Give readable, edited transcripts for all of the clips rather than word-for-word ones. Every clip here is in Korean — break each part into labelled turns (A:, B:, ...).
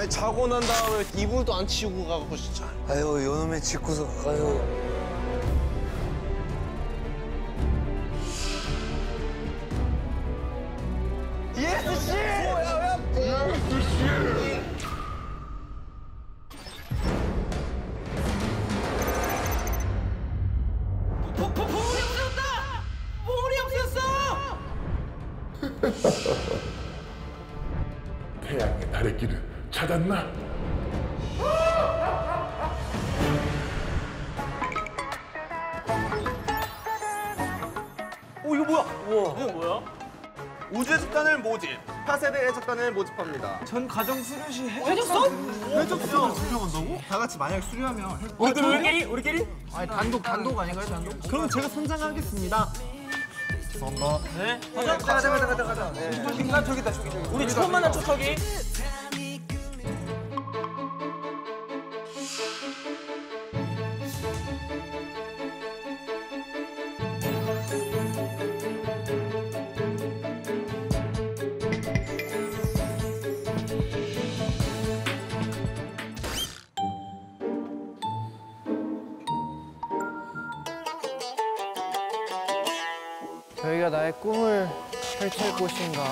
A: 아니 자고 난 다음에 이불도 안 치우고 가고 진짜.
B: 아유 요놈의 집구석 아유.
A: 예스 씨! 예스 씨!
C: 보물이 없어졌다! 보물이 없어졌어!
D: 태양의 달의 길을 찾았나?
A: 오 이거 뭐야? 우와. 이거 뭐야? 우주의 석단을 모집, 차세대의 석단을 모집합니다.
E: 전 가정 수료시
C: 해줬어?
E: 해줬어. 수료한다고? 다 같이 만약 수료하면
C: 우리끼리?
E: 아니 단독 아닌가요 단독? 그럼 제가 선장하겠습니다. 감사합니다.
C: 네?
E: 가자.
C: 저기다 저기. 우리 처음 만난 저기.
E: 여기가 나의 꿈을 펼칠 곳인가?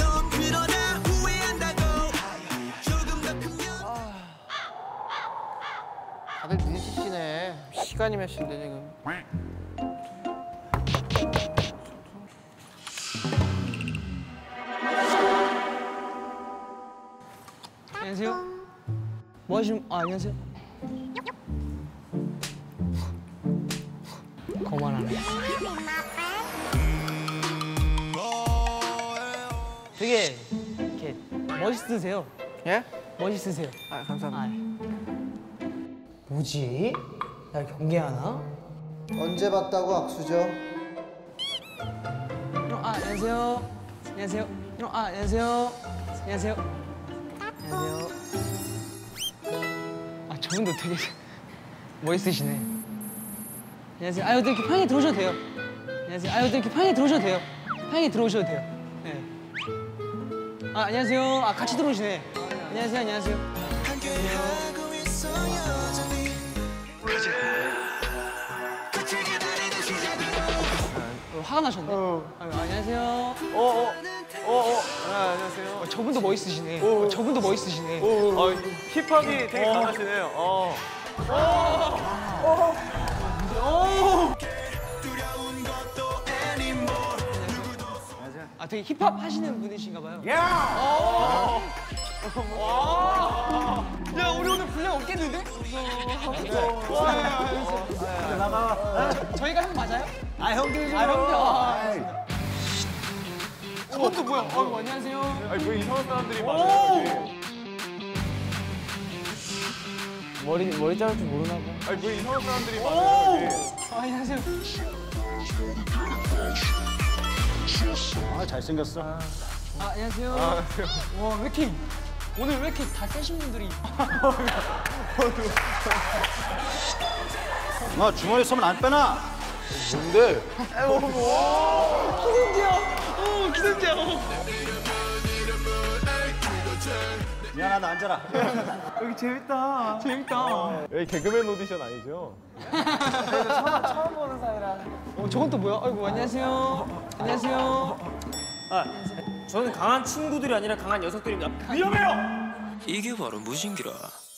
E: 다들 늦으시네. 시간이 몇 시인데 지금.
C: 안녕하세요. 뭐 하시는? 안녕하세요. 거만하네. 되게 이렇게 멋있으세요.
E: 예?
C: 멋있으세요.
E: 아 감사합니다.
C: 뭐지? 날 경계하나?
B: 언제 봤다고 악수죠?
C: 안녕하세요. 안녕하세요. 안녕하세요. 안녕하세요. 안녕하세요. 저분도 되게 멋있으시네. 안녕하세요. 여기 이렇게 편하게 들어오셔도 돼요. 안녕하세요. 여기 이렇게 편하게 들어오셔도 돼요. 편하게 들어오셔도 돼요. 네. 안녕하세요. 같이 들어오시네. 안녕하세요. 안녕하세요. 화가 나셨네. 안녕하세요.
A: 안녕하세요.
C: 저분도 멋있으시네. 저분도 멋있으시네.
A: 힙합이 되게 강하시네요.
C: 되게 힙합 하시는 분이신가 봐요. 야, 우리 오늘 분량 없겠는데? 저희가 형 맞아요?
E: 형들이죠.
C: 형들. 저것도 뭐야? 안녕하세요.
A: 아니 왜 이상한 사람들이 많아요?
E: 머리 자를 줄 모르나 봐.
A: 아니 왜 이상한 사람들이 많아요?
C: 안녕하세요.
E: 잘생겼어.
C: 안녕하세요. 와, 왜 이렇게 오늘 왜 이렇게 다 세신 분들이?
E: 주머니 손을 안 빼놔.
A: 근데
C: 기선제야. 기선제야.
E: 미안하다 앉아라.
C: 여기 재밌다.
A: 여기 개그맨 오디션 아니죠?
C: 처음 보는 사이라. 저건 또 뭐야? 아이고, 안녕하세요. 안녕하세요.
F: 저는 강한 친구들이 아니라 강한 녀석들입니다.
A: 위험해요!
G: 이게 바로 무신기라.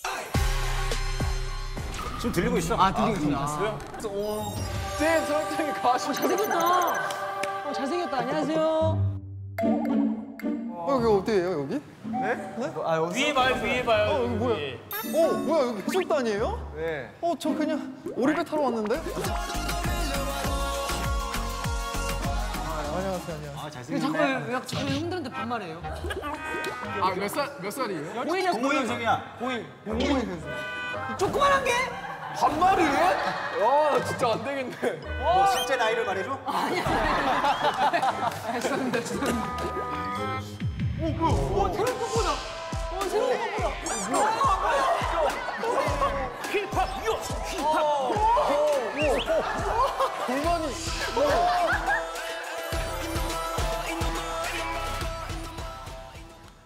E: 지금 들리고 있어.
C: 들리고 있어요.
A: 제 설정이 가시고
C: 잘생겼다. 잘생겼다. 안녕하세요.
B: 여기 어디예요 여기?
F: 위에 봐요.
B: 여기 뭐야? 뭐야 여기 해수단이에요?
A: 네.
B: 저 그냥 오리배 타러 왔는데? 안녕하세요.
C: 근데 자꾸 왜 형들한테 반말해요?
A: 몇 살이에요?
C: 고인이야.
E: 공호형성이야.
C: 조그만한 게?
A: 반말이? 와 진짜 안 되겠네.
E: 너 실제 나이를 말해줘?
C: 죄송합니다. 뭐야? 새로운 것보다. 새로운 것보다.
A: 힙합 요!
B: 골반이.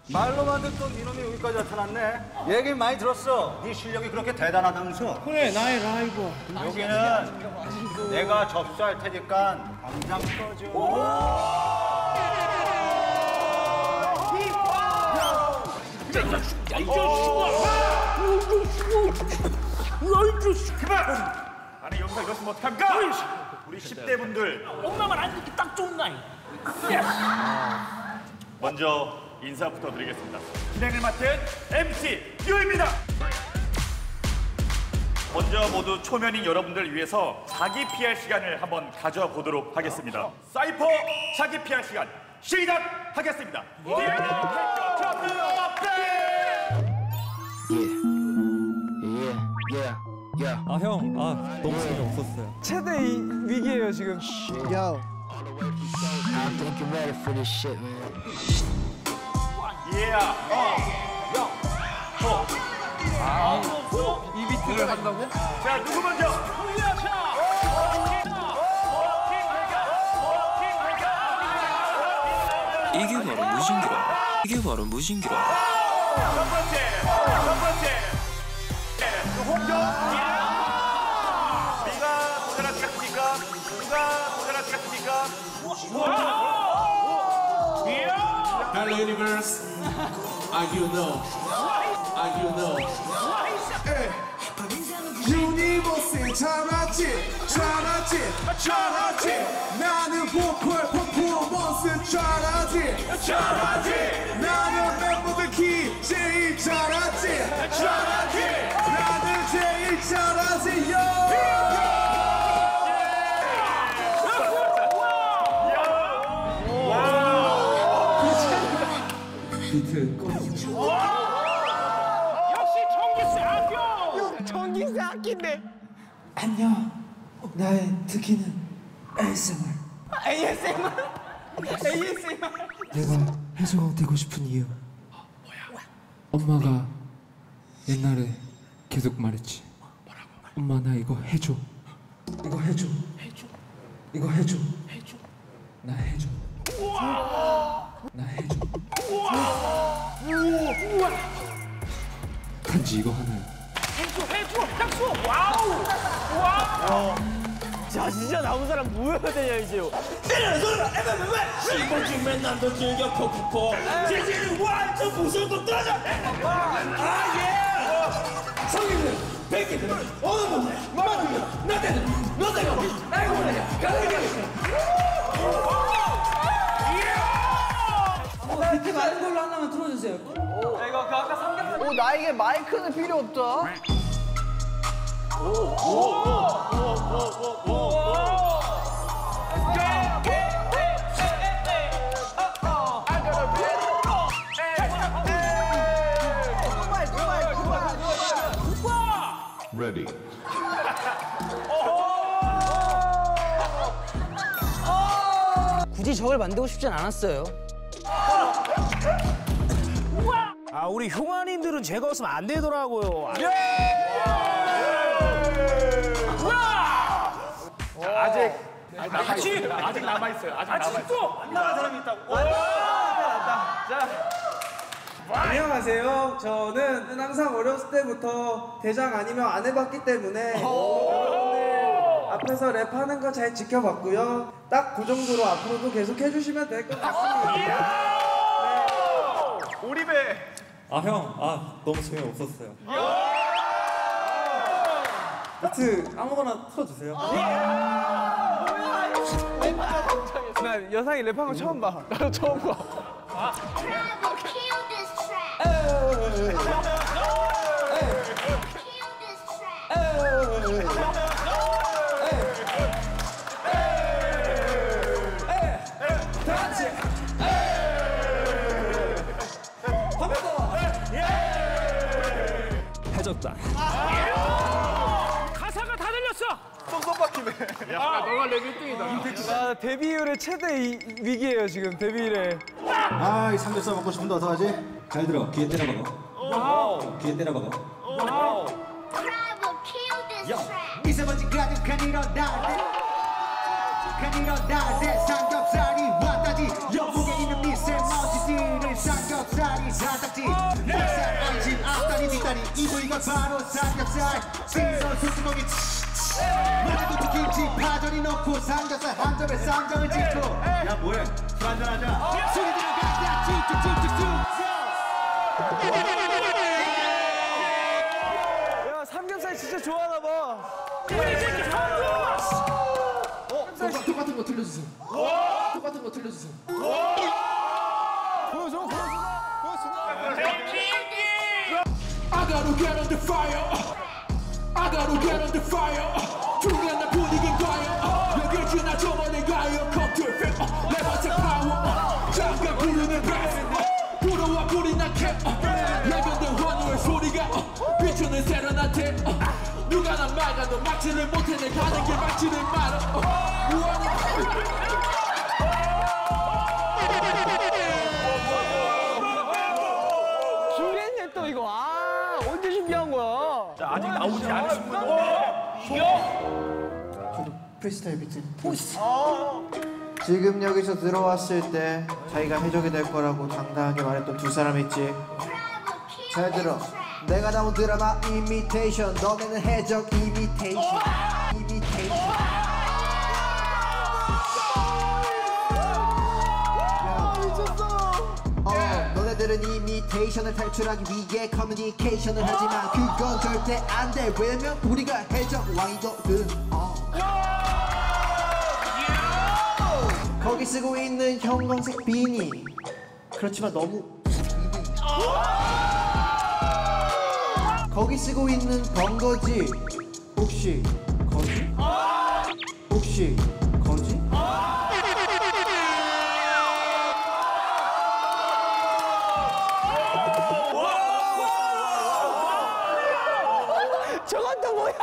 G: 말로만 듣던 이놈이 여기까지 나타났네. 얘기 많이 들었어. 네 실력이 그렇게 대단하다면서.
F: 그래 나의 라이벌.
G: 여기는 내가 접수할 테니까 당장 꺼져.
H: 그만! 아니 여기서 이러시면 어떡합니까? 우리 10대 분들
F: 엄마만 안 듣기 딱 좋은 나이.
H: 먼저 인사부터 드리겠습니다. 진행을 맡은 MC 듀입니다. 먼저 모두 초면인 여러분들 위해서 자기 PR 시간을 한번 가져보도록 하겠습니다. 사이퍼 자기 PR 시간 시작하겠습니다.
E: 아 형, 아 너무 재미없었어요. 최대 위기예요 지금.
B: 야.
A: 이 비트를 한다고?
H: 자 누구 먼저?
I: 이게 바로 무신기라. 이게 바로 무신기라.
H: 첫 번째. 홍정. 네가 도전하지 않습니까? 누가 도전하지 않습니까?
J: Hello Universe. I do know. 유니버스에 잘하지 나는 보컬 퍼포먼스 잘하지 나는 멤버들 키 제일 잘하지 나는 제일 잘하지 비트
F: 전기세 아낀데.
C: 안녕. 나의 특기는 ASMR.
F: ASMR.
I: 내가 해줘가 되고 싶은 이유. 엄마가 옛날에 계속 말했지. 엄마 나 이거 해줘. 이거 해줘. 나 해줘. 단지 이거 하나야.
F: 해줘. 약속. 와우. 자 진짜 나온 사람 뭐여야 되냐 이제요. 이번 맨날 더 즐겨 코코코. 제지는 완전 무서운 떨어져. 성인들, 백기들, 어느 놈들, 마마들, 나대는, 너대가, 아이고 뭐냐,
C: 비트 많은 걸로 하나만 틀어주세요.
F: 이거 그 아까 삼겹살.
B: 오, 나에게 마이크는 필요 없다.
D: Ready.
C: 굳이 저걸 만들고 싶진 않았어요.
F: 아 우리 흉아님들은 제가 없으면 안 되더라고요.
H: 아직 남아 있어요.
F: 나간 사람이 있다고.
E: 안녕하세요. 저는 항상 어렸을 때부터 대장 아니면 안 해봤기 때문에 여러분들 앞에서 랩하는 거 잘 지켜봤고요. 딱 그 정도로 앞으로도 계속 해주시면 될 것 같습니다.
A: 오리배.
E: 아 형, 아 너무 재미없었어요. 비트 아무거나 틀어주세요. 나 여상이 랩한 거 처음 봐. 나도 처음 봐. 해줬다.
F: 가사가 다 들렸어.
A: 쏙쏙박히네.
F: 야 너가 랩 1등이다.
E: 아 데뷔 이후에 최대 위기예요 지금 데뷔 이래.
G: 아, 이 삼겹살 먹고 싶은데 어떡하지? 잘 들어. 귀에 때려 먹어. 귀에 때려 먹어.
J: 미세먼지 가득한 이런 날에 삼겹살이 왔다지. 영국에 있는 미세먼지들을 삼겹살 쌀이 사닥지 살 안심 앞다리 뒷다리 이 부위가 바로 삼겹살 생선 소스고기 머리부터 김치 파전이 넣고 삼겹살 한 점에 쌈장을 찍고 야 뭐해 술 한잔하자 술이 들어간다 툭툭툭툭툭
E: 야 삼겹살 진짜 좋아하나 봐.
I: 똑같은 거 틀려주세요. 똑같은 거 틀려주세요.
E: 보여줘.
J: I gotta get on the fire I gotta get on the fire 중요한 날 분위기 가요 여길 지나 저번에 가요 컨트롤 내 맛의 파워 잠깐 부르는 랩 불어와 불이 나게 내면된 환호의 소리가 비추는 세련한테 누가 난 막아도 막지를 못해 내 가는 길 막지를 말아
F: 준비했네 또 이거. 아 언제 준비한 거야?
H: 자, 아직 나오지 않으신 분들.
B: 프리스타일 비트. 지금 여기서 들어왔을 때 자기가 해적이 될 거라고 당당하게 말했던 두 사람 있지. 잘 들어. 내가 나온 드라마 이미테이션, 너네는 해적 이미테이션. 너네들은 이미테이션을 탈출하기 위해 커뮤니케이션을 하지만 그건 절대 안 돼. 왜냐면 우리가 해적 왕이거든. 거기 쓰고 있는 형광색 비니. 그렇지만 너무 거기 쓰고 있는 번거지. 혹시 거지? 혹시 거지?
F: 저건 또 뭐야?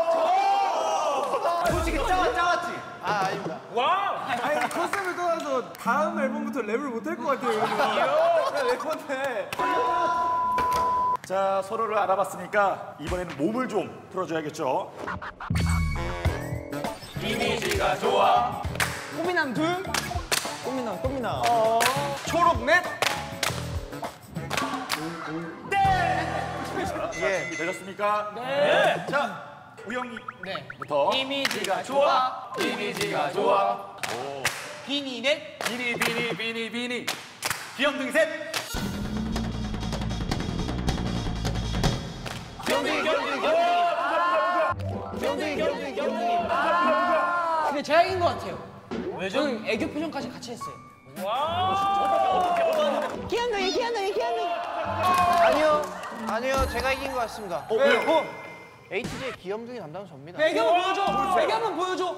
A: 솔직히 짜왔지? 아, 아닙니다.
E: 아니 컨셉을 떠나서 다음 앨범부터 랩을 못할 것 같아요. 이러면. 래퍼인데.
H: 자, 서로를 알아봤으니까 이번에는 몸을 좀 풀어줘야겠죠. 이미지가 좋아.
F: 꽃미남 둘. 꽃미남.
A: 초록 넷.
H: 예. 준비되셨습니까? 네. 자, 우영이부터.
C: 이미지가 좋아. 이미지가 좋아. 비니 넷.
H: 비니. 귀염둥이 셋.
C: 경둥이. 근데 제가 이긴 것 같아요. 왜죠? 저는 애교 표정까지 같이 했어요.
F: 기한둥이.
B: 아니요, 제가 이긴 것 같습니다.
H: 왜요?
B: HJ 귀염둥이 담당 접니다.
C: 애교 한번 보여줘. 애교 한번 보여줘.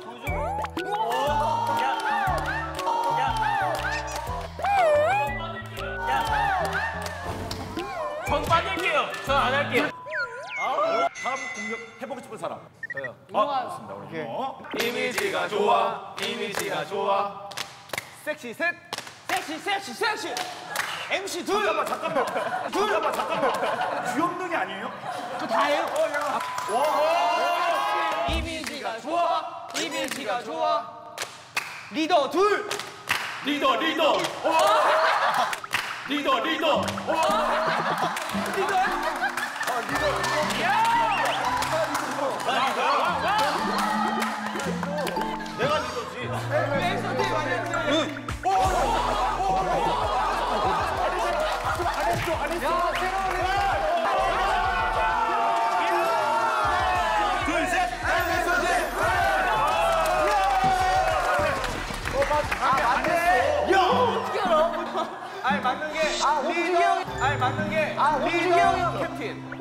F: 전 빠질게요. 전 안 할게요.
H: 다음 공격 해보고 싶은 사람.
C: 저요.
H: 좋습니다. 우리 이미지가 좋아.
A: 섹시 셋.
C: 섹시. MC 둘.
H: 잠깐만. 귀염둥이 아니에요?
C: 저 다예요? 이미지가 좋아. 리더 둘.
H: 리더.
A: 내가 리더지.
C: 엑소팀 아니었는데.
A: 우기경 형 캡틴.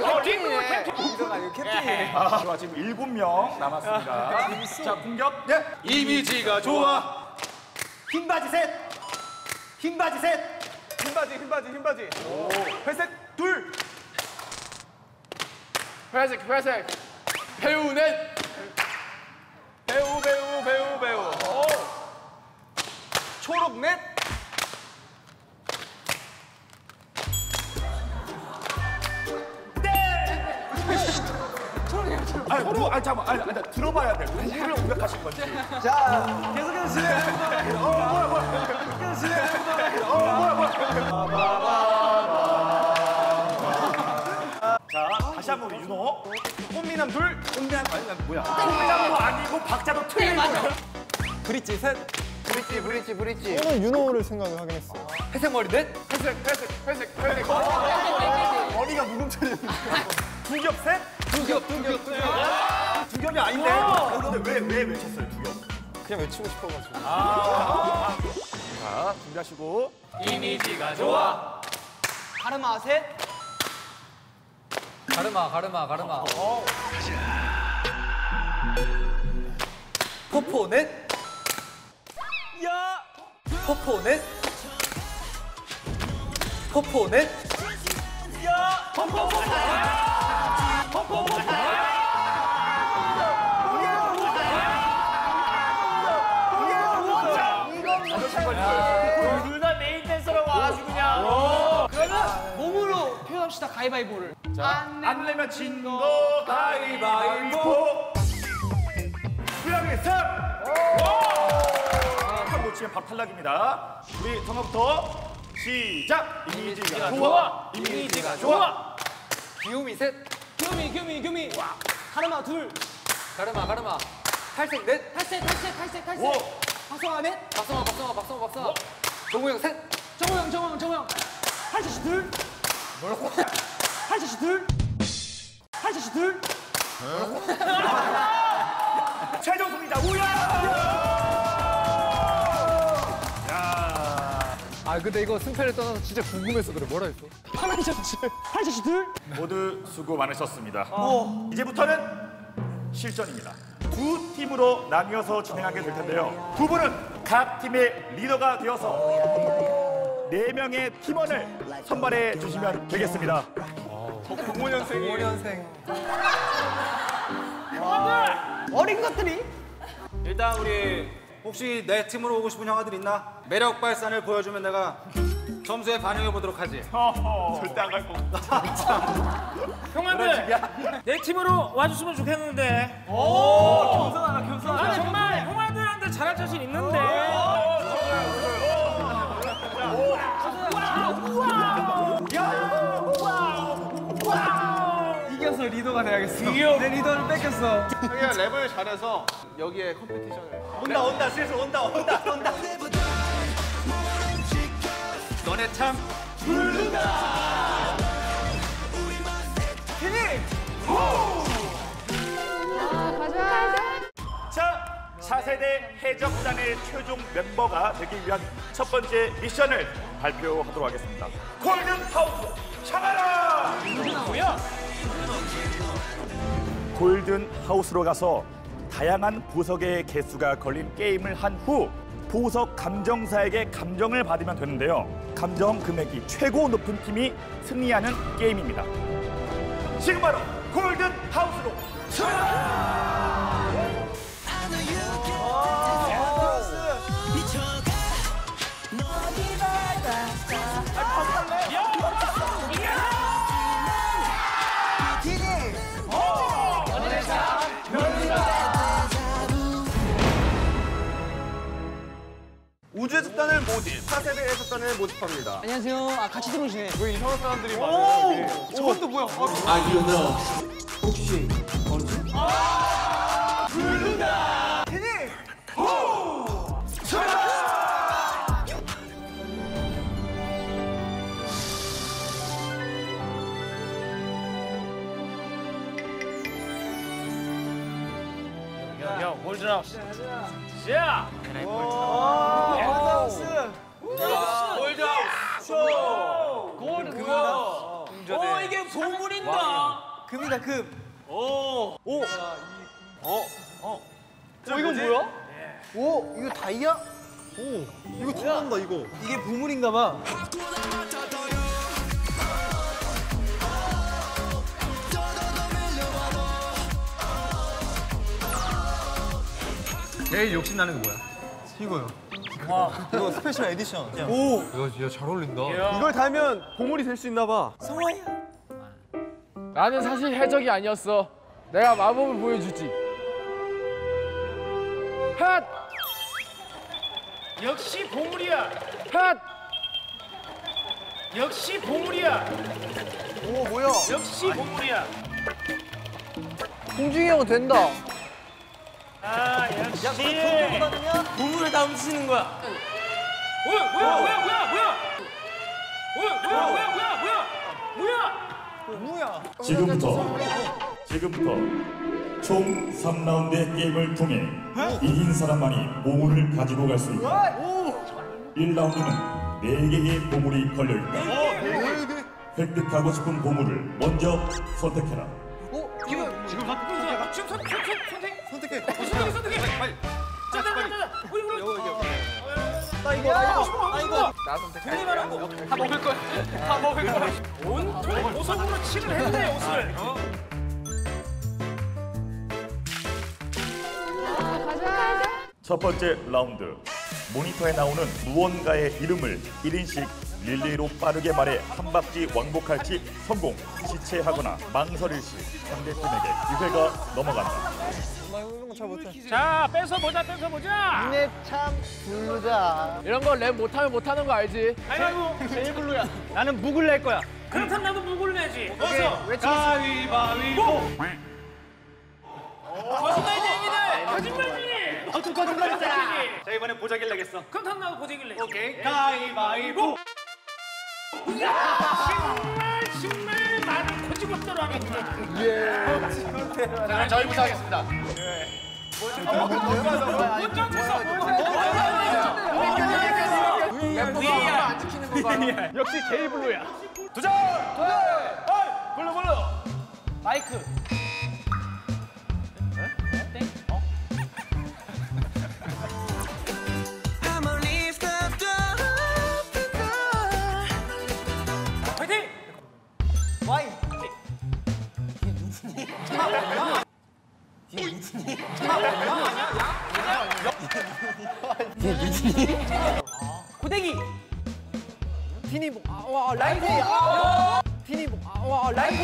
F: 캡틴이네.
H: 좋아, 지금 7명 남았습니다. 자, 공격. 네.
A: 이미지가 좋아.
G: 흰바지 셋.
A: 흰바지. 회색 둘. 회색. 배우 넷. 배우. 초록 넷.
H: 잠깐만. 들어봐야 돼. 누구를 공격하신 건지.
E: 자, 계속해서 진행해보도록 할게요.
A: 꽃미남 둘.
G: 꼼비한 아니 뭐야?
H: 통장도 아니고 박자도 틀린 거야.
A: 브릿지 셋.
B: 브릿지.
A: 저는 윤호를 생각을 하긴 했어요.
G: 회색 머리 넷.
A: 회색. 머리가 무금처럼. 두겹 셋.
G: 두 겹이 아닌데. 근데 왜 외쳤어요 두 겹?
A: 그냥 외치고 싶어가지고. 자, 준비하시고.
F: 이미지가 좋아.
C: 가르마 셋.
F: 가르마.
G: 포포 넷.
F: 야.
G: 포포 넷. 포포 넷.
F: 둘 다 메인 댄서라고 아주 그냥.
C: 그러면 몸으로 표현합시다. 가위바위보를.
H: 안 내면 진 거 가위바위보. 수영이 탑. 탑 놓치면 밥 탈락입니다. 우리 정화부터 시작. 이미지가 좋아. 이미지가 좋아.
G: 귀요미 셋.
C: 규미. 가르마 둘.
G: 가르마. 탈색 넷.
C: 탈색.
H: 오.
C: 박성아 넷.
G: 박성아. 정우영 셋.
C: 정호영. 할자씨 둘.
G: 뭐라고?
C: 할자씨 둘.
H: 최종 승리자 우야.
F: 아 근데 이거 승패를 떠나서 진짜 궁금해서 그래. 뭐라 했어?
C: 파란 셔츠. 할자씨 둘.
H: 모두 수고 많으셨습니다. 이제부터는 실전입니다. 두 팀으로 나뉘어서 진행하게 될 텐데요. 두 분은 각 팀의 리더가 되어서 4명의 팀원을 선발해 주시면 되겠습니다.
A: 05년생.
C: 어린 것들이.
G: 일단 우리 혹시 내 팀으로 오고 싶은 형아들 있나? 매력 발산을 보여주면 내가 점수에 반영해 보도록 하지.
H: 절대 안 갈 겁니다.
F: 형아들 내 팀으로 와줬으면 좋겠는데. 겸손하다. 아, 정말 형아들한테 잘할 자신 있는데.
C: 이겨서 리더가 돼야겠어. 내 리더를 뺏겼어.
A: 형이가 랩을 잘해서 여기에 컴피티션을.
G: 온다. 슬슬 온다. 너네 참
H: 자, 4세대 해적단의 최종 멤버가 되기 위한 첫 번째 미션을 발표하도록 하겠습니다. 골든하우스 차가라! 뭐야? 골든하우스로 가서 다양한 보석의 개수가 걸린 게임을 한 후 보석 감정사에게 감정을 받으면 되는데요. 감정 금액이 최고 높은 팀이 승리하는 게임입니다. 지금 바로 골든하우스로
A: 우주의 집단을 모집, 4세대 해적단을 모집합니다.
C: 안녕하세요. 같이 들어오시네.
A: 왜 이상한 사람들이 많아요?
C: 저것도 뭐야?
B: 혹시
F: 야, 골든하우스. 야!
C: 골드하우스.
F: 골드. 이게 보물인가?
C: 금이다 금.
A: 이건 뭐야?
B: 오 이거 다이아?
A: 이거 통한다 이거.
C: 이게 보물인가 봐.
F: 제일 욕심나는 게 뭐야?
A: 이거 스페셜 에디션.
F: 오! 이거 진짜 잘 어울린다.
A: 이걸 달면 보물이 될 수 있나 봐.
K: 나는 사실 해적이 아니었어. 내가 마법을 보여주지. 핫!
F: 역시 보물이야.
K: 핫!
F: 역시 보물이야.
A: 오 뭐야?
F: 역시 보물이야.
K: 공중이 형은 된다.
F: 아 역시. 보물을 다 훔치는 거야. 뭐야?
H: 지금부터 총 3라운드의 게임을 통해 이긴 사람만이 보물을 가지고 갈 수 있다. 1라운드는 4개의 보물이 걸려있다. 획득하고 싶은 보물을 먼저 선택해라.
F: 지금 선택해. 빨리.
A: 나 이거.
F: 나 선택해. 다 먹을 거야. 온통 보석으로 칠을 했네 옷을.
H: 첫 번째 라운드. 모니터에 나오는 무언가의 이름을 1인씩 릴레이로 빠르게 말해 한 바퀴 왕복할지 성공, 지체하거나 망설일 시 상대팀에게 기회가 넘어간다.
F: 자 뺏어보자.
K: 랩참 부르자. 이런 거 랩 못하면 못하는 거 알지?
F: 아이고
A: 제일 블루야. 나는 묵을 낼 거야.
F: 그렇다면 나도 묵을 내지. 어서.
A: 가위바위보.
F: 거짓말이지.
A: 거짓말이지. 자 이번에 보자기를 내겠어.
F: 그렇다면 나도 보자기를 내지.
A: 오케이. 가위바위보.
F: 정말 나는 고지고대로 하겠구나.
K: 자, 그럼 저희부터 하겠습니다. 멤버가 안 지키는 건가?
A: 역시 제일 블루야. 도전. 블루.
F: 마이크. 파이팅!
A: 와이.
F: 고데기.
K: 티니 와 라이트. 티니 와 라이트.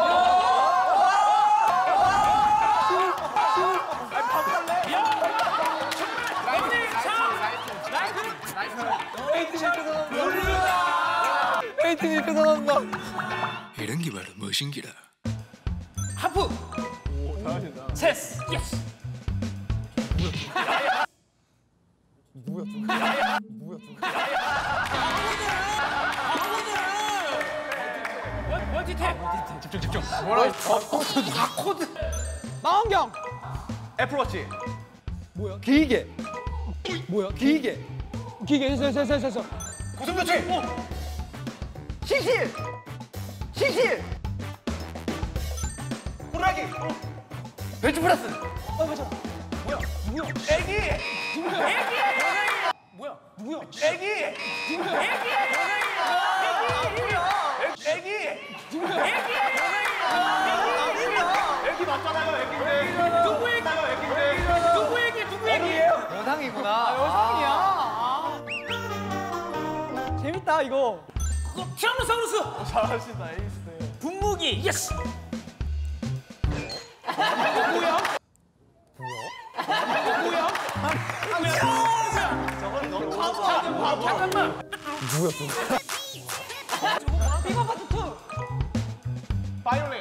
C: 페이팅이 뜯어난다.
I: 이런 게 바로 무엇인기라.
F: 하프. 체스. 예스. 멀티탭.
A: 집중.
K: 뭐라?
F: 바코드.
C: 망원경.
A: 애플워치.
C: 기계. 뭐야? 기계. 됐어.
A: 고슴도치.
C: 시실.
A: 호랑이.
C: 벨트 플러스.
A: 뭐야? 애기.
F: 뭐야?
A: 애기. 애기 맞잖아요. 애기인데.
F: 누구 얘기?
C: 여상이구나. 여상이야. 재밌다 이거.
F: 티라노사우루스.
A: 잘하신다 에이스.
F: 분무기. 예스.
A: 저건 너무
F: 잠깐만. 피버파트 2.
A: 바이올린.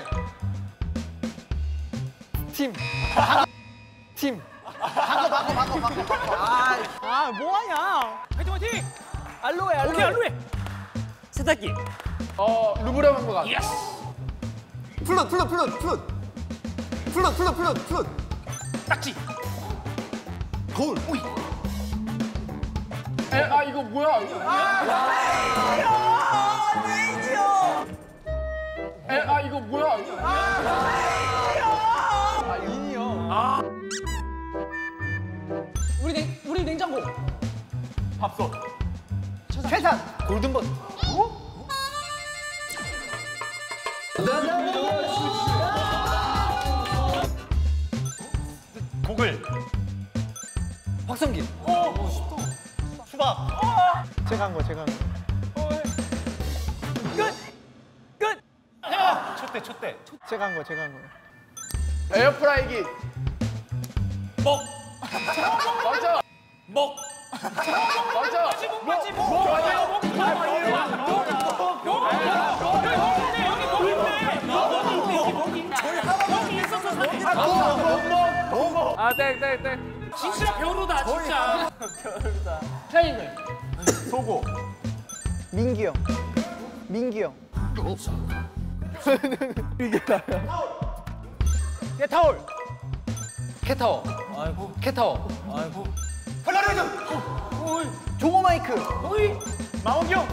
C: 팀. 아 뭐하냐?
F: 화이팅.
C: 알로에.
F: 오케이 알로에. 세탁기.
K: 루브라 멤버가.
F: 예스.
A: 플룻.
F: 딱지.
A: 거울. 오이.
K: 이거 뭐야? 이거 뭐야?
C: 우리 냉장고.
A: 밥솥.
C: 회산.
A: 골든버스. 고글.
C: 확성기.
A: 수박.
C: 제가 한 거. 끝.
A: 촛대.
C: 제가 한 거.
K: 에어프라이기.
F: 먹.
K: 맞아.
F: 먹.
K: 맞아.
F: 여기 있었어.
K: 땡.
F: 진짜 벼루다 진짜.
C: 트라이앵글.
A: 소고.
C: 민기 형. 민기 형.
K: 캣타올. 캣타워. 아이고. 캣타워. 아이고.
A: 폴라로이드.
C: 종호 마이크.
F: 어이.
A: 망원경.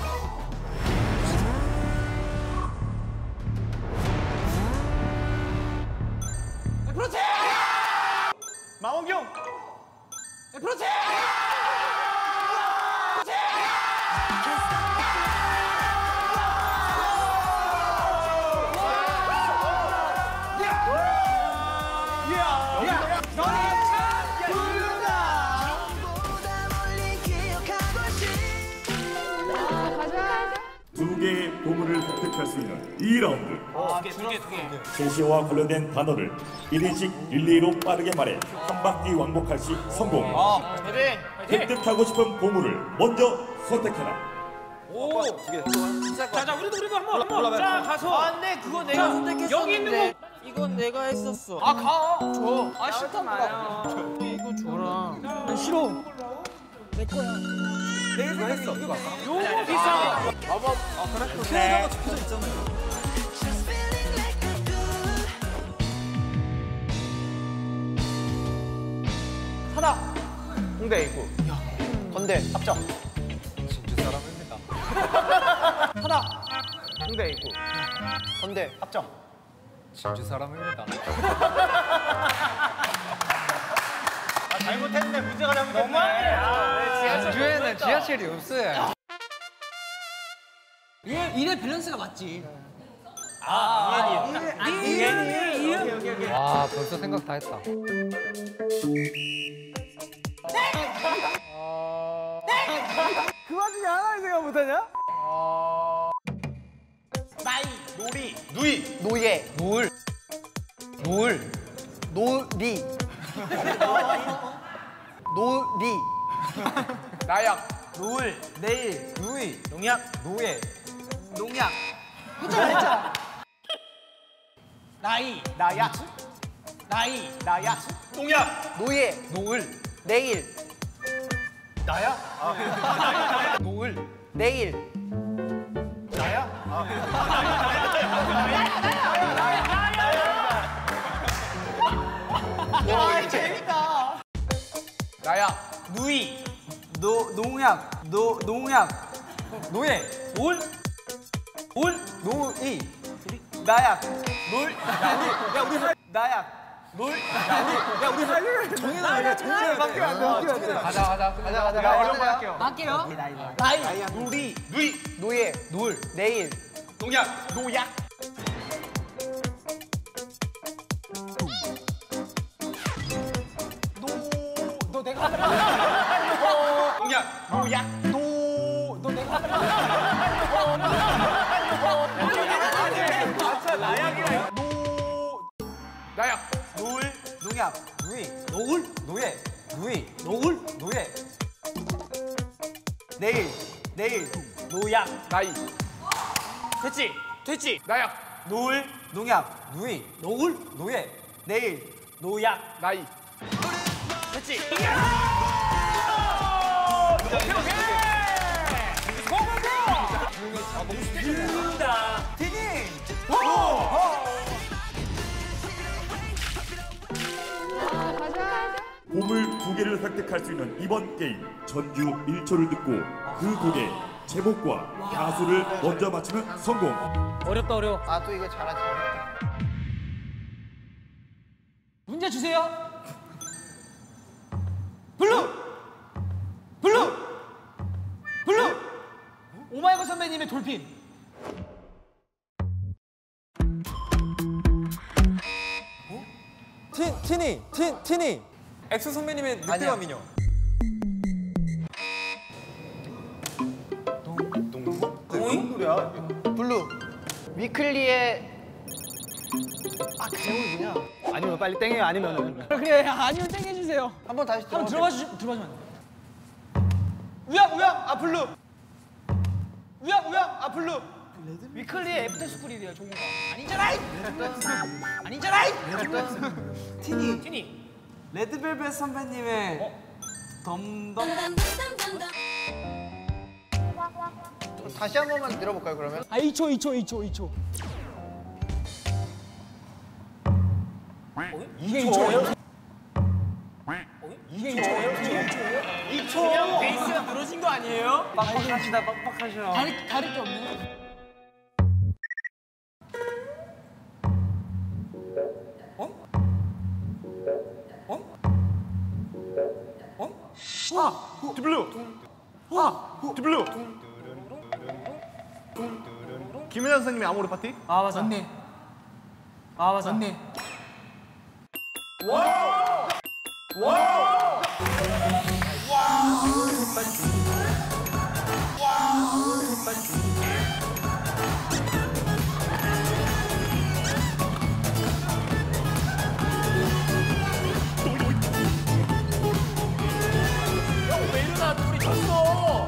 C: 애플워치.
A: 망원경.
C: 애플워치.
H: 두 개의 보물을 획득할 수 있는 2라운드.
F: 두 개.
H: 제시어와 관련된 단어를 1인씩 릴레이로 빠르게 말해 한 바퀴 왕복할 시 성공. 획득하고 싶은 보물을 먼저 선택해라.
F: 오. 자, 우리도 한번. 자, 가서.
C: 안돼 그거 내가 선택했었는데.
F: 여기 있는 거.
C: 이건 내가 했었어. 아 가. 줘. 아 싫다니까. 이거 줘라. 난 싫어. 내 거야.
A: 내가 했어. 이거
F: 요거 비싸.
A: 그래. 적혀져 있잖아.
C: 하나. 홍대 입구. 건대 합정.
A: 진주 사람입니다.
C: 하나. 홍대 입구. 건대 합정.
A: 진주 사람입니다. 잘못했네. 문제가 잘못했네.
K: 진주에는 지하철이 없어요.
C: 이래 밸런스가 맞지.
K: 와 벌써 생각 다 했다.
C: 그 와중에 하나를 생각 못하냐?
A: 나이, 놀이, 누이,
C: 노예. 놀. 놀이. 놀이.
K: 나약.
C: 놀. 내일.
A: 누이,
C: 농약.
A: 노예,
C: 농약. 했잖아. 나이.
A: 나야,
C: 나이.
A: 나야, 농약,
C: 노예. 노을. 내일.
A: 나야,
C: 노을. 내일. 와 재밌다.
K: 나약.
C: 누이. 농약. 농약.
A: 노예,
C: 노이.
A: 나약, 나약. 우리 할 일을 정해놔야 돼. 바뀌면 안 돼.
K: 가자.
C: 어려운 거 할게요. 할게요. 나이.
A: 누이,
C: 노예. 놀. 내일.
A: 농약, 노약.
C: 너 내가
A: 농약, 노약.
C: 너 내가
A: 아차, 나약이래요.
K: 나약.
A: 농약, 누이, 노예, 노예.
C: 내일.
A: 노약,
K: 나이.
A: 됐지.
K: 나약.
A: 농약, 누이, 노예,
C: 내일.
A: 노약.
K: 나이.
A: 됐지. 죽는다.
H: 보물 두 개를 획득할 수 있는 이번 게임 전주 1초를 듣고 그 곡의 제목과 가수를 먼저 맞히면 성공.
F: 어렵다 어려워.
C: 아 또 이거 잘하지.
F: 문제 주세요.
C: 블루. 오마이걸 선배님의 돌핀.
A: 티니. 엑소 선배님의 늑대와 미녀. 무슨 노래야?
C: 블루. 위클리의 그 제목이 뭐냐?
A: 아니면 빨리 땡해요. 아니면은.
C: 그래 아니면 땡겨주세요. 한번 다시 들어봐주면 안 돼요? 우양 블루. 우양 블루. 위클리의 애프터 스쿨이래요 종우가. 아니잖아. 티니.
E: 레드벨벳 선배님의 덤덤.
K: 다시 한 번만 들어볼까요 그러면?
C: 아 2초.
F: 이게 2초예요? 이게 2초예요? 2초 베이스가 늘어진 거 아니에요?
E: 빡빡하시다 빡빡하셔.
C: 다를 게 없네.
A: 디블루. 디블루. 김윤아 선생님의 아모르 파티?
C: 아 맞아. 맞네. 아 맞아. 맞네.
F: 왜 이러나 둘이 졌어.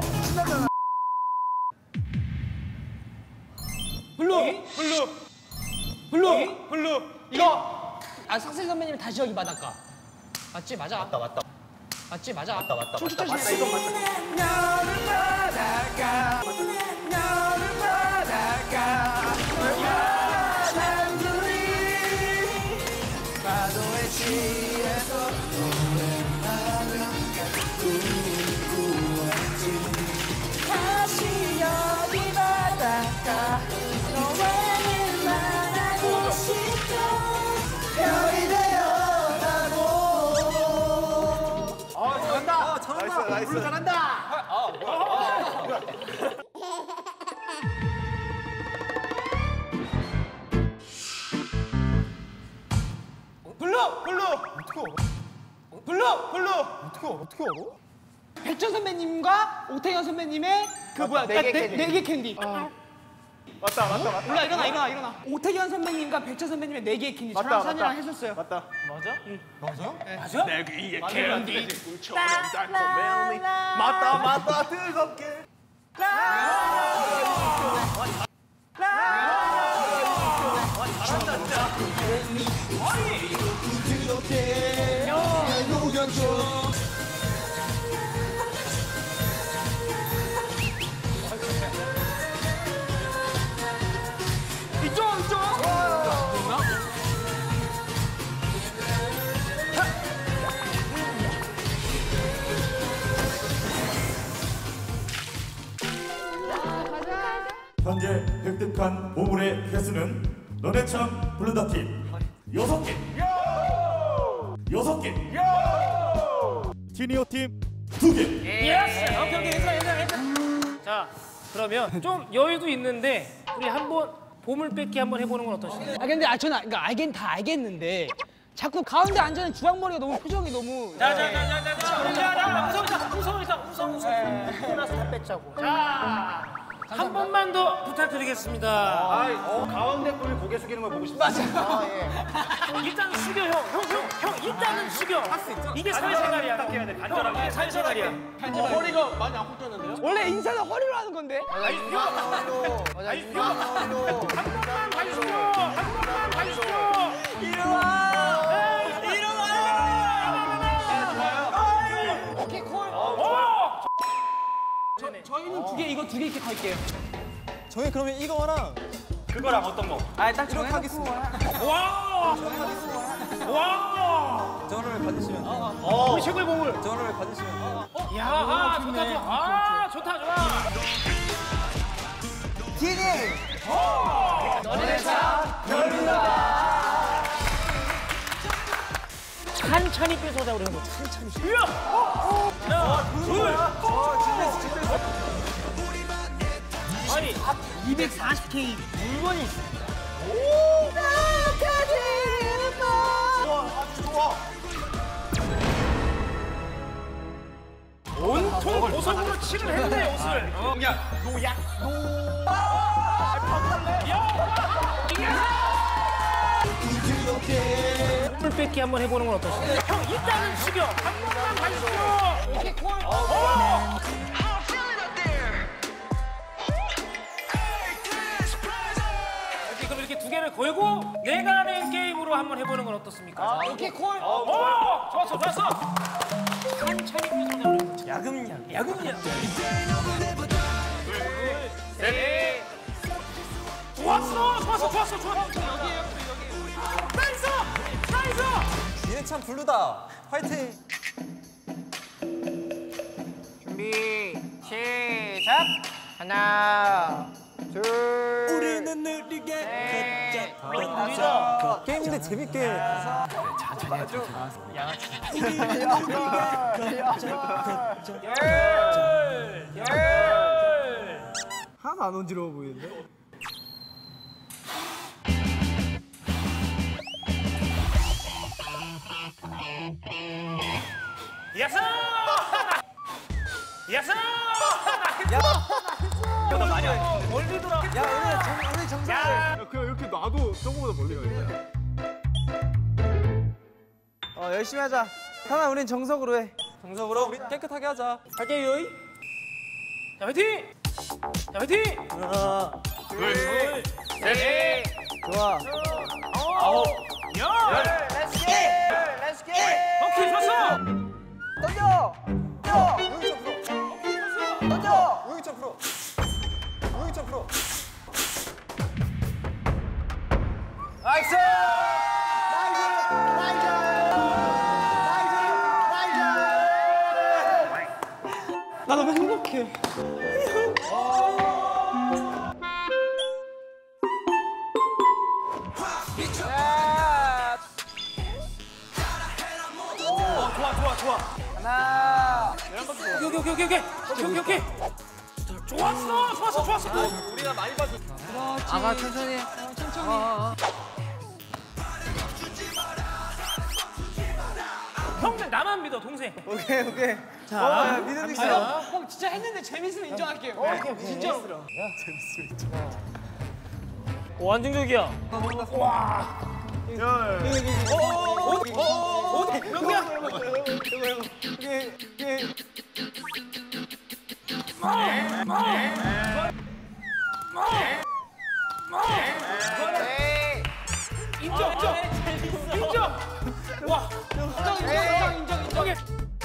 C: 블루. 이거 석세 선배님 다시 여기 바닷가. 맞지? 맞아. 맞다. 맞지? 맞아. 맞다. 춤추
A: 맞다, 이건 맞다. 나이스.
C: 어떻게 알아? 백천 선배님과 오태현 선배님의 그 뭐야 네개 캔디.
A: 맞다.
C: 일어나. 오태현 선배님과 백천 선배님의 네개 캔디. 저랑 산이랑 했었어요.
A: 맞다.
F: 맞아?
A: 내 귀에 캔디 꿀처럼 달콤해. 맞다. 뜨겁게.
H: 현재 획득한 보물의 개수는 너네처럼 부른다 팀 6개. 6개. 티니오 팀 2개.
F: 예스. 오케이. 괜찮아. 자, 그러면 좀 여유도 있는데 우리 한번 보물 뺏기 한번 해보는 건 어떠신가요?
C: 아 근데 저는 그러니까 알긴 다 알겠는데 자꾸 가운데 앉아있는 주황머리가 너무 표정이 너무.
F: 자, 우성. 끝나서 다 뺏자고. 자, 한 번만 더 부탁드리겠습니다.
G: 가운데 분이 고개 숙이는 걸 보고 싶다.
K: 아 예.
F: 일단 숙여, 형. 일단은 숙여. 이게 사회생활이야. 간절하게 사회생활이야.
A: 허리가 많이 안 꺾였는데요?
C: 원래 인사는 허리로 하는 건데.
K: 맞아.
F: 한 번만 봐주세요.
C: 오케이 콜. 저희는 이거 두 개 이렇게 갈게요.
A: 저희 그러면 이거랑
G: 그거랑 어떤 거?
C: 딱 이렇게 하겠습니다.
F: 와!
A: 전화를 받으시면
F: 우리 최고의 보물.
A: 전화를 받으시면
F: 야, 좋다.
B: 티니.
F: 너네 참 별로다. 천천히 뺏어오자 우리 형. 천천히. 하나, 둘. 아니 240K 물건이 있어. 온통 보석으로 칠을 했네 옷을. 물 뺏기 한번 해보는 건 어떠신가요? 형 일단은 숙여. 한 번만 봐주세요. 오케이 콜. 그럼 이렇게 두 개를 걸고 내가 낸 게임으로 콜로 한번 해보는 건 어떻습니까?
C: 오케이 콜.
F: 좋았어. 천천히 뛰어서 야금야. 셋. 좋았어.
C: 여기에요.
F: 나이스.
A: 얘네 참 블루다. 화이팅.
K: 준비 시작. 하나 둘
A: 우리는 느리게
K: 셋.
A: 걷자. 게임인데 재밌게.
E: 하나도 안 어지러워 보이는데?
F: 야스.
A: 나 많이 와.
F: 멀리 돌아.
E: 오늘 정상을.
A: 그냥 이렇게 놔도 저거보다 멀리 가겠다.
E: 열심히 하자. 하나 우린 정석으로 해.
A: 정석으로 우리 깨끗하게 하자.
F: 갈게요. 자, 화이팅.
A: 하나,
F: 둘, 셋,
E: 좋아.
F: 아홉, 열.
K: Let's get
F: 오케이, 좋았어.
E: 던져. 던져.
A: 우영이 점프로.
K: 나이스.
C: 나 너무 행복해.
F: 좋아.
K: 하나
F: 오케이. 좋았어.
A: 우리가 많이 봐줘.
K: 아가 천천히
F: 형들 나만 믿어, 동생.
E: 오케이.
F: 자,
E: 믿음
F: 갑니다.
E: 있어.
C: 형 진짜 했는데 재밌으면 인정할게요. 진짜로.
F: 오, 안정적이야. 어디? 여기야. 인정. 와,
C: 인정.
F: 오케이.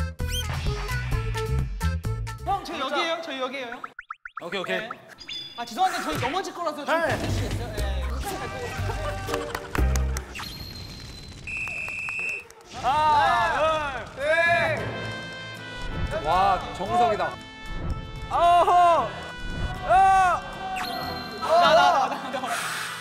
C: 형, 저 여기에요. 저희 여기에요. 형.
A: 오케이.
C: 네. 아, 죄송한데 저희 넘어질 거라서 좀 해주시겠어요? 네.
K: 와 정석이다.
C: 나.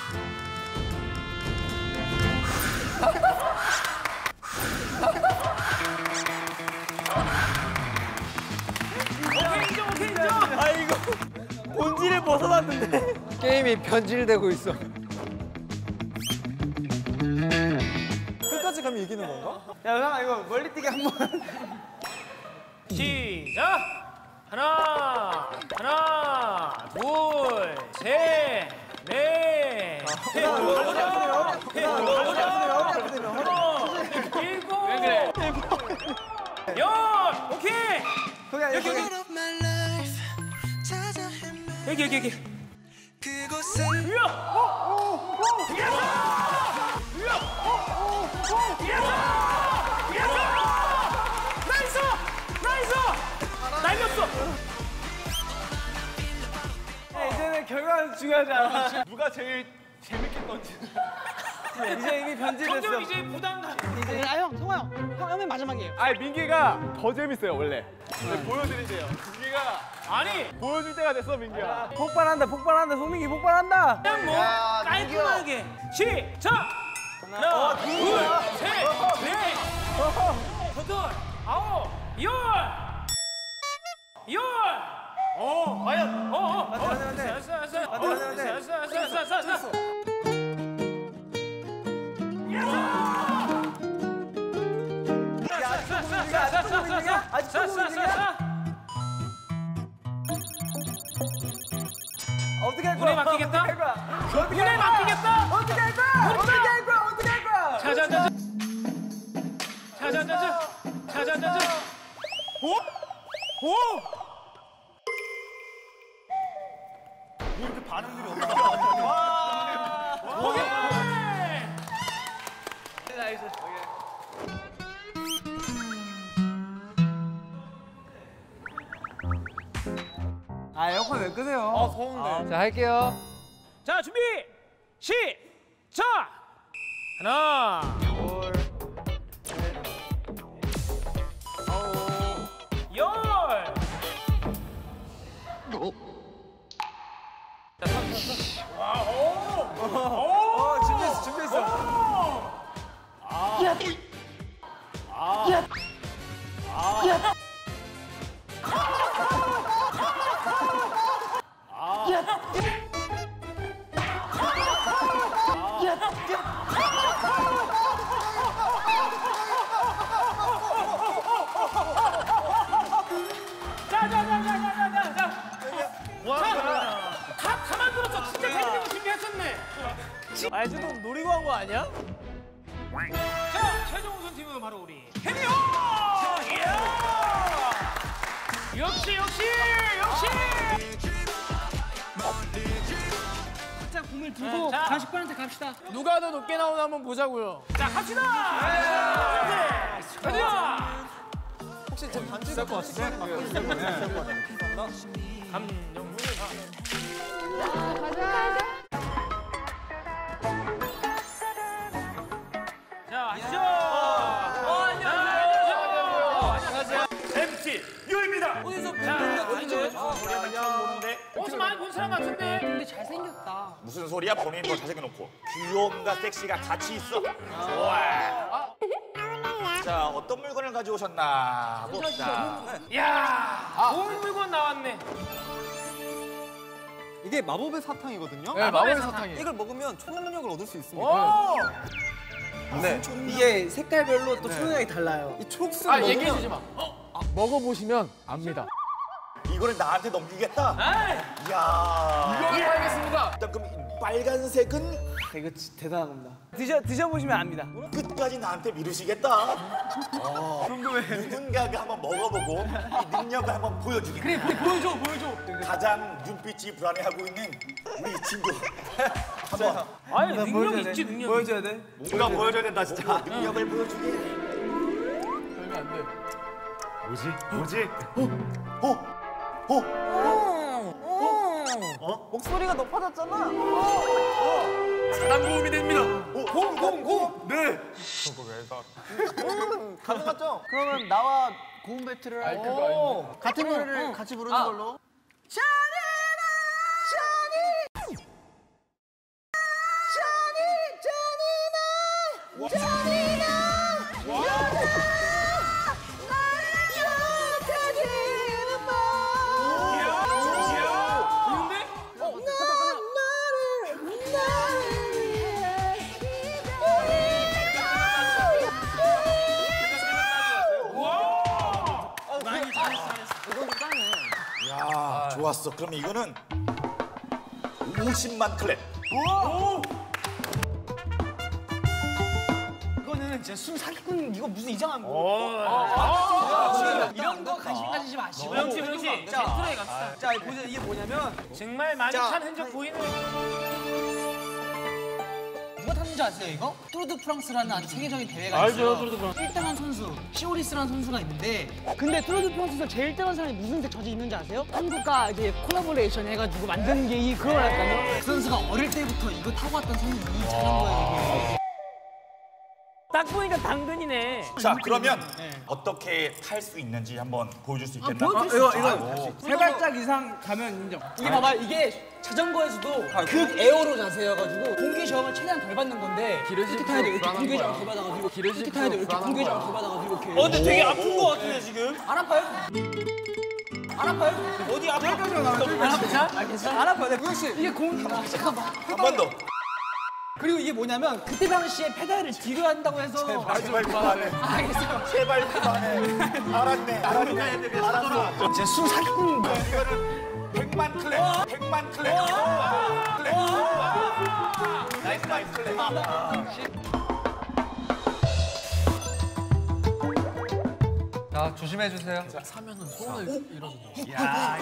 F: 오케이, 인정.
A: 아이고. 본질을 벗어났는데.
K: 게임이 변질되고 있어.
A: 끝까지 가면 이기는 건가?
E: 야, 형아 이거 멀리 뛰기 한 번.
F: 시작. 하나, 둘, 셋, 넷, 일곱, 열. 오케이. 여기. 나이스. 날렸어.
E: 이제는 결과는 중요하지 않아.
A: 누가 제일 재밌게 던지는?
E: 이제 이미 변질됐어.
F: 점점 이제 부담감.
C: 아, 형, 성화 형. 형, 맨 마지막이에요.
A: 아니 민기가 더 재밌어요 원래. 보여드리세요. 민기가
F: 아니,
A: 보여줄 때가 됐어 민기야.
E: 폭발한다. 송민기 폭발한다.
F: 그냥 뭐 깔끔하게. 시작. 하나, 둘, 셋, 넷, 여덟, 아홉, 열. 과연. 알았어.
E: 아직 초보민이야? 어떻게 할
F: 운에
E: 거야?
F: 맡기겠다?
E: 어떻게 할 거야?
F: 어떻게 할 거야?
E: 어떻게 할 거야?
F: 자자자자.
A: 이렇게 반응들이 없어.
F: 오케이.
E: 아 에어컨 왜 끄세요?
F: 더운데.
K: 자, 할게요.
F: 자, 준비. 시작. 하나, 둘, 셋, 아홉, 열. 자, 와, 오.
E: 준비했어.
F: 다 만들었어. 진짜 재밌는 거 준비했었네.
K: 알지도 노리고 한 거 아니야?
F: 자, 최종 우승팀은 바로 우리 해미호! 역시!
C: 살짝 공을 두고
F: 자.
C: 가식반한테 갑시다.
K: 누가 더 높게 나오나 한번 보자고요.
F: 자, 갑시다! 가자!
K: 혹시 제 반지 쓸것 같은데?
F: 감정. 자, 하시죠! 안녕하세요.
H: MC 유입니다.
K: 어디서
F: 어디서 많이 본 사람 같은데?
C: 근데 잘생겼다.
H: 무슨 소리야? 본인도 잘생겨놓고 귀여움과 섹시가 같이 있어. 좋아. 자, 어떤 물건을 가져오셨나 봅시다.
F: 야, 좋은 물건 나왔네.
A: 이게 마법의 사탕이거든요.
K: 네, 마법의 사탕이에요.
A: 이걸 먹으면 초능력을 얻을 수 있습니다.
F: 오!
E: 네. 이게 색깔별로 또 초능력이 달라요.
A: 이 초록색
K: 아,
A: 먹으면
K: 얘기해 주지 마. 먹어보시면 압니다.
H: 이거를 나한테 넘기겠다.
F: 에이!
H: 이야.
K: 이걸 알겠습니다.
H: 일단 그럼 이 빨간색은
E: 이거 진짜 대단한 겁니다. 드셔보시면 압니다.
H: 끝까지 나한테 미루시겠다. 누군가가 한번 먹어보고 이 능력을 한번 보여주기. 그래,
K: 보여줘.
H: 가장 눈빛이 불안해하고 있는 우리 친구. 한번
F: 아니, 능력 있지, 능력.
E: 보여줘야 돼.
H: 뭔가 보여줘야 된다 진짜. 능력을 보여주기.
K: 그러면 안 돼.
H: 뭐지?
E: 목소리가 높아졌잖아.
H: 사람 도움이 됩니다. 공. 네.
E: 가능하죠? 그러면 나와 고음 배틀을
K: 아니, 그거 아닌데.
E: 같은 노래를 같이 부르는 걸로.
H: 야, 좋았어. 그럼 이거는 50만 클랩.
C: 이거는 진짜 술 사기꾼 이거 무슨 이상한 거. 이런 거 관심 가지지 마시고.
F: 명치. 자, 트레이 갑시다.
E: 자, 보세요. 이게 뭐냐면
F: 정말 많이
E: 자,
F: 탄 흔적 보이는.
C: 누가 탔는지 아세요 이거? 뚜르드 프랑스라는 아주 세계적인 대회가 있어요.
F: 알죠, 뚜르드 프랑스.
C: 1등한 선수, 시오리스라는 선수가 있는데 근데 뚜르드 프랑스에서 제일 1등한 사람이 무슨 저지 있는지 아세요? 한국과 이제 콜라보레이션 해가지고 만든 게 이 그거랄까요? 그 선수가 어릴 때부터 이거 타고 왔던 선수 이 자전거에 이게.
F: 딱 보니까 당근이네.
H: 자, 그러면 어떻게 탈 수 있는지 한번 보여줄 수 있겠나?
E: 이거 세 발짝 이상 가면 인정.
C: 이게 봐봐 이게 자전거에서도 극 에어로 자세여가지고 공기 저항을 최대한 덜 받는 건데 이렇게 타야 돼 이렇게 공기 저항 덜 받아가지고 이렇게 타야 돼 이렇게 공기 저항 덜 받아가지고 이렇게.
F: 근데 되게 아픈 거 같은데 지금?
C: 안 아파요? 안 아파요?
F: 어디 아파?
C: 안 아프죠? 알겠어? 안 아파요. 네, 씨 이게 공기 잠깐만.
H: 한 번 더.
C: 그리고 이게 뭐냐면 그때 당시에 페달을 뒤로 한다고 해서
H: 제발 그만해.
C: 알겠어요.
H: 제발 그만해. 알았네. 알았어.
C: 진짜 술 사기꾼.
H: 이거는 100만 클랩. 100만 클랩. 나이스 클랩.
K: 자, 조심해 주세요. 사면은 손을 잃어준다.
H: 야,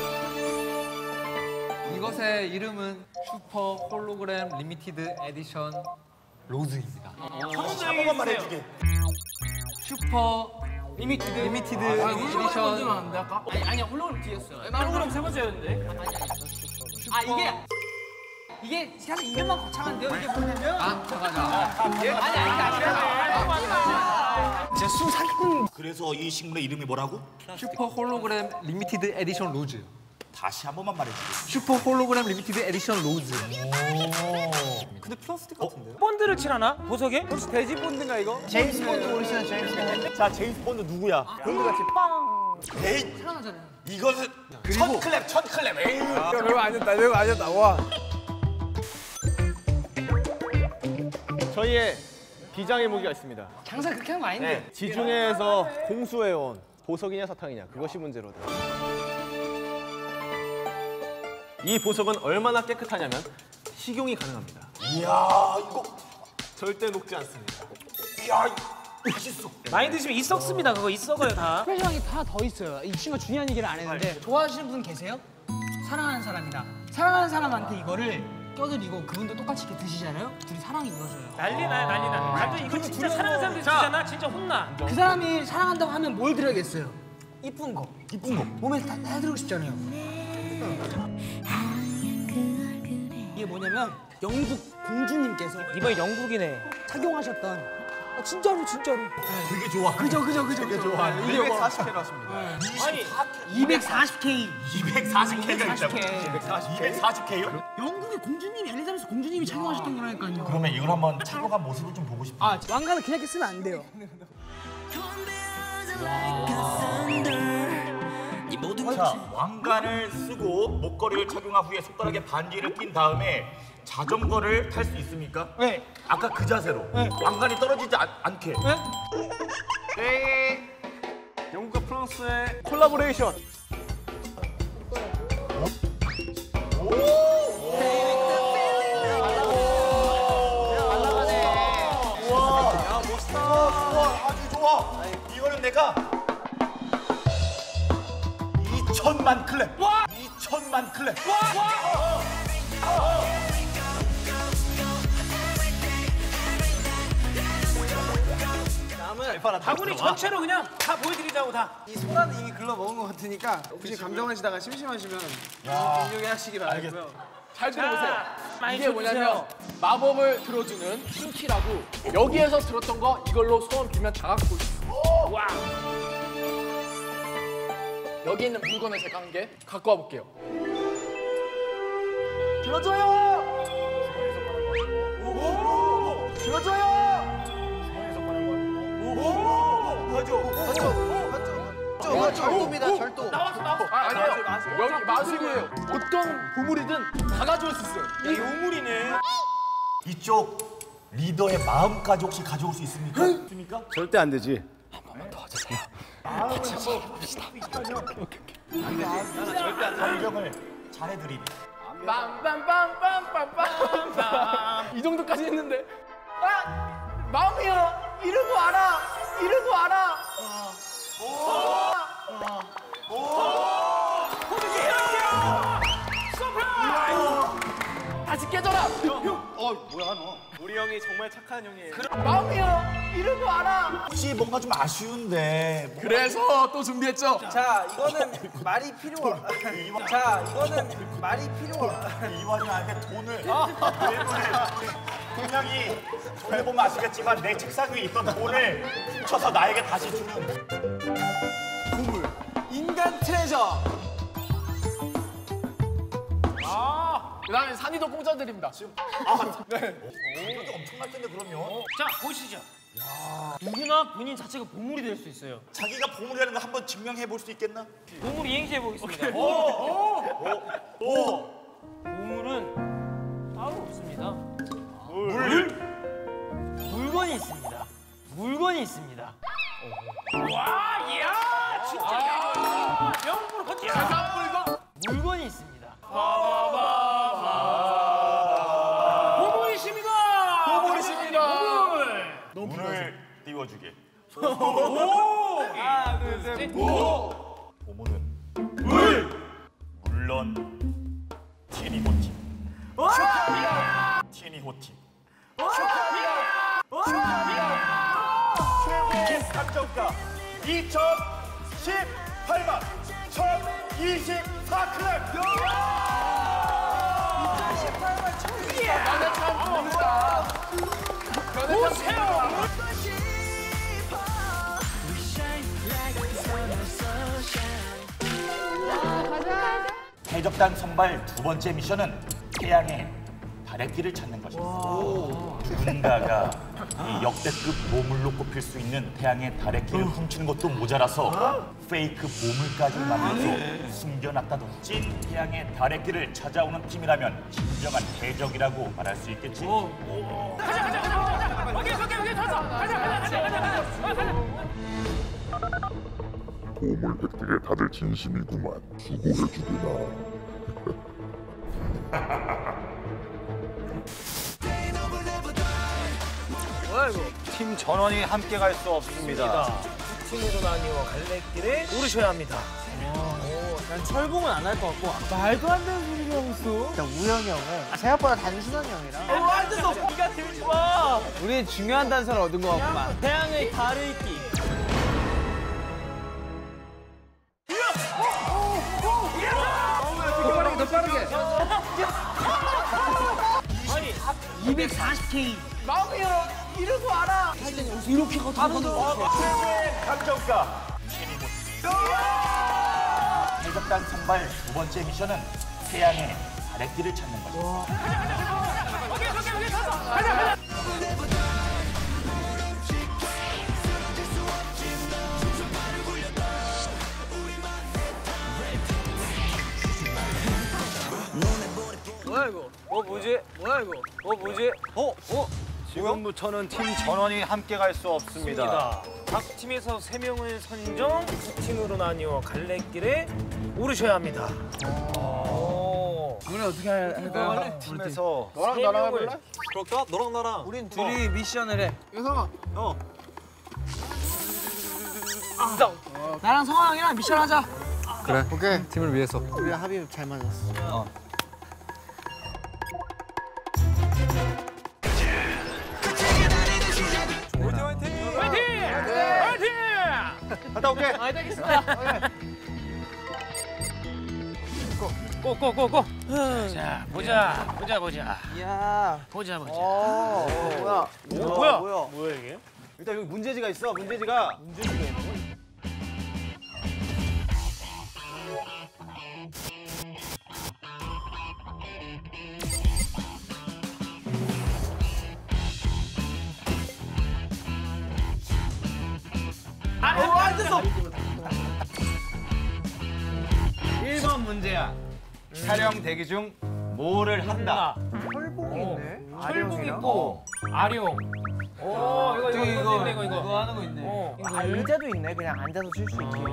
K: 이것의 이름은 슈퍼 홀로그램 리미티드 에디션 로즈입니다.
H: 한 번만 해주게.
K: 슈퍼
C: 리미티드 에디션. 아니야 홀로그램 뒤였어요.
F: 홀로그램 세 번째였는데.
C: 아 이게 사실 이름만 거창한데요. 이게 뭐냐면 진짜 수 사기꾼.
H: 그래서 이 식물의 이름이 뭐라고?
K: 슈퍼 홀로그램 리미티드 에디션 로즈.
H: 다시 한 번만 말해주세요.
K: 슈퍼 홀로그램 리미티드 에디션 로즈.
A: 근데 플라스틱 같은데요?
F: 본드를 칠하나? 보석에?
E: 혹시 돼지 본드인가 이거?
B: 제임스 본드 모르시나요? 제임스 본드?
A: 자, 제임스 본드 누구야?
C: 본드같이 빵.
H: 에이,
C: 사랑하잖아요.
H: 이거는 천클랩. 에이.
E: 별거 아니었다. 와.
A: 저희의 비장의 무기가 있습니다.
C: 장사 그렇게 하는 거 아닌데.
A: 지중해에서 공수해온 보석이냐 사탕이냐 그것이 문제로다. 이 보석은 얼마나 깨끗하냐면 식용이 가능합니다.
H: 이야, 이거
A: 절대 녹지 않습니다.
H: 이야, 맛있어.
F: 많이 드시면 이 썩습니다. 그거 이 썩어요 다.
C: 스페셜하게 하나 더 있어요. 이 친구가 중요한 얘기를 안 했는데 좋아하시는 분 계세요? 사랑하는 사람이다. 사랑하는 사람한테 이거를 껴드리고 그분도 똑같이 이렇게 드시잖아요? 둘이 사랑이 이루어져요.
F: 난리 나. 완전 이거 진짜 사랑하는 사람들 쓰잖아. 진짜 혼나.
C: 그 사람이 사랑한다고 하면 뭘 드려야겠어요? 이쁜 거. 몸에 다 해드리고 싶잖아요. 이게 뭐냐면 영국 공주님께서
F: 이번에 영국이네.
C: 착용하셨던 진짜로
H: 되게 좋아.
C: 그죠 되게 좋아.
A: 240K로 하십니다.
F: 아니
C: 240K
H: 240K가 있다고? 240K요?
C: 영국의 공주님이 엘리자베스 공주님이 착용하셨던 거라니까요.
H: 그러면 이걸 한번 착용한 모습을 좀 보고 싶어.
C: 아 왕관은 그냥 이렇게 쓰면 안 돼요.
H: 자, 왕관을 쓰고 목걸이를 착용한 후에 손가락에 반지를 낀 다음에 자전거를 탈 수 있습니까?
C: 네.
H: 아까 그 자세로 왕관이 떨어지지 않게.
A: 영국과 프랑스의 콜라보레이션.
H: 우와, 멋있다. 아주 좋아. 이거는 내가 2천만 클랩. 2천만 클랩.
F: 다구리 전체로 그냥 다 보여드리자고 다.
E: 이 소라는 이미 글러 먹은 것 같으니까 혹시 감정하시다가 심심하시면 인용해 하시기 바라고요.
K: 잘 들어보세요.
F: 많이
K: 이게
F: 좀 주세요.
K: 뭐냐면 마법을 들어주는 흰티라고 여기에서 들었던 거 이걸로 소원 빌면 다 갖고 있어.
F: 와.
K: 여기 있는 물건을 제가 한 개 갖고 와볼게요. 들어줘요! 들어줘요!
B: 절도입니다, 절도.
K: 아니에요. 여기 마술이에요. 어떤 보물이든 다 가져올 수 있어요.
F: 이 우물이네.
H: 이쪽 리더의 마음까지 혹시 가져올 수 있습니까? 있습니까?
A: 절대 안 되지.
H: 감정을 잘해드리네.
K: 빰빰빰빰빰빰 이 정도까지 했는데 마음이요. 이러고 알아. 다시 깨져라.
H: 뭐야 너?
A: 우리 형이 정말 착한 형이에요.
K: 마음이요. 이러고 알아.
H: 혹시 뭔가 좀 아쉬운데
K: 그래서 또 준비했죠.
E: 자, 이거는 말이 필요한.
H: 이 와중에 돈을 분명히 전에 보면 아시겠지만 내 책상 위에 있던 돈을 훔쳐서 나에게 다시 주는
E: 보물. 인간 트레저.
K: 그다음에 산이도 공짜 드립니다.
H: 이것도 엄청날 텐데 그러면
F: 자 보시죠. 누구나 본인 자체가 보물이 될 수 있어요.
H: 자기가 보물이라는 걸 한번 증명해 볼 수 있겠나?
F: 보물 이행시 해보겠습니다. 보물은 따로 없습니다. 물건이 있습니다. 물건이 있습니다. 와, 이야, 진짜 명물 거지야. 물건이 있습니다. 보물이십니다.
H: 문을 띄워주게.
F: 하나, 둘, 셋.
H: 보물은 물론 티니호팀. 티니호팀. 최고의 감정가 2018만 1024클랩. 해적단 선발 두 번째 미션은 태양의 달의 길을 찾는 것입니다. 누군가가 이 역대급 보물로 꼽힐 수 있는 태양의 달의 길을 훔치는 것도 모자라서 페이크 보물까지 만들어서 숨겨놨다던 찐 태양의 달의 길을 찾아오는 팀이라면 진정한 해적이라고 말할 수 있겠지.
D: 보물 획득에 다들 진심이구만. 수고해주게나.
G: 팀 전원이 함께 갈 수 없습니다.
F: 팀으로 나뉘어 갈래길에 오르셔야 합니다.
C: 난 철봉은 안 할 것 같고 말도 안 되는 소리를 하고 있어.
B: 일단 우영이 형은 생각보다 단순한 형이라
C: 완전 기가 들지 마. 우리 중요한 단서를 얻은 것 같구만. 태양의 달을 잇기.
B: 더 빠르게.
C: 아니 240K. 마음이야. 이러고 알아. 이렇게 가거든.
H: 최고의 감정가 해적단 선발 두 번째 미션은 태양의 달의 길을 찾는 것입니다.
F: 뭐야 이거? 뭐지? 뭐야 이거? 뭐지?
G: 지금부터는 팀 전원이 함께 갈 수 없습니다.
F: 각 팀에서 3명을 선정, 2팀으로 나뉘어 갈래길에 오르셔야 합니다.
C: 우리 어떻게 할까요?
G: 팀에서
F: 너랑 나랑 해볼래?
G: 그럴까? 너랑 나랑.
C: 우린 둘이 미션을 해.
B: 여성아.
C: 나랑 성황이랑 미션 하자.
I: 그래.
B: 오케이.
I: 팀을 위해서.
B: 우리 합이 잘 맞았어.
F: 화이팅!
G: 갔다 올게.
C: 알겠습니다.
F: 고고고고. 자 보자.
B: 이야.
F: 보자.
B: 뭐야?
F: 뭐야 이게?
G: 일단 여기 문제지가 있어. 문제지가.
C: 앉았어.
G: 1번 문제야. 촬영 대기 중 뭐를 한다.
B: 철봉이 있네.
F: 철봉 있고 아령. 이거
C: 하는 거 있네.
B: 의자도 있네. 그냥 앉아서 쉴 수 있게.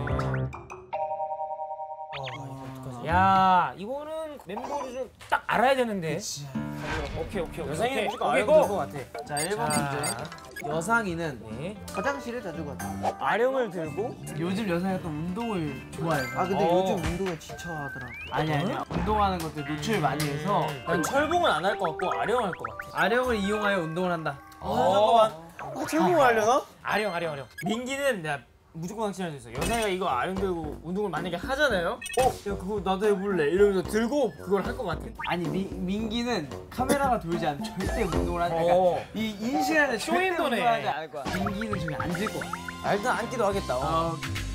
F: 야 이거는 멤버를 좀 딱 알아야 되는데. 오케이.
C: 여상이는 무조건
F: 오케이,
C: 아령
F: 고!
C: 들것 같아. 자 1번 문제. 여상이는
F: 네.
B: 화장실에 자주 가자.
C: 아령을 들고 요즘 여상이가 또 운동을 좋아해.
B: 아 근데 요즘 운동에 지쳐 하더라.
C: 아니야. 운동하는 것들 노출 많이 해서 철봉은 안 할 것 같고 아령 할 것 같아. 아령을 이용하여 운동을 한다. 잠깐만. 철봉을 하려나?
F: 아령. 민기는 내가 무조건 확신할 수 있어. 여상이가 이거 아령 들고 운동을 만약에 하잖아요. 야 그거 나도 해볼래. 이러면서 들고 그걸 할 것 같아.
C: 아니 민기는 카메라가 돌지 않으면 절대 운동을 하지 않아. 이 인시간에 절대
F: 쇼인도네.
C: 운동을 하지 않을 거야. 민기는 저기 앉을 것 같아. 일단 앉기도 하겠다.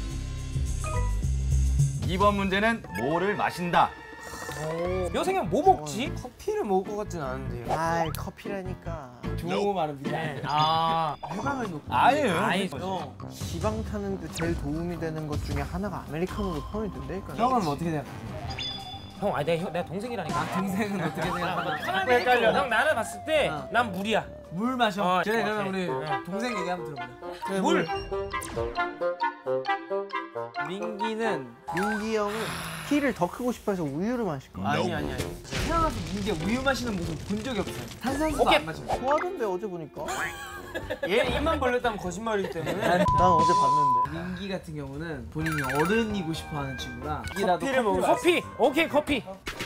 G: 2번 문제는 뭐를 마신다.
F: 여상이 형 뭐 먹지?
C: 커피를 먹을 것 같진 않은데요.
B: 아이 커피라니까.
C: 좋은 거 말합니다. 해방을 놓고.
G: 아니에요.
B: 지방 타는데 제일 도움이 되는 것 중에 하나가 아메리카노로 포함이 된다니까.
C: 형은 어떻게 생각해?
F: 형, 내가 동생이라니까.
C: 동생은 어떻게 생각하나?
F: 하나도 헷갈려. 형 나를 봤을 때 난 물이야.
C: 물 마셔. 그래 그러면
F: 오케이.
C: 우리 동생 얘기 한번 들어보자.
F: 물.
B: 민기 형은 키를 더 크고 싶어해서 우유를 마실 거야.
C: 아니. 태어나서 민기가 우유 마시는 모습 본 적이 없어요. 탄산수도
F: 오케이.
C: 안 마셔.
B: 좋아하던데 어제 보니까.
C: 얘 입만 벌렸다면 거짓말이기 때문에.
B: 난 어제 봤는데.
C: 민기 같은 경우는 본인이 어른이고 싶어하는 친구라
F: 커피를 먹어. 커피. 오케이 커피.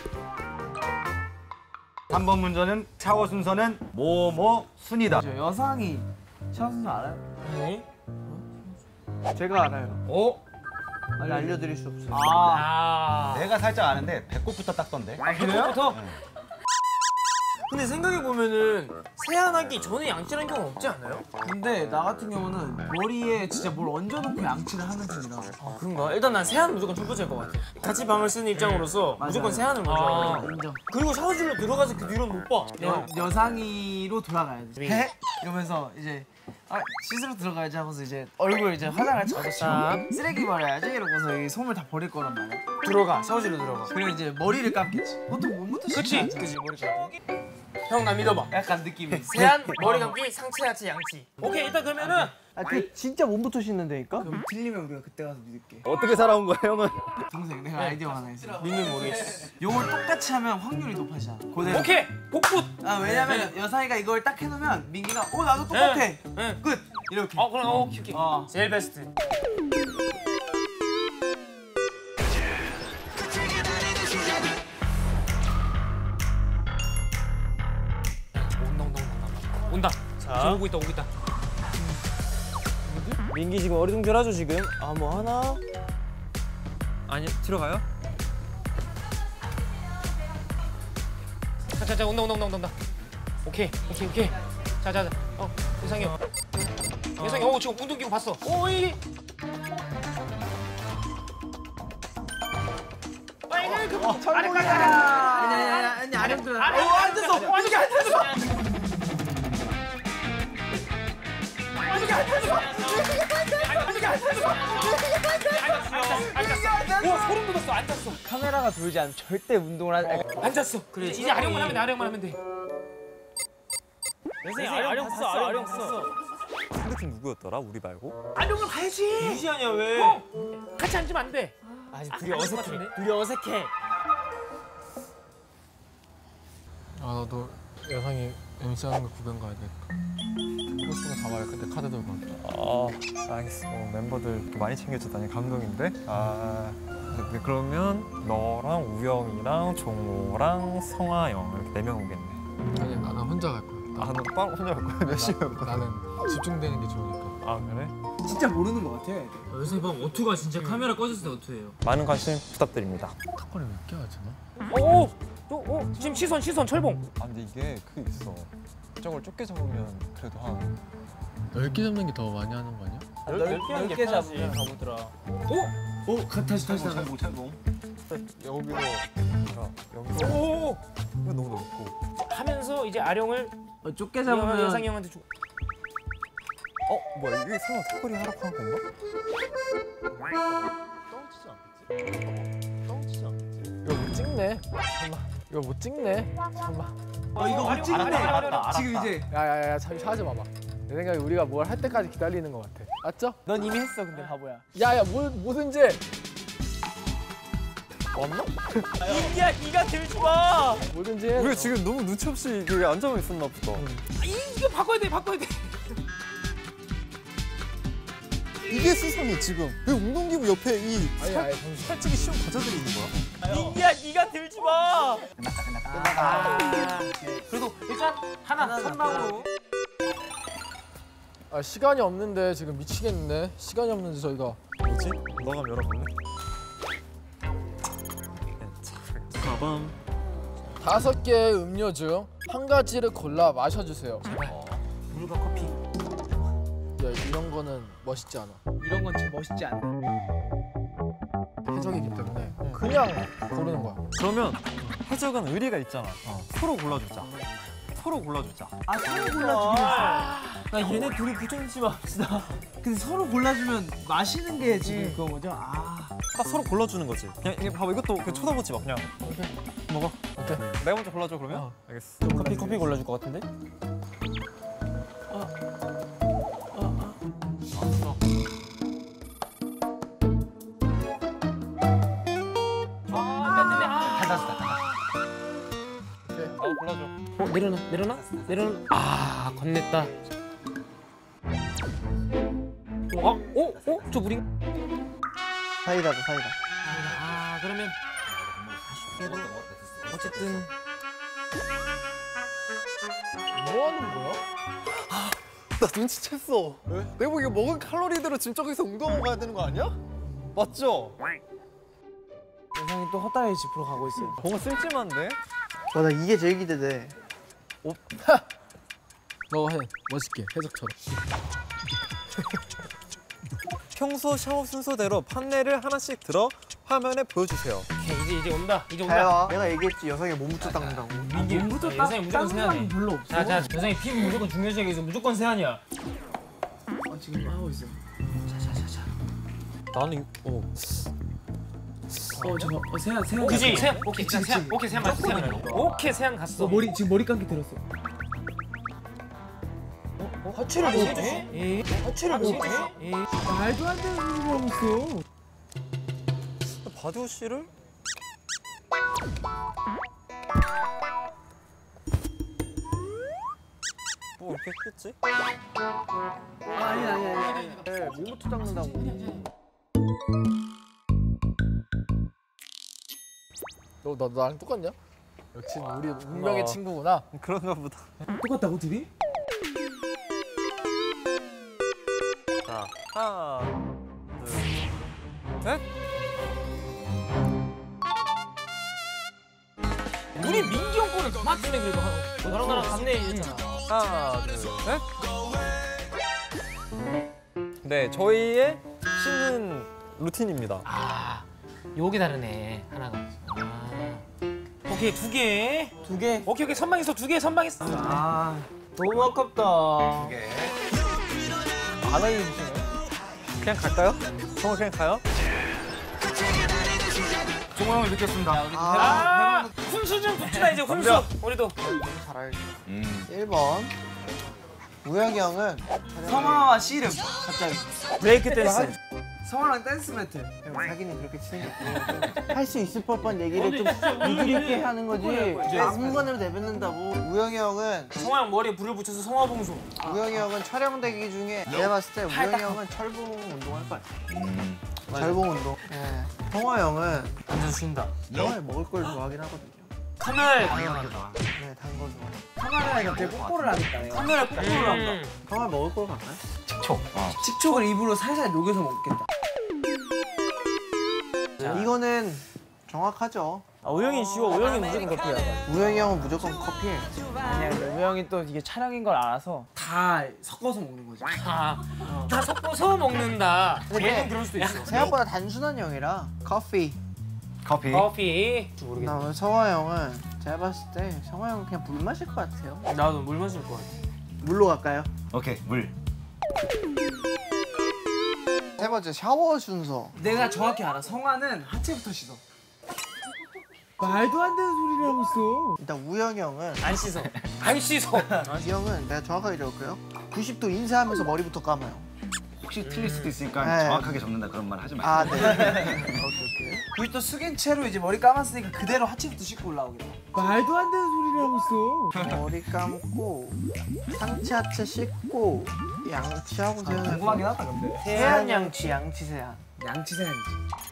G: 3번 문제는 샤워 순서는 뭐뭐 순이다.
C: 여상이 샤워 순서 알아요?
F: 네.
B: 제가 알아요. 알려드릴 수 없어요.
G: 내가 살짝 아는데 배꼽부터 닦던데.
F: 배꼽부터? 근데 생각해보면은 세안하기 전에 양치하는 경우 없지 않아요?
E: 근데 나 같은 경우는 머리에 진짜 뭘 얹어놓고 양치를 하는 편이라.
F: 그런가? 일단 난 세안 무조건 첫 번째일 것 같아. 같이 방을 쓰는 입장으로서 무조건 세안을 먼저 해.
E: 인정.
F: 그리고 샤워실로 들어가서 그 뒤로는 못 봐.
E: 여상이로 돌아가야지. 해? 이러면서 이제 씻으러 들어가야지 하면서 이제 얼굴 이제 화장을 쳐서 쓰레기 버려야지 이러고서 이 솜을 다 버릴 거란 말이야.
F: 들어가, 샤워실로 들어가.
E: 그리고 이제 머리를 감겠지. 보통 몸부터
F: 그치? 그치, 머리 감기. 형, 나 믿어봐.
E: 약간 느낌이.
F: 세안, 머리 감기, 상체 하체 양치. 오케이, 일단 그러면은
B: 그 진짜 몸부터 씻는다니까?
E: 그럼 틀리면 우리가 그때 가서 믿을게.
A: 어떻게 살아온 거야 형은?
E: 동생 내가 아이디어 하나 있어.
F: 믿는 모르겠어.
E: 요걸 똑같이 하면 확률이 높아지잖아. 그대로.
F: 오케이, 복붙.
E: 왜냐면 여상이가 이걸 딱 해놓으면 민기가 나도 똑같아.
F: 네.
E: 끝. 이렇게.
F: 그럼 오케이. 제일 베스트. 온다. 자, 오고 있다. 민기 지금 어리둥절하죠 지금? 뭐 하나? 아니 들어가요? 자 온다. 오케이. 자. 예상이 형. 지금 운동기구 봤어. 이게. 빨리 그거. 아래까지.
E: 아니 아령 들어. 앉았어.
F: 완전히 앉았어. 소름 돋았어. 앉았어.
B: 카메라가 돌지 않으면 절대 운동을 하지.
F: 앉았어. 그래. 이제 아령만 하면 돼. 아령 봤어.
A: 상대팀 누구였더라? 우리 말고?
F: 아령을 가야지. 무시하냐 왜? 같이 앉으면 안 돼. 둘이 어색해.
I: 나도 여상이 MC 하는 거 구경 가야 되니까. 하고 싶은 거 다 말해. 그때 카드 들고 갈게.
L: 알겠어. 멤버들 이렇게 많이 챙겨줬다니 감동인데? 네, 그러면 너랑 우영이랑 종호랑 성아영 이렇게 4명 오겠네.
I: 아니 나는 혼자 갈 거야.
L: 너 빵 혼자 갈 거야? 몇 시에 올 거야?
I: 나는 집중되는 게 좋으니까.
L: 그래?
E: 진짜 모르는 것 같아.
F: 요새 봐 어투가 진짜 카메라 꺼졌을 때 어투예요.
L: 많은 관심 부탁드립니다.
I: 턱걸이 몇 개 하잖아?
F: 지금 시선 철봉.
L: 근데 이게 그게 있어. 저걸 좁게 잡으면 그래도 한
I: 10개 잡는 게 더 많이 하는 거 아니야?
F: 10개 잡으면 가보더라.
E: 다시
L: 철봉. 여기로 여기서
F: 오!
L: 이거 너무 넓고.
F: 하면서 이제 아령을
E: 좁게 잡으면
F: 여상이 형한테 줘.
L: 뭐야 이게 설마 턱걸이 하락한 건가?
I: 이거 못 찍네. 잠깐만. 이거 못 찍네. 잠깐만.
E: 이거 못 찍네.
F: 알았다.
E: 지금 이제
I: 야야야 잠시 하지 마봐. 내 생각에 우리가 뭘 할 때까지 기다리는 것 같아. 맞죠?
E: 넌 이미 했어 근데 바보야.
I: 야야 뭐든지. 왔나?
F: 인기야 니가 들지 마.
I: 뭐든지 해.
L: 우리가 지금 너무 눈치 없이 이게 앉아만 있었나 보다.
F: 이거 바꿔야 돼.
L: 이게 수상해 지금. 왜 운동기구 옆에 이
I: 아니 잠시.
L: 살찌기 시험 과자들이 있는 거야?
F: 인기야 니가 들지 마. 그래도 일단 하나 선방으로.
I: 시간이 없는데 지금 미치겠는데. 시간이 없는데 저희가.
L: 뭐지? 너가 열어볼래?
A: 가방.
I: 5개의 음료 중 한 가지를 골라 마셔주세요.
F: 물과 커피.
I: 야 이런 거는 멋있지 않아.
E: 이런 건 진짜 멋있지 않아.
I: 해적이기 때문에 그냥 고르는 거야.
L: 그러면 해적은 의리가 있잖아. 서로 골라주자.
E: 서로 골라주기로 했어.
F: 나 얘네 둘이 붙여주지 맙시다.
E: 근데 서로 골라주면 마시는 게 지금 그런 거죠?
L: 딱 서로 골라주는 거지. 그냥 이게 봐봐 이것도 그냥 쳐다보지 마 그냥.
I: 먹어. 어때?
L: 내가 먼저 골라줘 그러면? 알겠어.
F: 커피 골라줄 것 같은데?
I: 골라줘.
F: 내려놔. 건넸다. 저 물이.
B: 사이다다 사이다.
F: 그러면 어쨌든
I: 뭐 하는 거야? 나 눈치챘어. 왜? 내가 보기에 먹은 칼로리대로 지금 저기서 운동하고 가야 되는 거 아니야? 맞죠?
C: 영상이 또 헛다리 짚으러 가고 있어요.
I: 뭔가 쓸쓸한데?
B: 와, 나 이게 제일 기대돼.
K: 너 해. 멋있게 해석처럼.
L: 평소 샤워 순서대로 판넬을 하나씩 들어 화면에 보여주세요.
F: 오케이, 이제 온다. 이제 온다.
B: 자야, 내가 얘기했지 여성이 몸부터 닦는다고.
F: 민기
C: 몸부터
F: 여성이 무조건
C: 닦는 사람이
F: 세안해.
C: 별로 없어.
F: 자, 여성이 피부 무조건 중요시하기 위해서 무조건 세안이야.
C: 지금 하고 있어.
L: 나는
C: 저거 세안.
F: 그지? 세안. 오케이, 세안. 오케이, 세안 갔어. 세안. 오케이, 세안 갔어.
C: 지금 머리 감기 들었어. 하체를
F: 뭐지?
C: 하체를 뭐지? 말도 안 되는 소리 하고 있어.
L: 바디워시를? 뭐 이렇게 했겠지?
C: 아니.
B: 네, 몸부터 닦는다고.
K: 너 나랑 똑같냐? 역시 우리 운명의 친구구나.
L: 그런가 보다.
C: 똑같다고 둘이?
L: 자, 하나, 둘, 셋.
F: 우리 민기 형 거는 맞추네 그래도. 너랑 나랑 같네 했잖아.
L: 하나, 둘, 셋. 네, 저희의 씻는 루틴입니다.
F: 아, 요게 다르네 하나가. 아, 오케이 두 개. 오케이 선방했어 두 개 선방했어. 아, 너무 아깝다.
L: 안 알려주시나요? 그냥 갈까요? 정말 그냥 가요?
F: 종영을 느꼈습니다. 훈수 좀 붙이다 이제 훈수. 우리도.
B: 잘 알죠. 1번. 우영이 형은
C: 성화와 씨름 갑자기.
F: 브레이크 댄스.
C: 성화랑 댄스 배틀.
B: 자기는 그렇게 생겼고 할 수 있을 법한 얘기를 좀 유들 있게 하는 거지. 아무거나 내뱉는다고. 우영이 형은
F: 성화 형 머리에 불을 붙여서 성화 봉수.
B: 우영이 형은 촬영대기 중에 내가 봤을 때 우영이 형은 철봉 운동할 것 같아. 철봉 운동. 네. 성화 형은
F: 완전 쉰다.
B: 정말 먹을 걸 좋아하긴 하거든요.
F: 카메라에
B: 네, 단 거 좋아해.
C: 카메라에 갑자기 뽀뽀를 하겠다. 내가.
F: 카메라에 뽀뽀를 한다.
B: 정말 먹을 걸 갈까요?
C: 식촉을 입으로 살살 녹여서 먹겠다.
B: 이거는 정확하죠.
F: 우영이 쉬워. 우영이 무조건 커피야.
B: 우영이 형은 무조건 커피예요.
C: 아니야, 근데 우영이 또 이게 촬영인 걸 알아서 다 섞어서 먹는 거지.
F: 다 섞어서 먹는다. 걔는 그럴 수도 있어.
B: 생각보다 단순한 형이라 커피.
F: 커피.
B: 그다음에 성화 형은 제가 봤을 때 성화 형은 그냥 물 마실 것 같아요.
F: 나도 물 마실 것 같아.
B: 물로 갈까요?
G: 오케이, 물.
B: 세 번째 샤워 순서.
C: 내가 정확히 알아. 성화는 하체부터 씻어. 말도 안 되는 소리를 하고 있어.
B: 일단 우영이 형은
F: 안 씻어. 안 씻어.
B: 이 형은 내가 정확하게 적을게요. 90도 인사하면서 머리부터 감아요.
G: 혹시 틀릴 수도 있으니까
B: 네.
G: 정확하게 적는다 그런 말 하지 마.
B: 아, 네. 오케이.
C: 우리 또 숙인 채로 이제 머리 감았으니까 그대로 하체부터 씻고 올라오겠다. 말도 안 되는 소리를 하고 있어.
B: 머리 감고 상체 하체 씻고 양치하고 세안.
C: 궁금하긴 하다 근데.
B: 세안 양치 세안.
C: 양치 세안이지.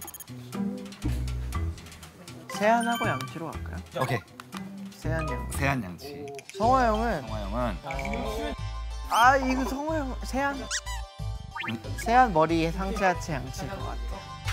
B: 세안하고 양치로 갈까요?
G: 오케이.
B: 세안 양치.
G: 세안 양치.
B: 성화 형은
G: 성화 형은
B: 이거 성화 형 세안. 세안 머리에 상체 하체 양치인 것 같아.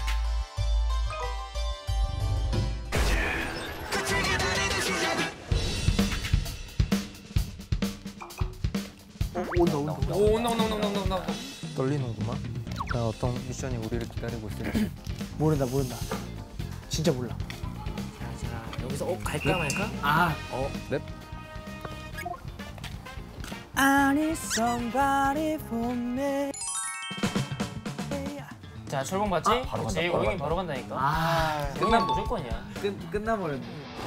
B: 온다.
F: 오, 온다.
L: 떨리는구만. 나 어떤 미션이 우리를 기다리고 있을지.
C: 모른다. 진짜 몰라.
F: 자, 여기서 갈까 말까?
L: 넵.
C: I need somebody for me.
F: 자, 철봉 봤지? 바로 간다. 우영이 바로 간다니까. 끝나면 무조건이야.
C: 끝나버렸네.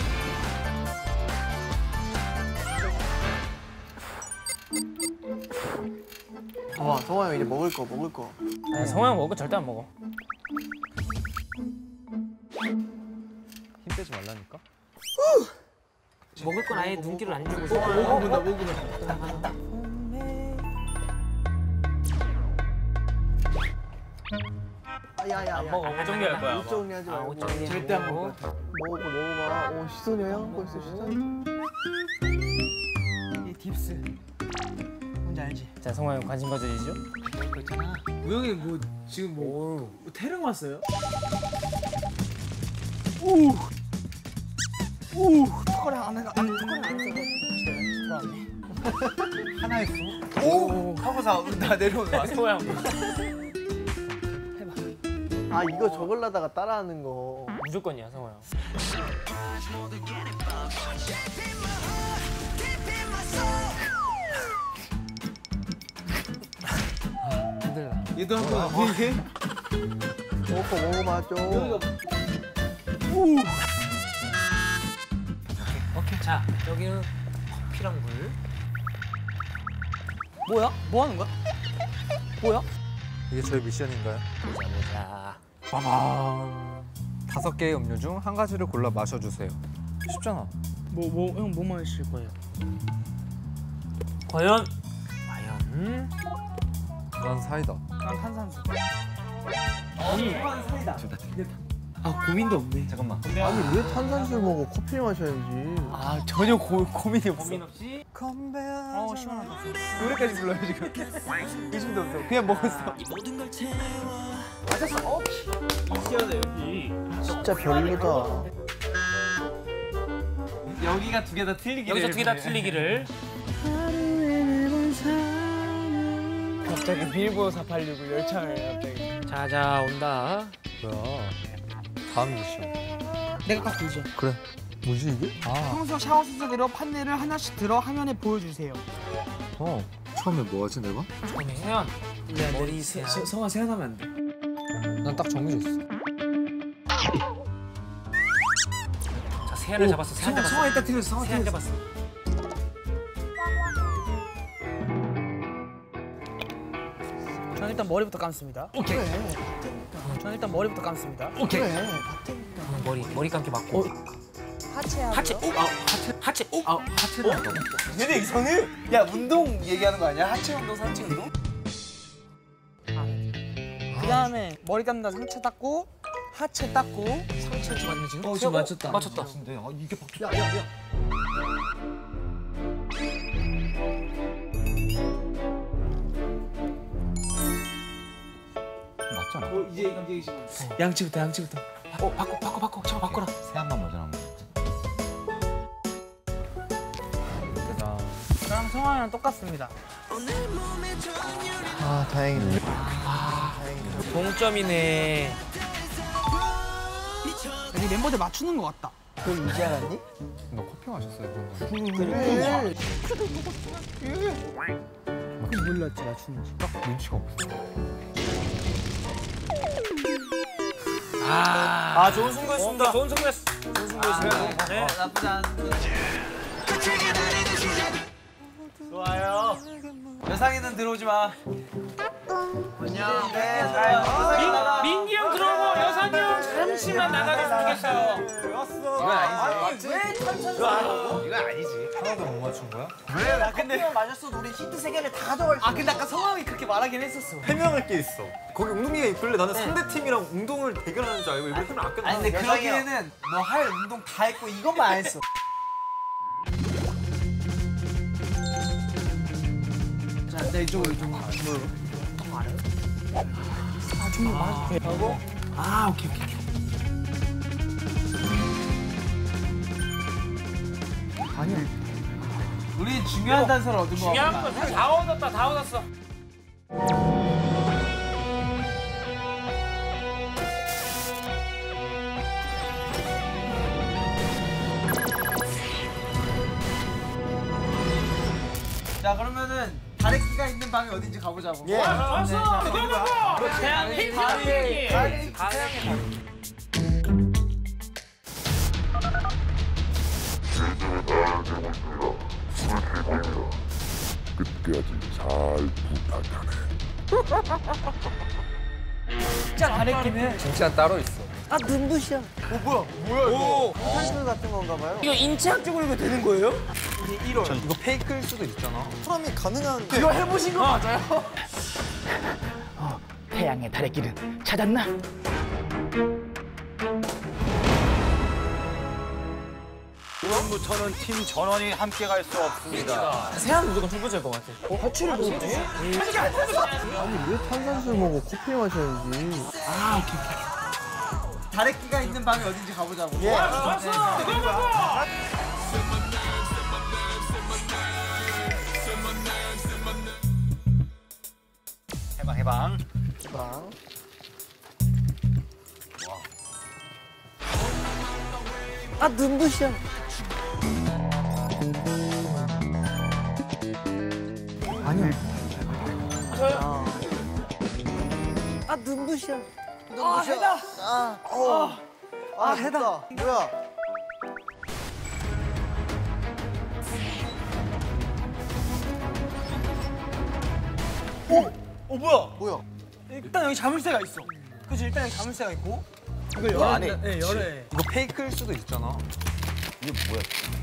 B: 와, 성화 형 이제 먹을 거.
F: 아니, 성화 형 먹을 거 절대 안 먹어.
L: 힘 빼지 말라니까.
F: 먹을 건 아예 눈길을 안 주고
C: 먹는다.
B: 야야야.
F: 안 먹어. 옷 정리할 거야.
B: 옷 정리하지 말고.
F: 옷 정리.
C: 절대 안 먹을 것 같아.
B: 먹어봐. 오, 시선이 왜 하고 있어, 시선이?
C: 이 딥스. 뭔지 알지?
F: 자, 성화 형 관심 가져주시죠.
C: 그거 있잖아. 우영이 뭐 지금 뭐 태릉 왔어요? 오, 턱걸이 안 해가. 턱걸이 안 해서 돌아왔네.
B: 하나 했어.
C: 오, 하고서 나 내려오네.
F: 성화 형.
B: 아 이거 적으려다가 따라하는 거.
F: 무조건이야, 성화 형.
I: 힘들다.
C: 얘도 한번 이게.
B: 먹어봐줘.
F: 오케이. 자, 여기는 커피랑 물.
C: 뭐야? 뭐 하는 거야? 뭐야?
L: 이게 저희 미션인가요?
F: 자,
L: 빠밤. 5개의 음료 중 한 가지를 골라 마셔주세요. 쉽잖아.
C: 형 뭐 마실 거예요?
F: 과연?
L: 난 사이다.
C: 난 탄산수. 사이다. 아 고민도 없네.
F: 잠깐만.
B: 아니 왜 탄산수를 먹어? 커피 마셔야지.
C: 아 전혀 고민이 없어.
F: 고민 없이?
C: 시원하다. 노래까지 불러요 지금. 의심도 없어. 그냥 먹었어. 맞았어.
F: 시원해, 여기.
B: 진짜 별로다.
C: 여기가 두 개 다 틀리기를.
F: 여기서 두 개 다 틀리기를.
C: 갑자기 빌보드 486을 열창을 갑자기.
F: 자, 온다.
L: 뭐야? 다음 미션.
C: 내가 딱 보죠.
L: 그래. 뭐지 이게? 아.
C: 평소 샤워 순서대로 판넬을 하나씩 들어 화면에 보여주세요.
L: 처음에 뭐 하지 내가?
F: 세연. 머리 세연.
C: 성아 세안하면 안 돼.
L: 난 딱 정해져 있어.
F: 자, 세연을 잡았어. 세연 잡았어.
C: 성아 이따 틀렸어. 성아
F: 세연
C: 틀렸어.
F: 잡았어.
C: 저는 일단 머리부터 감습니다. 오케이. 저는 일단 머리부터 감습니다.
F: 오케이. 머리 감기 맞고.
C: 하체하고요.
F: 하체. 하체. 하체를 한다고?
A: 얘네 이상해. 야 운동 얘기하는 거 아니야? 하체 운동, 상체 운동?
C: 그 다음에 머리 감다 상체 닦고 하체 닦고
F: 상체 맞네 지금?
C: 지금 맞췄다.
F: 맞췄다.
B: 이게 박.
C: 야야야.
L: 맞잖아.
C: 이제 양치부터.
F: 바꿔. 저거 바꿔라.
L: 세한만 먼저 나온 거.
C: 저랑 성화랑 똑같습니다.
B: 아 다행이네.
F: 동점이네.
C: 여기 멤버들 맞추는 것 같다.
B: 그걸 이제 알았니?
L: 너 커피 마셨어요?
B: 그래.
C: 그럼 몰랐지 맞추는지.
L: 딱 눈치가 없어.
F: 좋은 승부였습니다. 좋은 승부였어.
C: 네, 나쁘지 않은데.
A: 좋아요.
C: 여상이는 들어오지 마. 안녕. 네,
F: 민기 형 들어오고 여상이 형 잠시만 나가겠으면 좋겠어요.
A: 이건 아니지.
C: 왜 탄산수?
A: 이건 아니지.
L: 하나도 못 맞춘 거야?
C: 왜? 나 근데 마셨어도 우리 힌트 3개를 다 가져갈 수. 근데 아까 성함이 그렇게 말하긴 했었어.
A: 해명할 게 있어.
L: 거기 웅동이가 있길래 나는 상대팀이랑 웅동을 대결하는 줄 알고 이거 힘을 아껴.
C: 아니 근데 그러기에는 너 할 운동 다 했고 이것만 안 했어. 자, 내 이쪽으로 좀 더 알아요? 좀 맞게 하고. 오케이. 아니야. 우리 중요한 단서를 얻은 거
F: 중요한 거 다 얻었어.
C: 자, 그러면은 다래끼가 있는 방이 어딘지 가보자고.
B: 예.
F: 왔어. 그거. 태양의 다리.
D: 끝까지 잘 부탁하네.
C: 진짜 다래끼는
L: 진짜 따로 있어.
C: 눈부셔.
B: 뭐야 이거? 탄산 같은 건가 봐요.
F: 이거 인체학적으로 이거 되는 거예요?
B: 이게 1월. 이거 페이크일 수도 있잖아. 사람이 가능한.
C: 이거 해보신 거 맞아요?
F: 태양의 다래끼는 찾았나?
G: 지금부터는 팀 전원이 함께 갈 수 없습니다.
F: 세안 무조건 첫 번째일 것 같아.
C: 파츠를 먹었대?
I: 아니 왜 탄산수를 먹어? 커피 마셔야지.
C: 아, 오케이.
B: 다래끼가 있는 방이 어딘지 가보자고.
F: 예.
G: 해방.
C: 아, 눈부셔.
B: 아니요.
C: 아, 눈부셔.
B: 아, 해다. 해다. 뭐야? 뭐야?
C: 일단 여기 자물쇠가 있어. 그치, 일단 여기 자물쇠가 있고.
B: 이거
C: 안에. 네, 열에.
L: 이거 페이크일 수도 있잖아.
B: 이게 뭐야?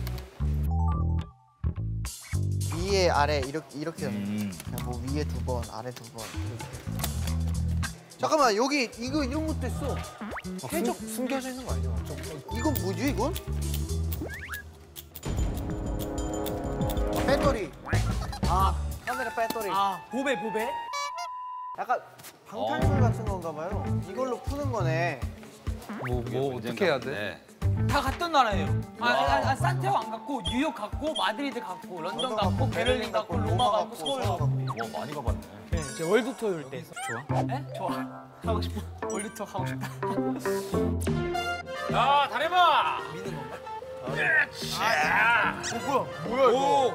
B: 위에 아래 이렇게 그냥 뭐 위에 2번, 아래 2번. 잠깐만 여기 이거 이런 것도 있어.
L: 해적 숨겨져 있는 거 아니야?
B: 이건 뭐지 이건? 배터리. 아 카메라 배터리.
C: 아, 보배.
B: 약간 방탈출 같은 건가 봐요. 이걸로 푸는 거네.
L: 뭐 어떻게 해야 돼?
C: 다 갔던 나라예요. 산티아고 안 갔고, 뉴욕 갔고, 마드리드 갔고, 런던 갔고, 베를린 갔고, 로마 갔고, 서울 갔고.
G: 와 많이 가봤네.
C: 네, 제 월드 투어 올 때. 좋아? 네? 좋아. 하고 싶어. 월드 투어 가고 싶다.
F: 야, 다래봐.
C: 믿는 건가?
F: 뭐야 이거?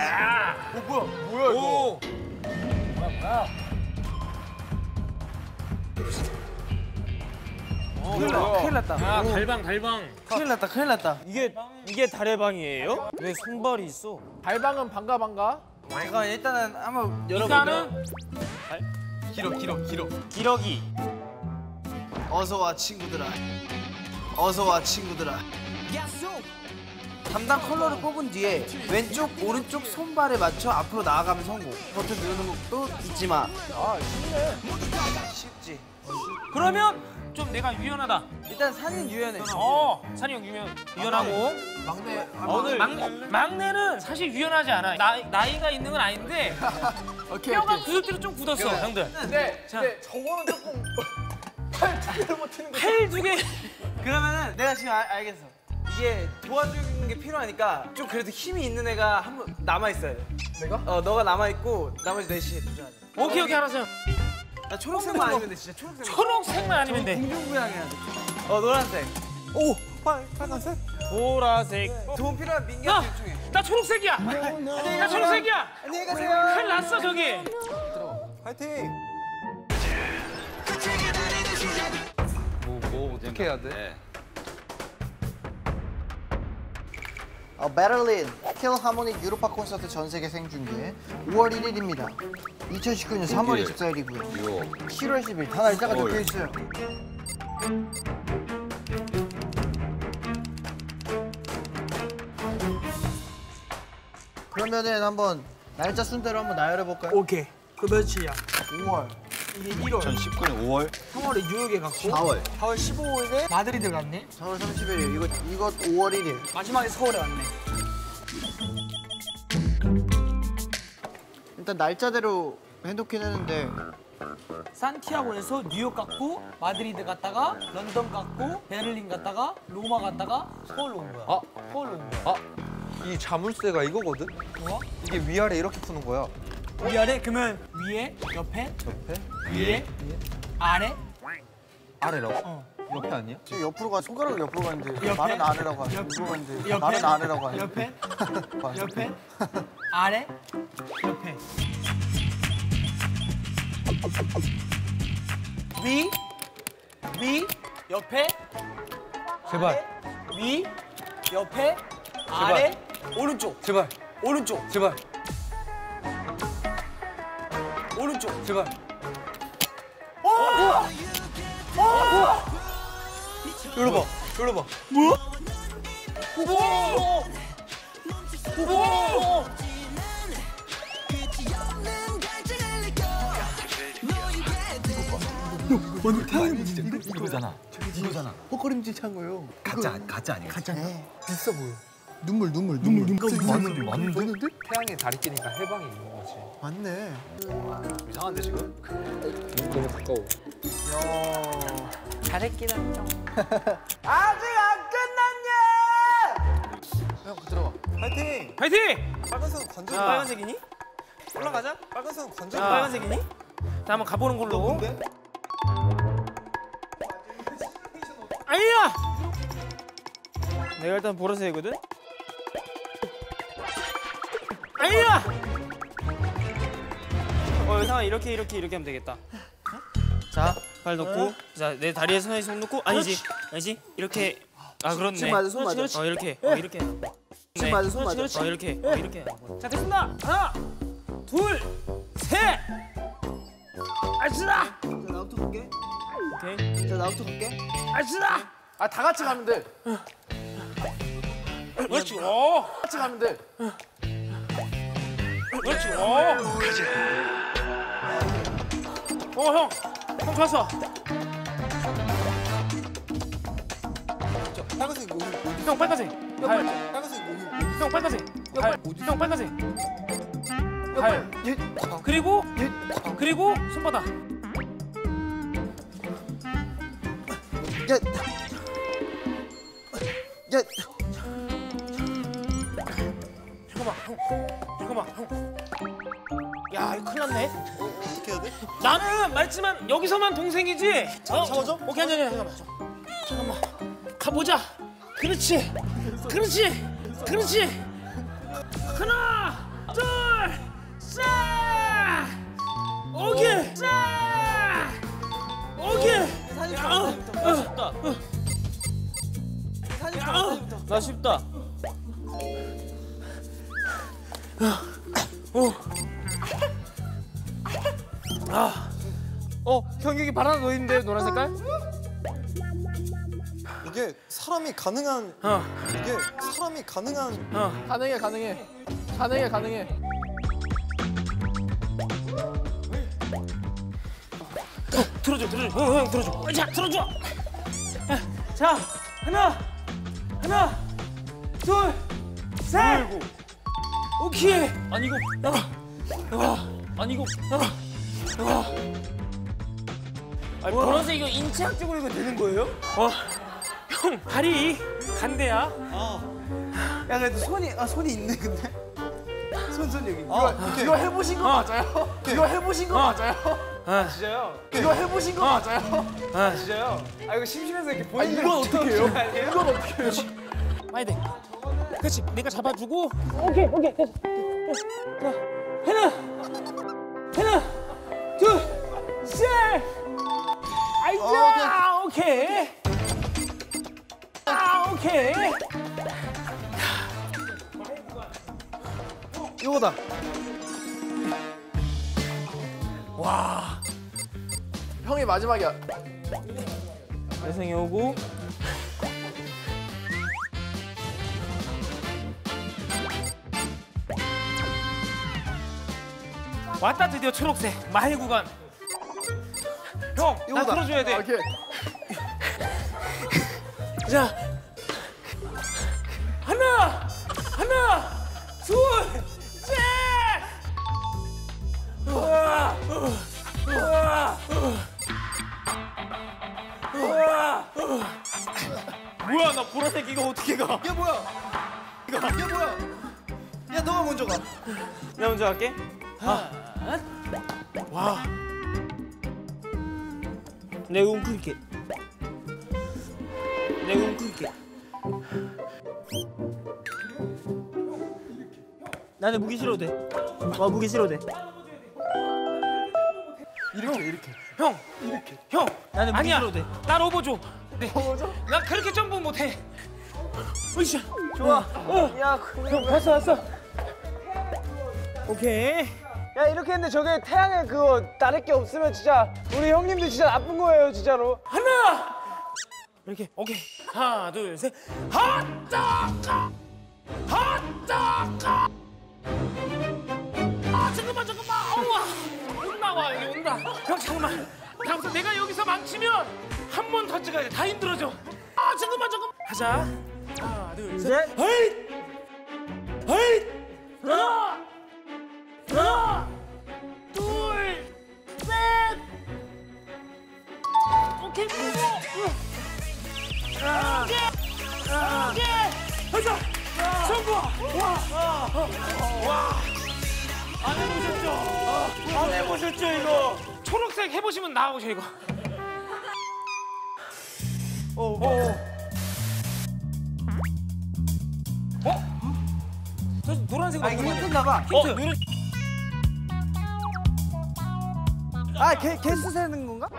F: 뭐야 이거?
C: 큰일 났다.
F: 야, 달방.
C: 큰일 났다.
F: 이게 다래방이에요? 왜 손발이 있어?
K: 달방은 반가.
C: 잠깐 일단은 한번
F: 일단은 기러기.
B: 어서 와 친구들아. 어서 와 친구들아. 담당 컬러를 뽑은 뒤에 왼쪽 오른쪽 손발에 맞춰 앞으로 나아가면 성공. 버튼 누르는 것도 잊지 마.
K: 아 쉽네.
B: 쉽지.
F: 그러면 좀 내가 유연하다.
C: 일단 산은 유연해.
F: 산이 형 유연하고.
K: 오늘
F: 막내는 사실 유연하지 않아. 나이가 있는 건 아닌데 뼈가 구석대로 좀 굳었어, 형들.
K: 근데 저거는 조금 팔 2개를 못 치는 거.
F: 팔 2개.
C: 그러면은 내가 지금 알겠어. 이게 도와주는 게 필요하니까 좀 그래도 힘이 있는 애가 한 번 남아 있어야 돼.
K: 내가?
C: 너가 남아 있고 나머지 넷이 도전하자.
F: 오케이 알았어요.
C: 나 초록색만 아니면 돼 진짜
F: 초록색만 아니면 돼.
C: 공중부양해야 돼. 노란색.
B: 오 빨간색.
F: 보라색.
C: 도움 필요한 민기한테 요청해.
F: 나 초록색이야. 나 초록색이야.
C: 안녕히 가세요.
F: 큰일 났어 저기.
B: 파이팅.
L: 뭐 어떻게 해야 돼?
B: 베를린 필하모닉 유로파 콘서트 전 세계 생중계 5월 1일입니다. 2019년 3월 24일이고요. 7월 10일 다 날짜가 적혀 있어요. 그러면은 한번 날짜 순대로 한번 나열해 볼까요?
C: 오케이. 그 며칠이야?
B: 5월.
C: 이게 1월.
G: 2019년 5월.
C: 3월에 뉴욕에 갔고
B: 4월.
C: 4월 15일에 마드리드 갔네.
B: 4월 31일. 이것 5월 1일.
C: 마지막에 서울에 왔네.
B: 일단 날짜대로 해놓긴 했는데
C: 산티아고에서 뉴욕 갔고 마드리드 갔다가 런던 갔고 베를린 갔다가 로마 갔다가 서울로 온 거야. 서울로 온 거야.
L: 이 자물쇠가 이거거든?
C: 뭐?
L: 이게 위아래 이렇게 푸는 거야.
C: 위아래? 그러면 위에, 옆에, 위에, 아래?
L: 아래라고? 옆에 아니야?
B: 지금 옆으로 가 손가락을 옆으로 가는데
C: 옆에?
B: 말은 아래라고 하죠.
C: 옆에?
B: 옆으로 가는데
C: 옆에?
B: 말은 아래라고 하죠.
C: 옆에? 옆에? 아래? 옆에. 위, 옆에,
L: 제발.
C: 아래, 위, 옆에, 아래, 오른쪽,
L: 제발.
C: 오른쪽,
L: 제발.
C: 오른쪽.
L: 제발.
B: 열어봐. 열어봐.
G: 이거잖아.
B: 헛걸음질 찬 거예요.
G: 가짜 아니야?
B: 가짜. 비싸 보여. 눈물.
L: 왔는데? 태양에 다리 끼니까 해방이 있는 거지.
B: 맞네.
G: 이상한데 지금?
L: 너무 가까워.
C: 잘했긴 하죠.
E: 아직 안 끝났냐?
L: 형 들어가.
A: 파이팅!
F: 파이팅!
A: 빨간색은 관전.
F: 빨간색이니? 올라가자.
A: 빨간색은 관전.
F: 빨간색이니? 자, 한번 가보는 걸로. 아니야! 내가 일단 보라색이거든? 아니야! 여상아 이렇게 하면 되겠다. 자, 발 넣고, 자, 내 다리에 손 놓고, 아니지, 이렇게. 아, 그렇네.
E: 손 맞아, 손 맞아.
F: 이렇게.
E: 손 맞아, 손 맞아.
F: 이렇게. 자, 됐습니다. 하나, 둘, 셋. 알쓰라.
E: 자, 나부터 볼게.
F: 오케이.
E: 자, 나부터 볼게.
F: 알쓰라.
K: 아, 다 같이 가면 돼.
F: 그렇지.
K: 다 같이 가면 돼.
F: 그렇지. 형 좋았어.
A: 빨간색 어디?
F: 형 빨간색.
A: 빨간색 어디?
F: 형 빨간색. 형 빨간색. 발. 그리고 손바닥. 잠깐만 형. 야, 이거 큰일 났네.
A: 어떻게 해야 돼?
F: 나는 말했지만 여기서만 동생이지.
A: 잡아줘?
F: 오케이, 아니, 잠깐만. 가보자. 그렇지. 하나, 둘, 셋. 오케이. 셋. 오케이. 쉽다. 나 쉽다. 형 여기 발 하나 더 있는데 노란 색깔?
A: 이게 사람이 가능한
K: 가능해.
F: 들어줘. 형 들어줘. 자, 들어줘. 자, 하나, 둘, 셋. 오케이. 아니 이거. 아니 보라색 이거 인체학적으로 이거 되는 거예요? 형 발이 간대야.
E: 야, 그래도 손이 있네, 근데. 손 여기.
K: 이거 해보신 거 맞아요? 이거 해보신 거 맞아요?
E: 진짜요?
K: 이거 해보신 거 맞아요?
E: 진짜요? 아, 이거 심심해서 이렇게 보이는
K: 이건 어떻게 해요? 이건 어떻게 해요?
F: 많이 돼. 그렇지. 내가 잡아주고. 오케이. 됐어. 자, 하나, 둘, 셋. 아이자. 오케이. 오케이.
E: 이거다.
F: 와.
K: 형이 마지막이야.
F: 여성이 오고. 왔다, 드디어 초록색 마일 구간. 형, 나 들어줘야 돼.
K: 오케이.
F: 자, 하나, 둘, 셋. 뭐야, 나 보라색 이거 어떻게 가?
E: 이게 뭐야? 야, 너가 먼저 가.
F: 내가 먼저 갈게. 와. 내가 웅크릴게. 나는 무기 싫어도 돼. 무기 싫어도 돼.
K: 이렇게.
F: 형. 나는 무기 싫어도 돼. 나 로보 줘. 네. 나 그렇게 점프 못해. 으쌰.
E: 좋아. 야,
F: 형 왔어. 오케이.
E: 야, 이렇게 했는데 저게 태양에 그거 다를 게 없으면 진짜 우리 형님들 진짜 나쁜 거예요, 진짜로.
F: 하나. 이렇게. 오케이. 하나, 둘, 셋. 핫짜짜. 잠깐만. 온다. 여기 온다. 형, 잠깐만. 다음부터 내가 여기서 망치면 한 번 더 찍어야 돼. 다 힘들어져. 잠깐만. 하자. 하나, 둘, 셋. 헤이. 헤이! 하나, 둘, 셋. 오케이. 가자. 성공. 와. 안 해보셨죠? 안 해보셨죠 이거? 초록색 해보시면 나오죠 이거. 저 노란색
E: 아, 이게 힌트인가 봐.
F: 힌트. 노란.
E: 아, 개수 세는 건가?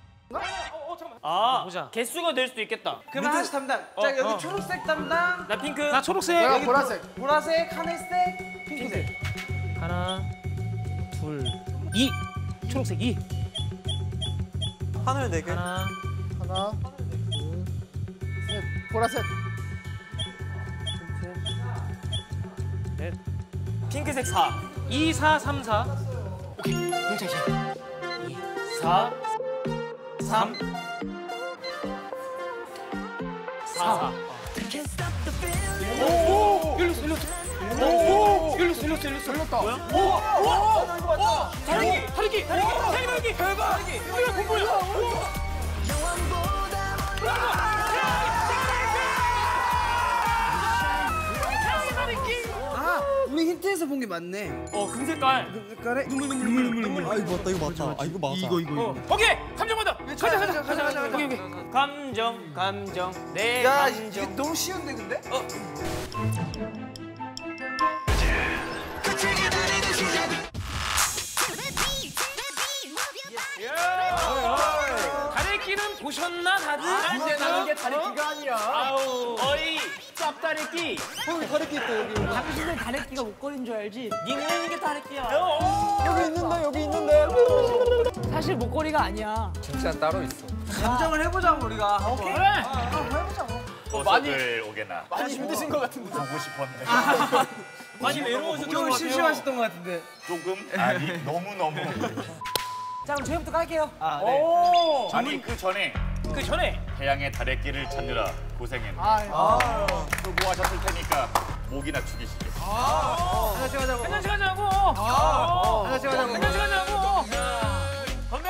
F: 아, 보자. 개수가 될 수도 있겠다.
E: 그러면 하나씩 담당. 자, 여기 초록색 담당.
F: 나 핑크. 나 초록색.
E: 여기 보라색, 하늘색, 핑크색.
F: 하나, 둘, 2. 초록색 2.
B: 하늘 4개.
F: 하나,
B: 둘, 셋. 보라색.
F: 넷. 핑크색 4. 2, 4, 3, 4. 오케이. 동체 2, 4, 3, 4. 오! 일렀어. 열렸다. 뭐야? 다리기. 대박. 이거 뭐야?
E: 아, 우리 힌트에서 본 게 맞네.
F: 금색깔.
E: 색깔에
B: 눈물. 아, 이거 맞다. 아, 이거 맞아.
F: 이거. 오케이. 감정 받아. 가자. 오케이. 감정. 내
E: 야,
F: 감정.
E: 이게 너무 쉬운데 근데?
F: 다래끼는 보셨나 다들?
K: 이제 나는 게 다래끼가 아니야.
F: 아우 어이 짭다래끼.
B: 다래끼 있다, 여기.
C: 당신은 다래끼가 목걸이인 줄 알지?
F: 니는 이게 다래끼야.
B: 여기 있는데.
C: 사실 목걸이가 아니야.
K: 진짜 따로 있어.
E: 감정을 해보자고 우리가.
C: 오케이.
F: 그래.
H: 보석을 오게나.
K: 많이 힘드신 것 같은데.
H: 보고 싶었네.
F: 많이 외로워졌던 것
E: 좀
F: 같아요.
E: 심심하셨던 것 같은데.
H: 조금? 아니, 너무.
C: 자, 그럼 저희부터 깔게요.
F: 오.
H: 아니, 그 전에 태양의 다래끼를 찾느라 고생했네. 수고하셨을 테니까 목이나 죽이시게.
E: 하나씩 하자고.
F: 하나씩 하자고.
E: 하나씩 하자고.
F: 건배.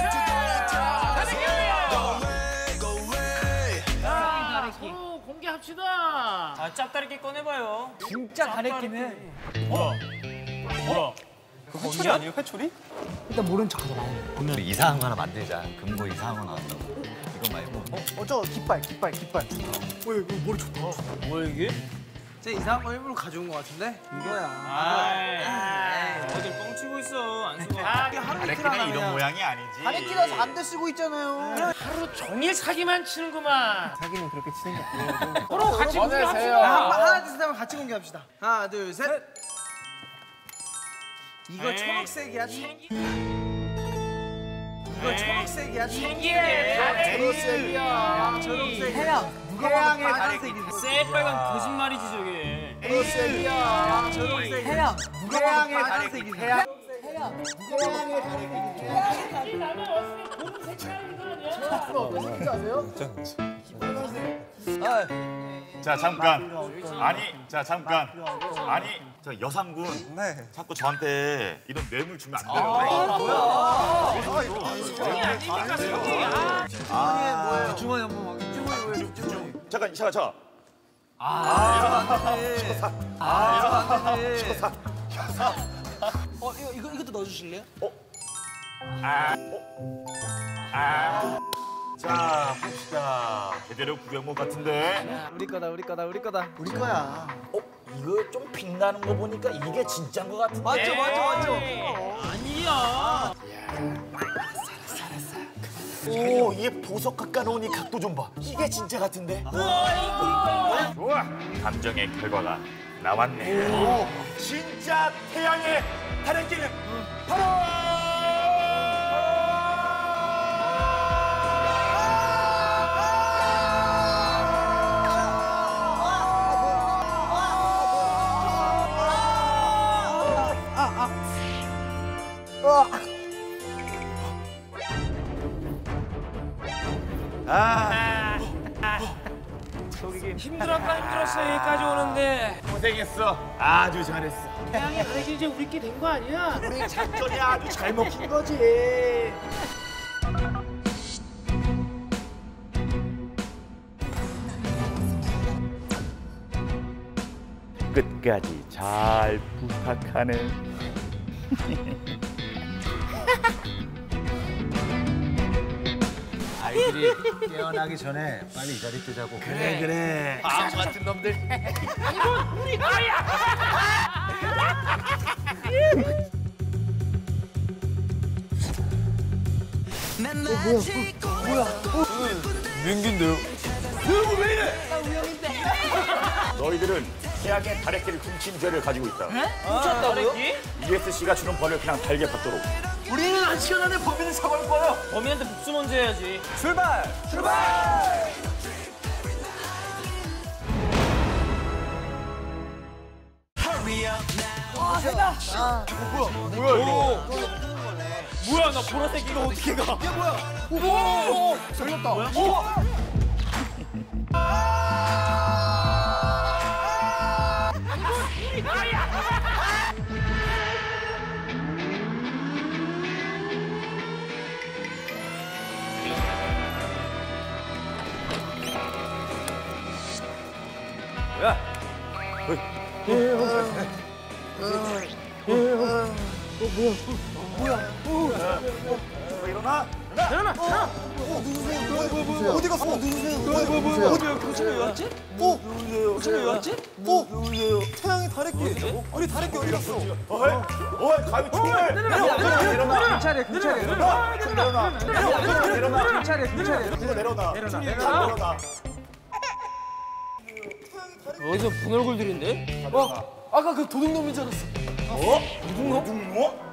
F: 서로 공개합시다. 아, 짭다래끼 꺼내봐요.
C: 진짜 다래끼는
F: 뭐야?
B: 그 회초리 아니에요? 회초리?
C: 일단 모른 척하자 말고.
M: 오늘 이상한 거 하나 만들자. 금고 이상한 거 나왔다고. 이거 말고.
B: 저거 깃발.
E: 이거 머리 좋다.
F: 뭐야 이게?
E: 제 이상한 거 일부러 가져온 것 같은데? 이거야.
F: 어딜 뻥치고 있어. 안 쓰고.
H: 다래끼는 이런 모양이 아니지.
B: 다래끼라서 안대 쓰고 있잖아요.
F: 하루 종일 사기만 치는구만.
B: 자기는 그렇게 치는 게 아니에요.
F: 서로 같이 공개합시다.
E: 하나, 둘, 셋 하면 같이 공개합시다. 하나, 둘, 셋. 이거 초록색이야. 이거 초록색이야.
F: 신기해.
E: 초록색이야. 초록색.
C: 태양의
E: 빨간색이지.
F: 새빨간 거짓말이지 저게.
E: 초록색이야. 초록색.
C: 태양.
E: 태양의 다래끼. 태양.
H: 잠깐. 아니, 저 여상군. 자꾸 저한테 이런 뇌물 주면 안 돼요.
E: 주머니 한번
H: 잠깐.
C: 이것도 넣어주실래요?
H: 자, 봅시다. 제대로 구경 온 것 같은데.
E: 우리 거다.
B: 우리 거야.
M: 이거 좀 빛나는 거 보니까 이게 진짜인 것 같은데.
E: 맞죠.
F: 아니야.
M: 오, 얘 보석 깎아놓으니 각도 좀 봐. 이게 진짜 같은데.
H: 좋아. 감정의 결과가 나왔네. 진짜 태양의 다래끼는 바로
F: 힘들었어 여기까지 오는데.
M: 고생했어. 아주 잘했어.
F: 태양이 다르게 이제 우리끼리 된 거 아니야?
M: 우리 작전이 아주 잘 먹힌 거지. 끝까지 잘 부탁하네.
G: 아이들이 깨어나기 전에 빨리 이 자리 뜨자고.
M: 그래.
F: 바보 같은 놈들. 이건 우리 아야.
H: 민기인데요.
M: 누구 왜 이래?
C: 나 우영인데.
H: 너희들은 태양의 다래끼를 훔친 죄를 가지고 있다.
F: 훔쳤다고요?
H: USC가 주는 벌을 그냥 달게 받도록.
M: 우리는 한 시간 안에 범인을 잡을 거야.
F: 범인한테 복수 먼저 해야지.
A: 출발!
F: 뭐야 나 보라색 이거 어떻게 가?
K: 걸렸다.
H: 일어나.
A: 어디 갔어? 누구세요? 어디야? 교수님 왜 왔지? 교수님 왜 왔지? 태양이 다래끼. 우리 다래끼 어디 갔어?
H: 어이, 가위 총을.
A: 내려놔.
K: 경찰에
H: 내려놔.
K: 경찰에
H: 내려놔.
F: 내려놔. 어디서 본 얼굴들인데?
K: 아까 그 도둑놈인 줄 알았어.
H: 누구?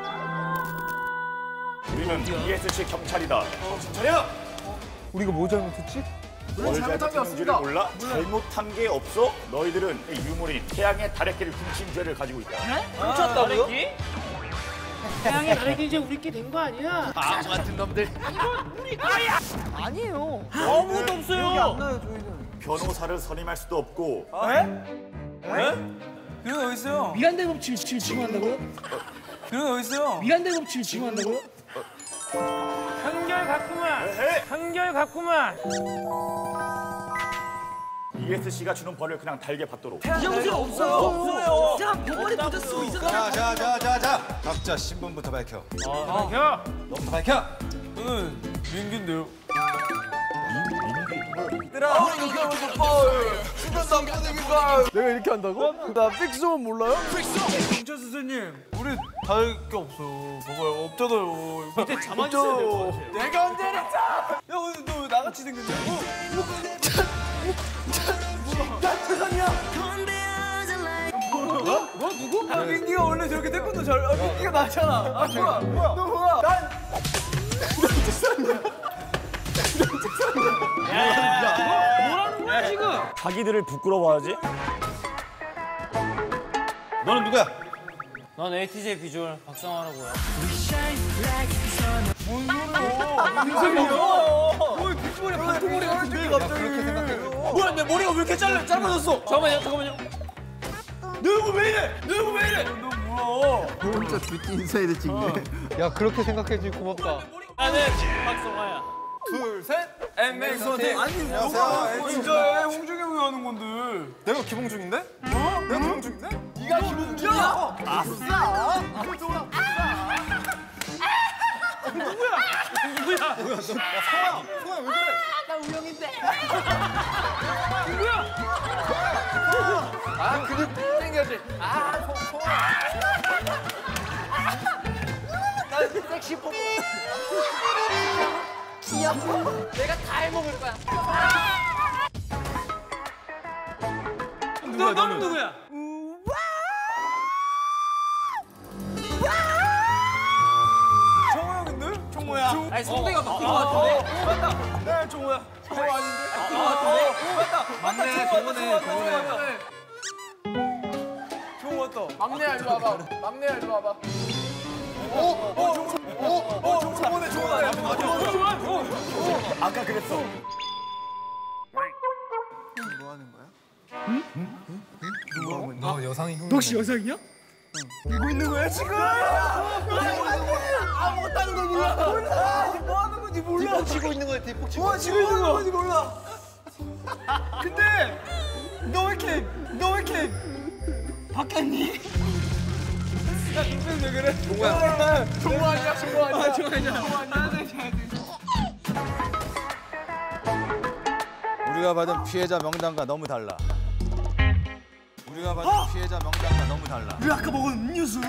H: 우리는 ESC 경찰이다. 경찰이야.
K: 우리가 뭐 잘못했지?
H: 잘못한 게 없습니다. 몰라? 잘못한 게 없어? 너희들은 이 유물인 태양의 다래끼를 훔친 죄를 가지고 있다.
F: 훔쳤다고요? 태양이 다르게 이제 우리끼리 된 거 아니야? 바보 같은 놈들. 이건 우리 아야.
C: 아니에요.
F: 아무것도 없어요.
K: 나요 저희는.
H: 변호사를 선임할 수도 없고.
K: 그건 어디 있어요?
C: 미란대 법칙을 지금한다고요?
K: 그건 어디 있어요?
C: 미란대 법칙을 지금한다고요?
F: 한결 같구만.
H: ESC가 주는 벌을 그냥 달게 받도록.
C: 이정수 없어요. 그냥 법원에 부대 쓰고 있었잖아.
G: 자. 각자 신분부터 밝혀.
F: 밝혀.
G: 너부터 밝혀.
K: 저는 민기인데요. 내가 이렇게 한다고? 나 픽스만 몰라요? 경찰 선생님, 우리 다를 게 없어요. 봐봐요, 없잖아요.
F: 밑에 자만 있어야 될 것 같아.
K: 내가 언제 그랬어? 야, 오늘 너 왜 나같이 생겼냐? 뭐? 누구? 아, 민기가 원래 저렇게 태권도 잘. 아, 민기가 나잖아. 아, 뭐야? 너 뭐야? 난.
F: 뭐라는 거야 지금?
H: 자기들을 부끄러워하지?
G: 너는 누구야?
F: 난 ATJ 비주얼 박상화라고요.
K: 뭐 빗머리 반토머리 같은데 갑자기.
G: 그렇게 생각해.
K: 뭐야, 내 머리가 왜 이렇게 짧아졌어?
F: 잠깐만요.
K: 누구 왜 이래? 너 뭐야?
B: 혼자 뷰티 인사이드 찍네.
K: 야, 그렇게 생각해주니 고맙다.
F: 나는 박상화야.
K: 둘, 셋. 엠맥선택. 아니,
G: 안녕하세요.
K: 진짜 홍중이 형이 하는 건데. 내가 김홍중인데? 뭐? 내가 김홍중인데? 네가 김홍중이야? 아싸.
F: 누구야?
G: 소아야 왜 그래?
C: 나 우영인데.
K: 아, 근육 땡겨지. 아,
C: 난 섹시 뽀뽀. 귀여워. 내가 다 해먹을 거야.
F: 너는 누구야?
K: 정호 형인데? 정호야.
F: 아니 성대가 바뀐 것 같은데?
K: 맞다. 네, 정호야. 정호 아닌데? 바뀐 것 같은데? 맞다. 맞네, 정호네. 정호 왔다. 막내야, 일로 와봐. 정호네.
H: 아까 그랬어.
B: 뭐 하는 거야?
I: 너 여상이 형.
C: 너 혹시 여상이야?
K: 이거 있는 거야 지금?
A: 아무것도 하는 걸 몰라. 뭐 하는 건지 몰라. 뒷북 치고 있는 거야, 뒷북 치고.
K: 뭐 지금 있는 건지 몰라. 근데 너 왜 이렇게 바뀌었니? 야 김태훈 왜 그래? 종호야. 종호 아니야? 종호 아니야? 종호 아니야?
G: 우리가 받은 피해자 명단과 너무 달라. 우리가 받은 피해자 명단과 너무 달라.
K: 우리 아까 먹은 음료수.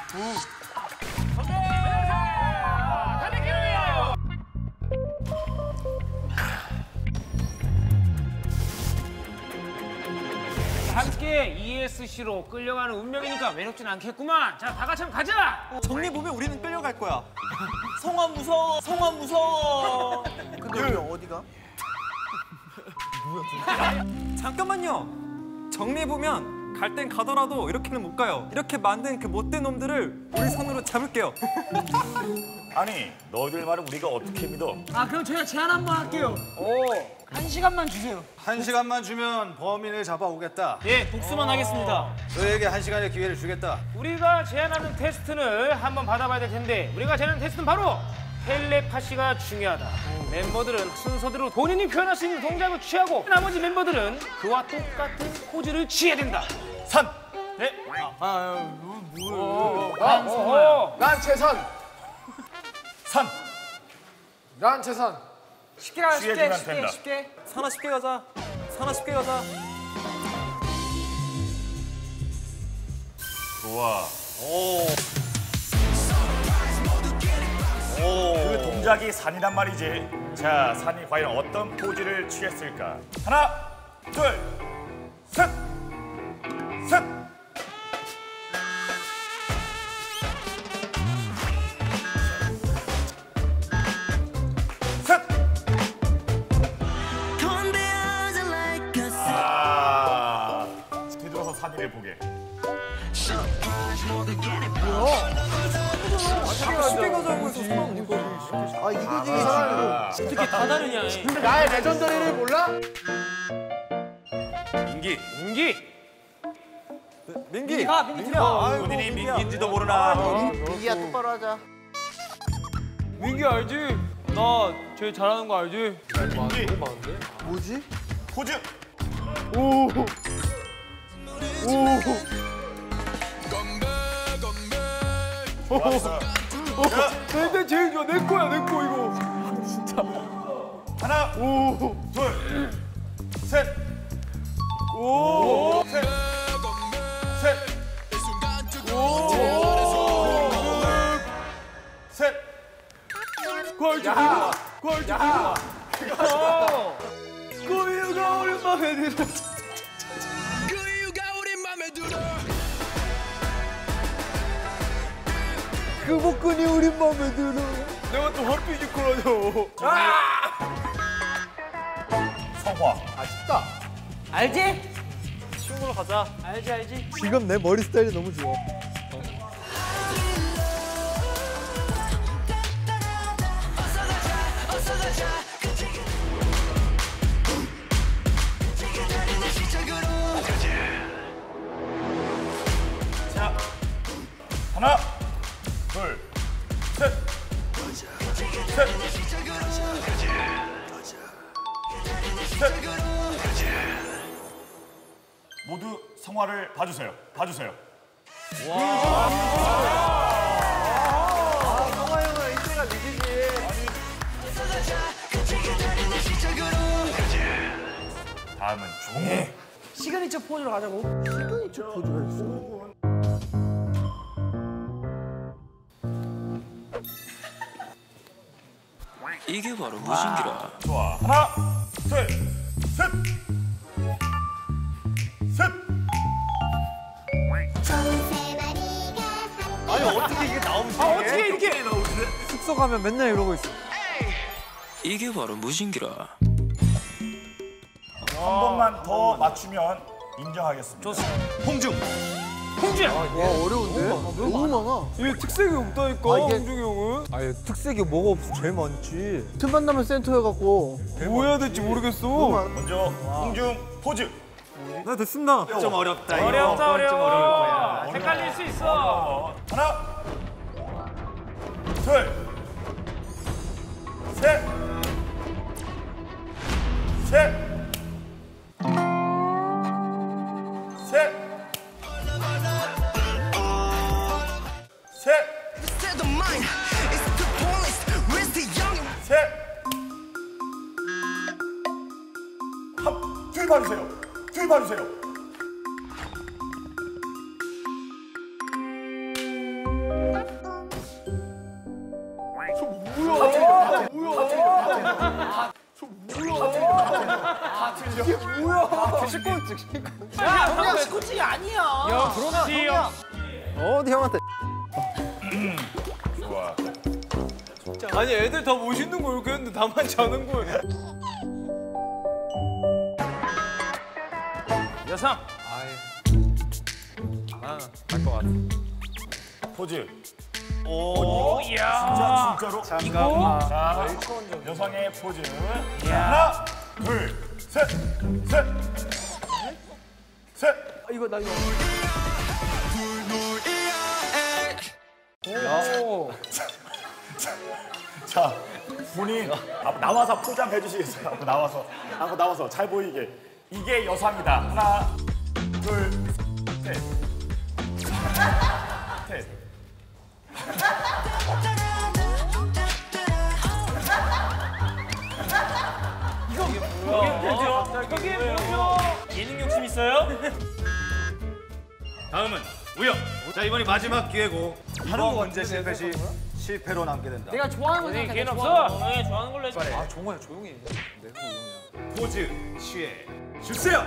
F: 함께 ESC로 끌려가는 운명이니까 외롭진 않겠구만. 자, 다 같이 한번 가자.
A: 정리 보면 우리는 끌려갈 거야. 성환 무서워. 성환 무서워. 근데 우리 어디가?
L: 잠깐만요. 정리해보면 갈 땐 가더라도 이렇게는 못 가요. 이렇게 만든 그 못된 놈들을 우리 손으로 잡을게요.
H: 아니 너희들 말은 우리가 어떻게 믿어?
C: 아 그럼 저희가 제안 한번 할게요. 1시간만 주세요.
G: 1시간만 주면 범인을 잡아오겠다.
F: 예, 복수만 하겠습니다.
G: 너에게 1시간의 기회를 주겠다.
F: 우리가 제안하는 테스트를 한번 받아봐야 될 텐데 우리가 제안하는 테스트는 바로 텔레파시가 중요하다. 멤버들은 순서대로 본인이 표현할 수 있는 동작을 취하고 나머지 멤버들은 그와 똑같은 포즈를 취해야 된다.
H: 3.
F: 네.
K: 난 재산.
H: 3.
K: 난 재산.
C: 쉽게 가자.
H: 취해주면 된다.
C: 쉽게.
L: 산아 쉽게 가자. 산아 쉽게 가자.
H: 좋아. 그 동작이 산이란 말이지. 자, 산이 과연 어떤 포즈를 취했을까? 하나, 둘, 셋, 셋. 셋. 뒤돌아서 산이를 보게.
B: 아 이거지.
F: 어떻게 다 다르냐.
K: 나의 레전더리를 몰라?
H: 민기.
C: 민기 가.
H: 본인이 민기인지도 모르나.
B: 민기야 똑바로 하자.
K: 민기 알지? 나 제일 잘하는 거 알지?
H: 민기.
B: 뭐지?
H: 포즈. 좋았어.
K: 근데 제일 좋아. 내 거야, 내 거 이거.
H: 하나, 둘, 셋, 셋, 셋, 셋.
K: 괄주기가 고유가 우리 맘에 들어. 그 복근이 우리 맘에 들어. 내가 또 핫피지컬하죠.
H: 성화.
K: 아쉽다.
C: 알지?
L: 쉬운 걸로 가자.
C: 알지.
A: 지금 내 머리 스타일이 너무 좋아.
H: 자, 하나, 둘, 셋, 셋, 셋. 모두 성화를 봐주세요. 봐주세요.
K: 성화 형은 이때가 미기지.
H: 다음은 종호.
C: 시그니처 포즈로 가자고.
B: 시그니처 포즈가 있어.
N: 이게 바로 무신기라.
H: 좋아. 하나, 둘, 셋, 셋.
K: 아니 어떻게 이게 나오지?
F: 어떻게 이렇게
K: 숙소 가면 맨날 이러고 있어.
N: 이게 바로 무신기라.
H: 한 번만 더 맞추면 인정하겠습니다.
G: 홍중.
K: 와 어려운데? 너무 많아. 이게 특색이 없다니까 홍중이 형은. 아니 특색이 뭐가 없어? 제일 많지.
A: 틈만 나면 센터여갖고.
K: 뭐 해야 될지 모르겠어.
H: 먼저 홍중 포즈.
K: 나 됐습니다.
G: 좀 어렵다. 이거.
F: 어렵다
G: 좀 어려울
F: 어려워.
G: 거야.
F: 헷갈릴 수 있어.
H: 하나, 둘, 셋, 셋, 셋, 셋, 셋. 줄 봐주세요. 줄 봐주세요.
C: 야, 형이랑 식구찌개 아니야.
F: 역시 역시.
K: 어디 형한테?
H: 좋아.
K: 아니 애들 다 멋있는 거 이렇게 했는데 나만 자는 거야.
F: 여상.
L: 알것 같아.
H: 포즈.
F: 오, 야.
H: 진짜로?
F: 이거?
H: 자, 여성의 포즈. 하나, 둘, 셋, 셋, 셋.
C: 이거 나 이거.
H: 자, 본인 나와서 포장해 주시겠어요? 앞으로 나와서 잘 보이게. 이게 여상이다. 하나, 둘, 셋. 셋.
F: 그게 뭐죠? 예능 욕심 있어요?
G: 다음은 우영. 자, 이번이 마지막 기회고 이번 문제 실패 시 실패로 남게 된다.
C: 내가 좋아하는 거
F: 선생님
C: 생각해.
F: 기회는 없어. 네, 좋아하는 걸로 해줘.
K: 아 정말 조용히. 내가 우영이야.
G: 포즈 취해 주세요.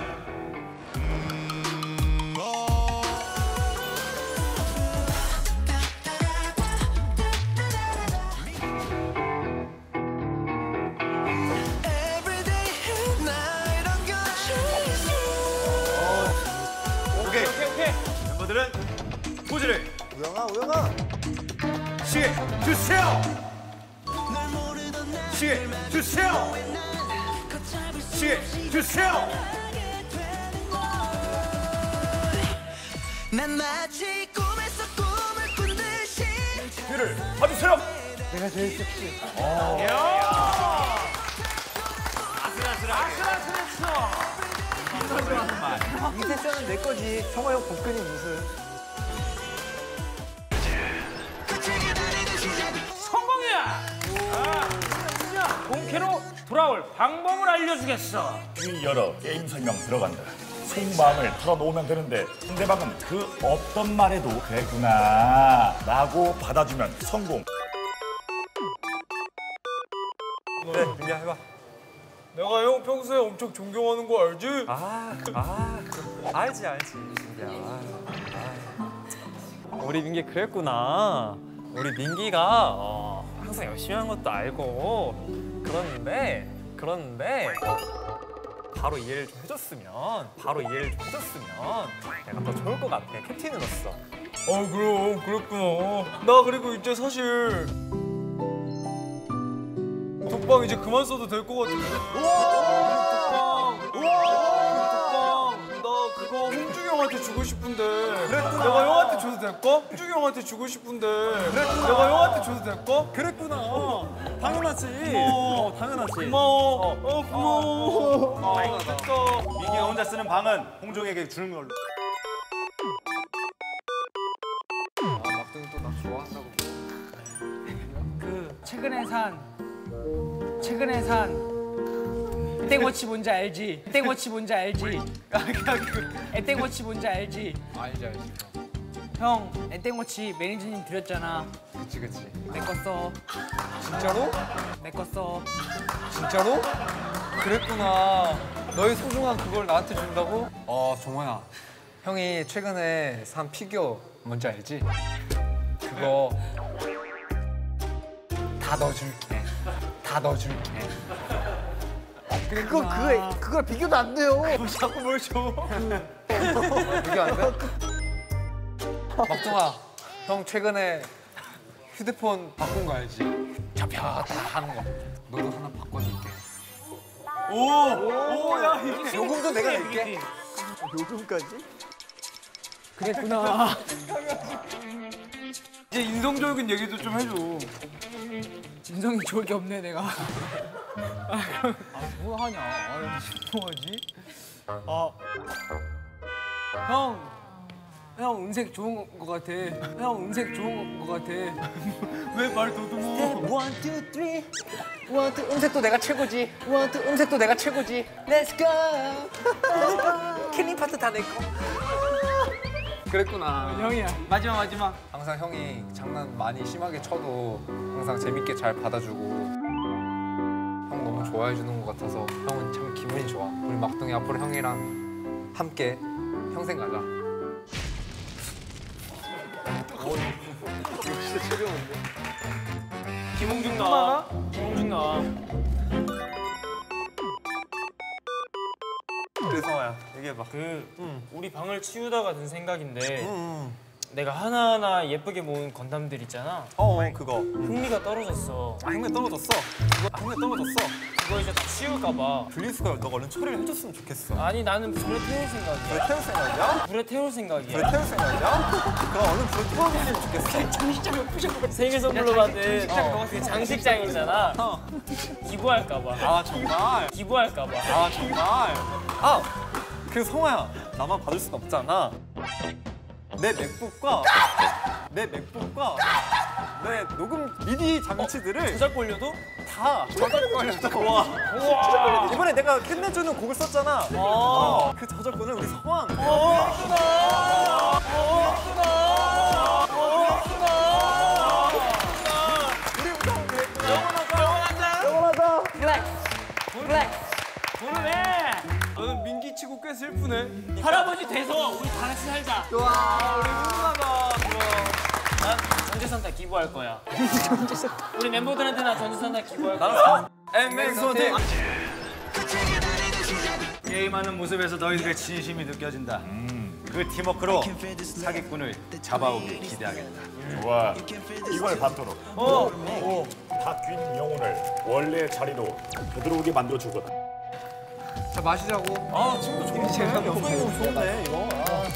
G: 오케이. 멤버들은 포즈를
A: 우영아.
G: 취해 주세요. 취해 주세요. 취해 주세요.
J: 난 마치 꿈에서 꿈을 꾼 듯이
H: 뒤를 봐주세요.
C: 내가 제일 섹시.
F: 아슬아슬했어.
C: 이 세션은 내 거지. 성호 형 복근이 무슨.
F: 성공이야. 아, 진짜 본캐로 돌아올 방법을 알려주겠어.
H: 이 열어 게임 설명 들어간다. 속마음을 털어놓으면 되는데 상대방은 그 어떤 말에도 그랬구나 라고 받아주면 성공.
L: 네, 민기야 해봐.
K: 내가 형 평소에 엄청 존경하는 거 알지?
L: 알지 민기야. 우리 민기 그랬구나. 우리 민기가 항상 열심히 하는 것도 알고 그런데 바로 이해를 좀 해줬으면 내가 더 좋을 것 같아. 캡틴으로서.
K: 그럼 그랬구나. 나 그리고 이제 사실 독방 이제 그만 써도 될 것 같은데. 독방 나 그거 홍중이 형한테 주고 싶은데. 내가 형한테 줘도 될까? 홍중이 형한테 주고 싶은데. 내가 형한테 줘도 될까?
L: 그랬구나. 당연하지. 당연하지.
K: 고마워. 고마워. 됐다.
G: 민기가 혼자 쓰는 방은 홍종에게 주는 걸로.
I: 막둥이 또 나 좋아한다고.
C: 그 최근에 산 땡워치 뭔지 알지? 땡워치 뭔지 알지? 땡워치 뭔지 알지?
I: 알지.
C: 형, 땡워치 매니저님 드렸잖아.
I: 그치.
C: 내 거 써.
I: 진짜로?
C: 내 거 써.
I: 진짜로? 그랬구나. 너의 소중한 그걸 나한테 준다고? 종호야. 형이 최근에 산 피규어 뭔지 알지? 그거 다 넣어줄게.
C: 그걸 비교도 안 돼요.
K: 자꾸 뭘 줘.
I: 비교 안 돼? 막둥아, 형 최근에 휴대폰 바꾼 거 알지? 잡혀다 하는 거. 너도 하나 바꿔줄게.
K: 야, 이게
I: 요금도 내가 낼게.
K: 요금까지?
C: 그랬구나.
K: 이제 인성적인 얘기도 좀 해줘.
C: 인성이 좋을 게 없네 내가.
K: 뭐 하냐? 뭐하지?
C: 형 은색 좋은 거 같아. 형 은색 좋은 거 같아.
K: 왜 말 더듬어?
C: 1, 2, 3. 1, 2 음색도 내가 최고지. 1, 2 음색도 내가 최고지. Let's go. 킬링 파트 다 내 거.
K: 그랬구나.
C: 형이야.
K: 마지막.
O: 항상 형이 장난 많이 심하게 쳐도 항상 재밌게 잘 받아주고 형 너무 좋아해 주는 것 같아서 형은 참 기분이 좋아. 우리 막둥이 앞으로 형이랑 함께 평생 가자.
K: 진짜 재미없는데.
F: 김홍중 나와. 김홍중 나와.
O: 그래서야 얘기해봐.
F: 우리 방을 치우다가 든 생각인데 내가 하나하나 예쁘게 모은 건담들 있잖아.
O: 그거.
F: 흥미가 떨어졌어.
O: 흥미 떨어졌어. 흥미 떨어졌어.
F: 그거 이제 다 치울까 봐.
O: 블리스가 너가 얼른 처리를 해줬으면 좋겠어.
F: 아니 나는 불에 태울 생각이야.
O: 불에 태울 생각이야?
F: 불에 태울 생각이야.
O: 불에 태울 생각이야? 그럼 얼른 불에 태워줬으면 좋겠어.
F: 장식장을 부셔. 생일 선물로 받은 그 장식장이잖아. 기부할까 봐.
O: 아 정말?
F: 기부할까 봐.
O: 아 정말? 그 성화야, 나만 받을 순 없잖아. 내 맥북과 내 녹음 미디 장치들을
F: 저작권료도?
O: 다 저작권료도. 와. 이번에 내가 끝내주는 곡을 썼잖아. 그 저작권을 우리 성황.
F: 영원하다. 블랙. 오늘 왜?
K: 너는 민기 치고 꽤 슬프네.
F: 할아버지 돼서 우리 다 같이 살자.
K: 와, 우리 궁금하다.
F: 난 전재산타 기부할 거야. 우리 멤버들한테 나 전재산타 기부할 거야.
G: 엠맥소대 게임하는 모습에서 너희들의 진심이 느껴진다. 그 팀워크로 사기꾼을 잡아오길 기대하겠다.
H: 좋아. 이걸 바토록. 바뀐 영혼을 원래 자리로 되돌아오게 만들어 주거든.
K: 자, 마시자고.
O: 지금도 좋은데? 너무 좋은데 이거.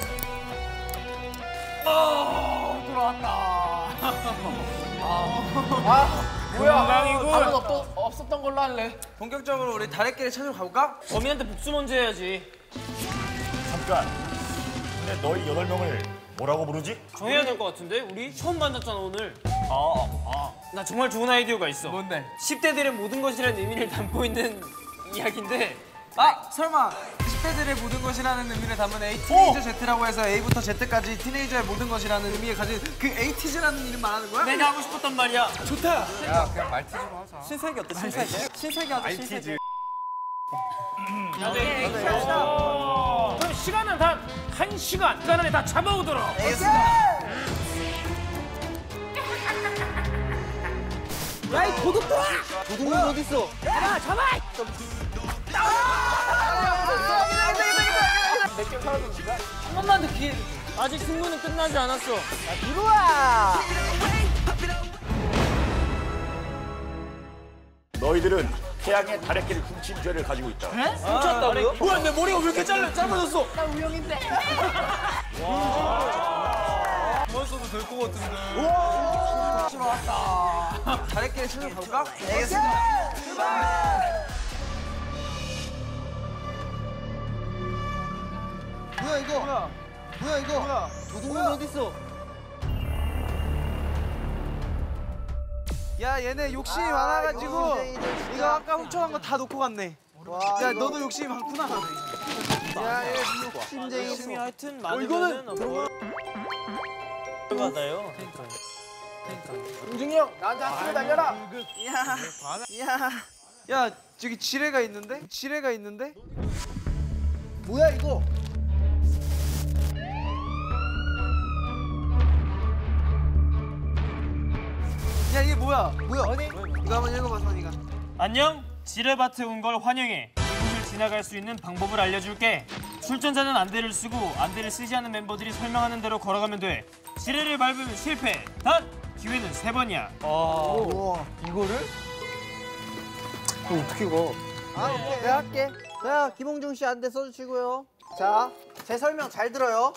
F: 건강이군.
C: 답은 없었던 걸로 할래.
K: 본격적으로 우리 다래끼를 찾으러 가볼까?
F: 범인한테 복수 먼저 해야지.
H: 잠깐. 근데 너희 8명을 뭐라고 부르지?
F: 정해야 될 것 같은데? 우리 처음 만났잖아 오늘. 나 정말 좋은 아이디어가 있어.
K: 뭔데?
F: 10대들의 모든 것이라는 의미를 담고 있는 이야기인데
K: 설마 10대들의 모든 것이라는 의미를 담은 A 티네이저 Z라고 해서 A부터 Z까지 티네이저의 모든 것이라는 의미를 가진 그 에이티즈라는 이름 말하는 거야?
F: 내가 하고 싶었단 말이야.
K: 좋다.
O: 야 그냥 말티즈로 하자. 신세계 어때? 신세계 하자. 신세계.
F: 그럼 시간은 단 1시간. 그 안에 다 잡아오도록.
C: 야, 이 도둑들아! 도둑은 어딨어? 잡아!
F: 몇개 사라졌는가? 한 번만 더 기회. 아직 승부는 끝나지 않았어.
C: 들어와!
H: 너희들은 태양의 다래끼를 훔친 죄를 가지고 있다.
F: 훔쳤다고요?
K: 뭐야, 내 머리가 왜 이렇게 짧아졌어?
C: 나 우영인데.
K: 그만 써도 될 것 같은데. 들어왔다. 다래끼를 찾으러 가볼까? 알겠습니다.
A: 뭐야 이거? 뭐야 이거? 도둑은 어딨어?
K: 야, 얘네 욕심이 많아가지고 이거 아까 훔쳐간 거 다 놓고 갔네. 야, 너도 욕심이 많구나.
A: 야, 얘 욕심쟁이.
F: 욕심이 하여튼
K: 이거는
F: 많으면은 받아요.
K: 용중이 형, 나한테 학교에 달려라. 야, 저기 지뢰가 있는데? 지뢰가 있는데?
A: 뭐야 이거?
K: 야, 이게 뭐야? 이거 한번 읽어봐, 선이가.
F: 안녕. 지뢰밭에 온 걸 환영해. 이곳을 지나갈 수 있는 방법을 알려줄게. 출전자는 안대를 쓰고 안대를 쓰지 않는 멤버들이 설명하는 대로 걸어가면 돼. 지뢰를 밟으면 실패. 단 기회는 3번이야.
A: 우와, 이거를?
K: 어떻게 가?
A: 내가 할게. 자, 김홍중 씨 안대 써주시고요.
B: 자, 제 설명 잘 들어요.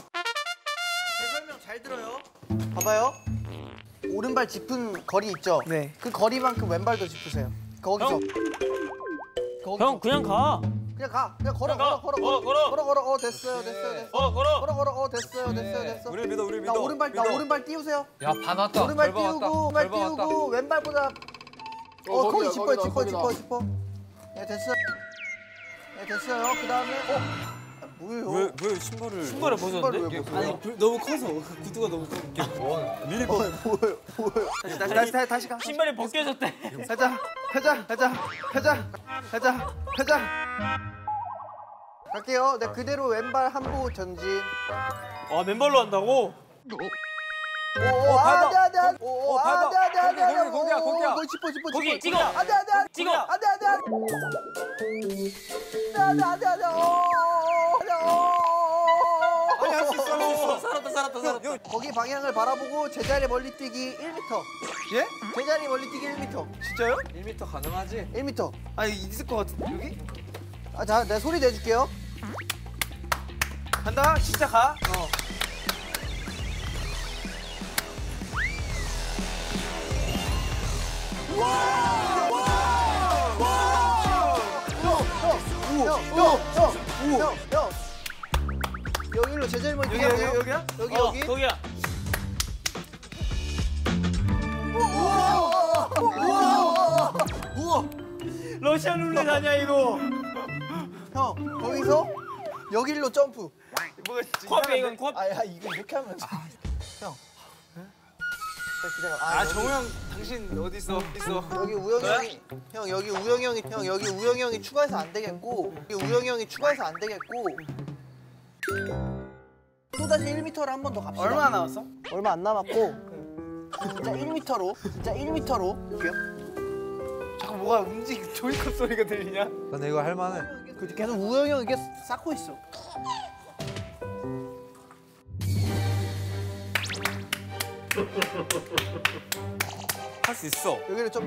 B: 봐봐요. 오른발 짚은 거리 있죠?
C: 네.
B: 그 거리만큼 왼발도 짚으세요. 거기서.
F: 형 그냥 가.
B: 그냥 가. 그냥 걸어. 됐어요. 됐어요.
O: 우리 믿어.
B: 나 오른발 띄우세요.
O: 야 받았다.
B: 오른발 띄우고 왼발보다 거기 짚어. 네, 됐어요. 그다음에 뭐예요?
O: 왜 신발을?
F: 신발을 벗었는데?
K: 아니 너무 커서 구두가 너무 커.
O: 미리
B: 뭐예요? 다시 가.
F: 신발이 벗겨졌대.
B: 가자. 갈게요. 네, 그대로 왼발 한보 전진.
F: 아 맨발로 한다고?
B: 밟아.
O: 거기야.
B: 너 짚어.
F: 거기 찍어.
B: 안돼.
F: 찍어.
B: 안돼.
O: 할 수 있어.
K: 살았다.
B: 거기 방향을 바라보고 제자리 멀리 뛰기 1m.
K: 예?
B: 제자리 멀리 뛰기 1m.
K: 진짜요?
O: 1m 가능하지?
B: 1m.
K: 아 있을 것 같은데 여기?
B: 아, 자, 내가 소리 내줄게요.
K: 간다. 진짜 가.
B: 형. 여기로 제자리 멀리 뛰기.
K: 여기야?
B: 여기.
F: 거기야.
B: 우와.
F: 러시안 룰렛 아니야 이거?
B: 형, 거기서 여기로 점프.
F: 코앞에 이건 코앞.
B: 야, 이거 이렇게 하면 형.
K: 아 정우 형 당신 어디 있어?
B: 여기 우영이 형이 여기 우영이 형이 추가해서 안 되겠고 또 다시 1m를 한 번 더 갑시다.
K: 얼마나 남았어?
B: 얼마 안 남았고 진짜 1m로 할게요.
K: 자꾸 뭐가 움직 조이컵 소리가 들리냐?
O: 근데 이거 할만해.
B: 계속 우영이 형이 이게 쌓고 있어.
K: 할 수 있어.
B: 여기를 좀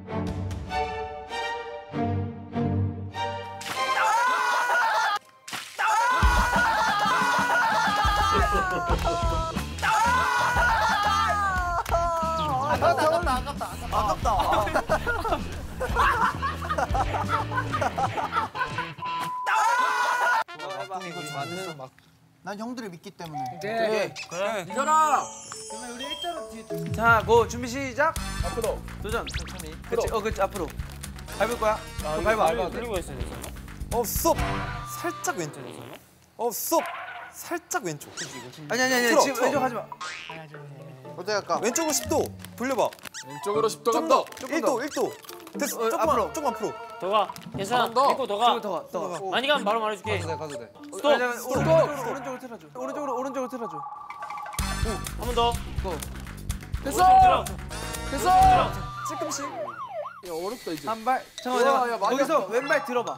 B: 난 형들을 믿기 때문에.
K: 그래.
C: 이거라.
K: 그러면 우리 일자로 뒤에. 자, 고 준비 시작. 앞으로. 도전. 천천히. 그렇지. 그렇지. 앞으로. 밟을 거야. 밟아.
F: 그리고 했어야 되잖아.
O: 스톱. 살짝 왼쪽. 스톱. 살짝 왼쪽.
K: 아니. 지금 왼쪽 하지 마.
B: 어떻게 할까?
O: 왼쪽으로 10도. 돌려봐.
I: 왼쪽으로 10도
O: 좀 더. 1도. 됐어. 조금 앞으로.
F: 더 가. 괜찮아.
I: 더.
F: 됐고 더 가.
K: 더 가.
F: 많이 가면 바로 말해줄게.
O: 가도 돼.
F: 스톱.
K: 오른쪽으로 틀어줘. 오른쪽으로 틀어줘.
F: 한 번 더.
I: 됐어.
K: 조금씩.
I: 야 어렵다 이제.
K: 한 발.
I: 우와, 야,
K: 잠깐만.
I: 많이
K: 거기서
I: 아프다.
K: 왼발 들어봐.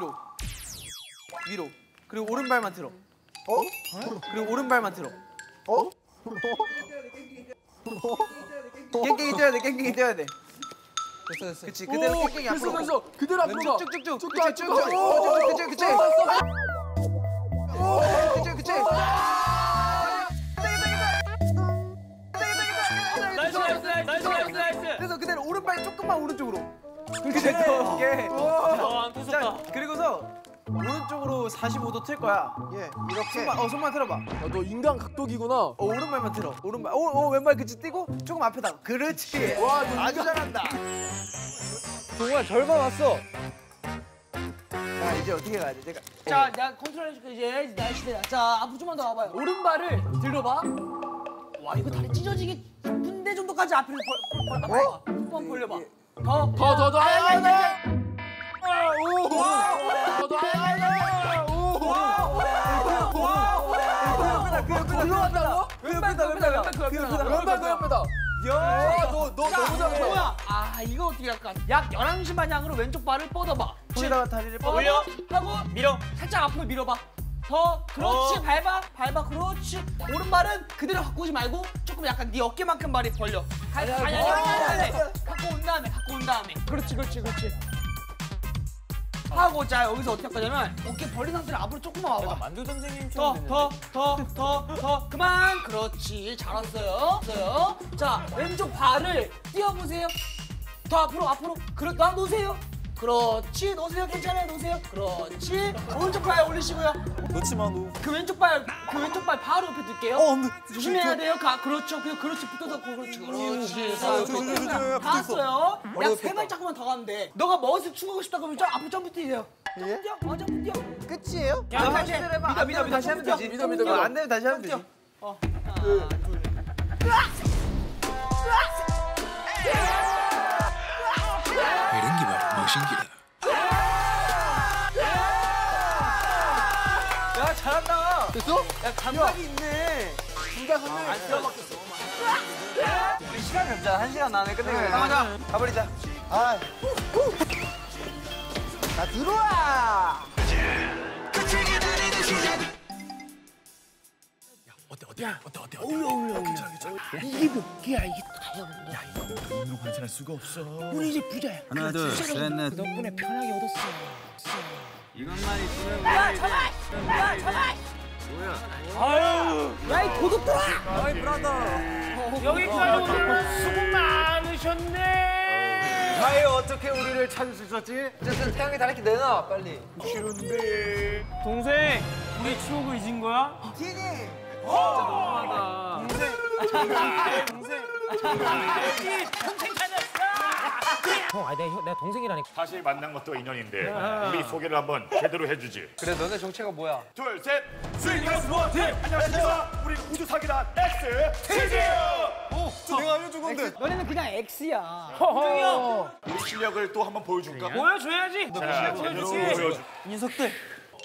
K: 위로. 그리고 오른발만 들어. 그리고 오른발만 들어. 깽깽이 뛰어야 돼. 됐어. 그치. 그대로 깽깽이 앞으로.
I: 됐어. 그대로 앞으로 가.
K: 쭉쭉쭉.
I: 쭉.
K: 그치.
F: 나이스.
K: 그래서 그대로 오른발 조금만 오른쪽으로. 그렇게 이게.
F: 안 터졌다.
K: 그리고서 오른쪽으로 45도 틀 거야.
B: 예, 이렇게.
K: 손만 틀어봐.
I: 너 인간 각도기구나.
K: 오른발만 틀어. 오른발. 왼발 그치 뛰고 조금 앞에다. 그렇지.
I: 와, 너
K: 아주 잘한다.
O: 정말 절반 왔어.
K: 자, 이제 어떻게 가야 돼? 내가.
C: 자, 내가 컨트롤해줄게 이제. 날씨대야. 자, 앞으로 좀만 더 와봐요. 오른발을 들어봐. 와, 이거 다리 찢어지기 분대 정도까지 앞으로 벌려봐. 한번 벌려봐. 더.
K: 올라간다고? 왼발 그 옆에다.
C: 야,
K: 너 너무 잘한다.
C: 뭐야? 아, 이거 어떻게 할까? 약 11시 방향으로 왼쪽 발을 뻗어봐.
K: 거기다가 다리를
F: 올려.
C: 하고
F: 밀어.
C: 살짝 앞으로 밀어봐. 더. 그렇지. 밟아. 그렇지. 오른발은 그대로 갖고 오지 말고 조금 약간 네 어깨만큼 발이 벌려. 아니. 갖고 온 다음에. 그렇지. 하고 자 여기서 어떻게 할 거냐면 어깨 벌린 상태로 앞으로 조금만 와봐.
K: 만두 선생님
C: 더 그만. 그렇지 잘 왔어요. 자 왼쪽 발을 띄워보세요. 더 앞으로 그렇다 놓으세요. 그렇지 놓으세요. 괜찮아요 놓으세요. 그렇지 오른쪽 발 올리시고요.
A: 놓지 마 너.
C: 그 왼쪽 발 바로 옆에 둘게요. 조심해야 돼요. 그렇죠. 그렇지 붙어서 그렇지. 다 왔어요. 약 3발짝만 더 가면 돼. 너가 멋을 추구하고 싶다 그러면 앞으로 점프 뛰세요. 점프 뛰어.
K: 끝이에요?
C: 야 다시 해봐.
K: 믿어 다시 하면 되지. 믿어 안 되면 다시 하면 되지.
N: 이런 게 바로 무신기라.
K: 야 잘한다.
A: 됐어?
K: 야 감각이 있네.
A: 둘다 선배.
K: 안 뛰어먹겠어. 우리 시간이 없잖아. 1시간 안에 끝내야 돼. 가자. 가버리자.
A: 아. 나 들어와.
M: 어때?
C: 이게 몇 개야 이게 다야.
M: 야, 이거 돈으로 환산할 수가 없어.
C: 우리 이제 부자야.
G: 하나, 둘, 셋, 넷.
C: 그 덕분에 편하게 얻었어.
G: 이것만 있으면
C: 야 잡아.
F: 아유,
C: 야 이 도둑들아.
K: 아이 브라더.
F: 여기까지 오늘 수고 많으셨네.
G: 과연 어떻게 우리를 찾을 수 있었지?
K: 어쨌든 태양이 다리끼 내놔 빨리.
F: 싫은데. 동생, 우리 추억을 잊은 거야?
K: 티니.
F: 진짜 너무하다. 동생 찾았어. 형, 아니 내가 동생이라니까.
H: 사실 만난 것도 인연인데 우리 소개를 한번 제대로 해주지.
O: 그래 너네 정체가 뭐야?
H: 둘, 셋, 스윙스 원팀. 안녕하십니까. 우리 우주 사기단 X TV예요.
A: 내가 알려준 건데.
C: 너네는 그냥 X야.
H: 우리 실력을 또 한번 보여줄까?
F: 보여줘야지.
H: 자, 제대로 보여줘.
K: 녀석들.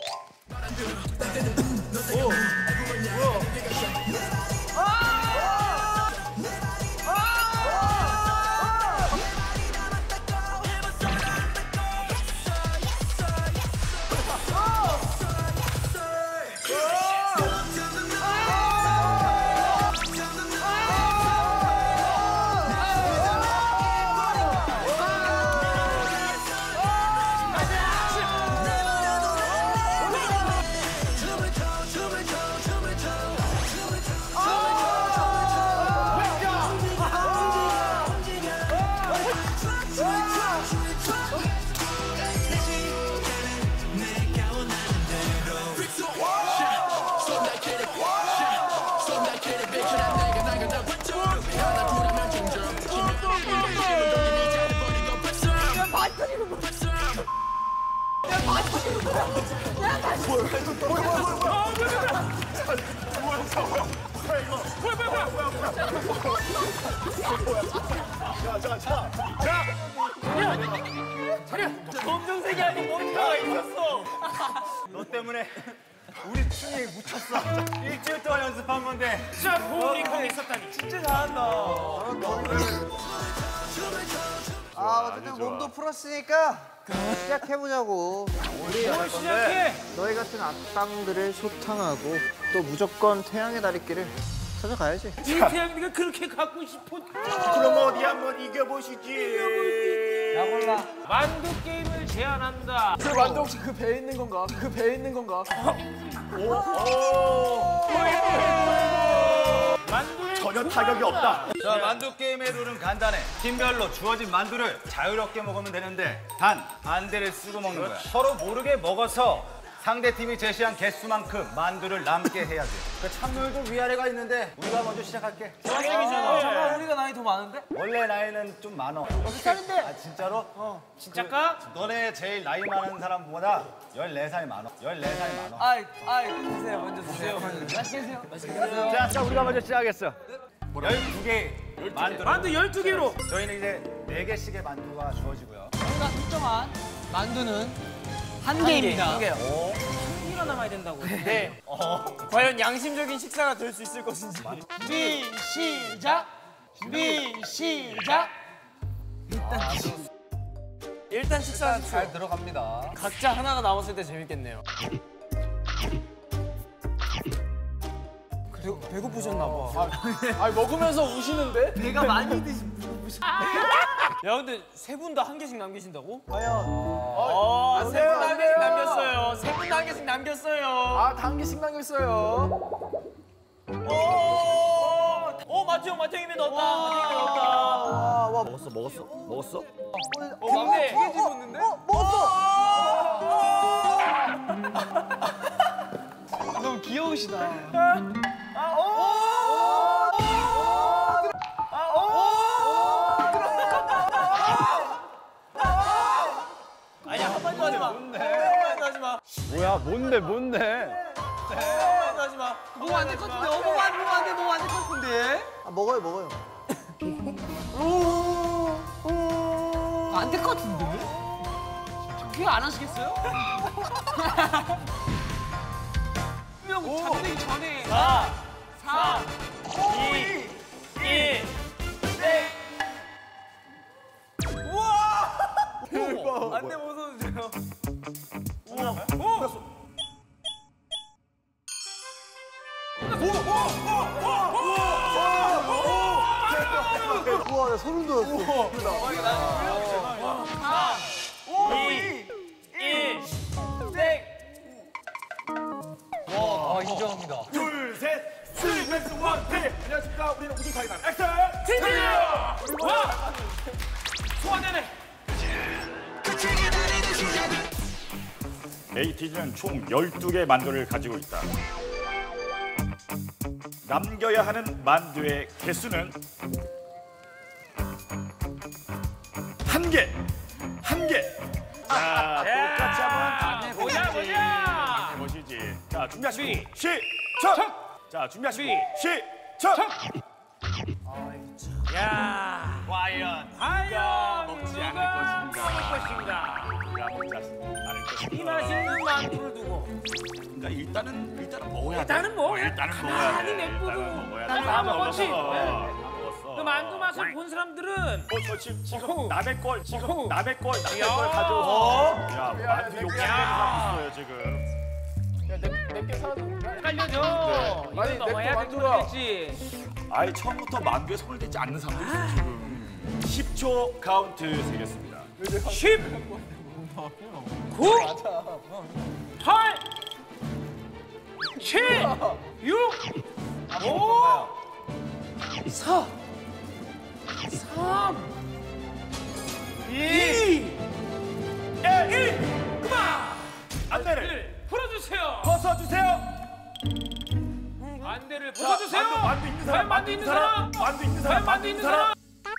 K: 검정색이 아니고 뭔가가 있었어.
G: 너 때문에 우리 춤이 묻혔어. 일주일 동안 연습한 건데.
F: 진짜 보울이 거기 있었다니.
K: 진짜 잘한다.
A: 아 어쨌든 몸도 풀었으니까 시작해보자고. 우리
F: 뭘 시작해?
A: 너희 같은 악당들을 소탕하고 또 무조건 태양의 다리길을 찾아가야지.
F: 이 태양이가 그렇게 갖고 싶어.
H: 그럼 어디 한번 이겨보시지.
K: 야 몰라.
F: 만두 게임을 제안한다.
K: 그 만두 혹시 그 배에 있는 건가? 그 배에 있는 건가?
F: 만두에
H: 전혀 타격이 없다.
G: 자, 만두 게임의 룰은 간단해. 팀별로 주어진 만두를 자유롭게 먹으면 되는데 단 반대를 쓰고 먹는 거야. 서로 모르게 먹어서 상대 팀이 제시한 개수만큼 만두를 남게 해야 돼. 그 참물도 위아래가 있는데 우리가 먼저 시작할게.
K: 잠깐 우리가 나이 더 많은데?
G: 원래 나이는 좀 많어.
C: 몇 살인데?
G: 아 진짜로?
F: 진짜까?
G: 너네 제일 나이 많은 사람보다 14살이 많아. 14살이 많아.
K: 아이 드세요. 먼저 드세요.
C: 맛있게 드세요.
G: 자, 우리가 먼저 시작하겠어. 12개 만두.
F: 만두 12개로.
G: 저희는 이제 4개씩의 만두가 주어지고요.
C: 저희가 설정한 만두는 한 개입니다.
K: 한 개요.
F: 한 개나 남아야 된다고.
K: 네. 과연 양심적인 식사가 될 수 있을 것인지.
C: 준비 시작.
K: 일단 식사 잘 들어갑니다. 각자 하나가 남았을 때 재밌겠네요. 배고프셨나 봐. 아, 먹으면서 우시는데? 배가 많이 드신. 야 근데 세 분 다 한 개씩 남기신다고?
A: 과연
K: 세 분 한 개씩 남겼어요. 세 분 한 개씩 남겼어요.
A: 아, 한 개씩 남겼어요.
K: 오, 마태형 이미 넣었다. 마태형이 넣었다.
A: 와,
H: 먹었어.
K: 막내. 두개 집었는데?
C: 너무 귀여우시다.
K: 아니야, 한 번도 하지 마. 한 번도 하지 마.
A: 뭐야, 뭔데?
K: 한 번도 하지 마.
C: 뭐가 안 될 것 같은데? 뭐가 안 될 것 같은데?
A: 아, 먹어요.
C: 안 될 것 같은데? 그거 안 하시겠어요? 형 잠들기 전에
K: 4,
C: 4,
K: 2, 1.
A: 대박.
K: 안돼 벗어주세요.
A: 우와, 나 소름 돋았어.
K: 4, 2, 1, 땡. 와, 인정합니다.
H: 둘, 셋. 스리맥스 원, 테. 안녕하십니까. 우리는 우주사이다. 엑셀.
K: 팀이요. 와. 소환되네.
H: 에이티즈는 총 12개 만두를 가지고 있다. 남겨야 하는 만두의 개수는 1개. 자, 똑같이 한번
K: 보자.
H: 보시지. 자, 준비하시고 시작. 자, 준비하시고 시작.
K: 야, 과연 먹지 않을 것인가?
H: 누가 먹지 않을 것인가?
K: 이 맛있는 만두를 두고
H: 그러니까 일단은 먹어야 돼.
K: 일단은 먹어야 돼.
H: 일단은 먹어야 돼.
K: 아니, 맵고도.
H: 일단은 먹어야 돼.
K: 나는 다 먹었지.
H: 먹었어.
K: 그 만두 맛을 본 사람들은
H: 저 지금 남의 걸
K: 야.
H: 가져오고. 야, 만두 욕심내는 사람 있어요 지금.
A: 내게 사줘.
K: 헷갈려져.
A: 아니,
K: 이거
A: 내
K: 넣어야
A: 거 만들어.
K: 되지.
H: 아예 처음부터 만두에 손을 대지 않는 사람도 있어요 지금. 10초 카운트 세겠습니다.
K: 10, 9, 8, 7, 6, 5, 4, 3, 2, 1. 그만!
H: 안대를
K: 풀어주세요.
H: 벗어주세요.
K: 안대를 벗어주세요.
H: 만두 있는 사람.
K: 만두 있는 사람.
H: 만두 있는 사람.
K: 만두 있는 사람.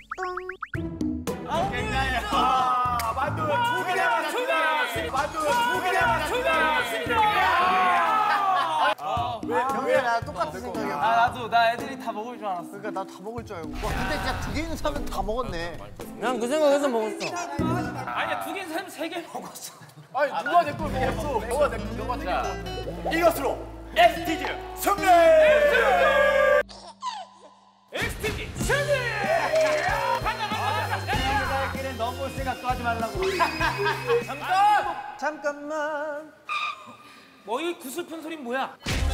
H: 굉장해. 만두 2개 남았습니다. 만두 2개 남았습니다.
A: 경민아, 나 똑같은 생각이야.
C: 나 애들이 다 먹을 줄 알았어.
A: 그러니까 나 다 먹을 줄 알고. 와, 근데 진짜 2개 있는 사람은 다 먹었네.
C: 난 그 생각해서 먹었어.
K: 아니야, 2개, 3개 먹었어.
A: 아니, 누가 내 걸 먹었어? 너가 내 걸.
H: 이것으로 엑스티즈 승리!
K: 엑스티지 승리!
B: 자기는 넘볼 생각도 하지 말라고.
A: 잠깐만.
K: 뭐 이 구슬픈 소린 뭐야?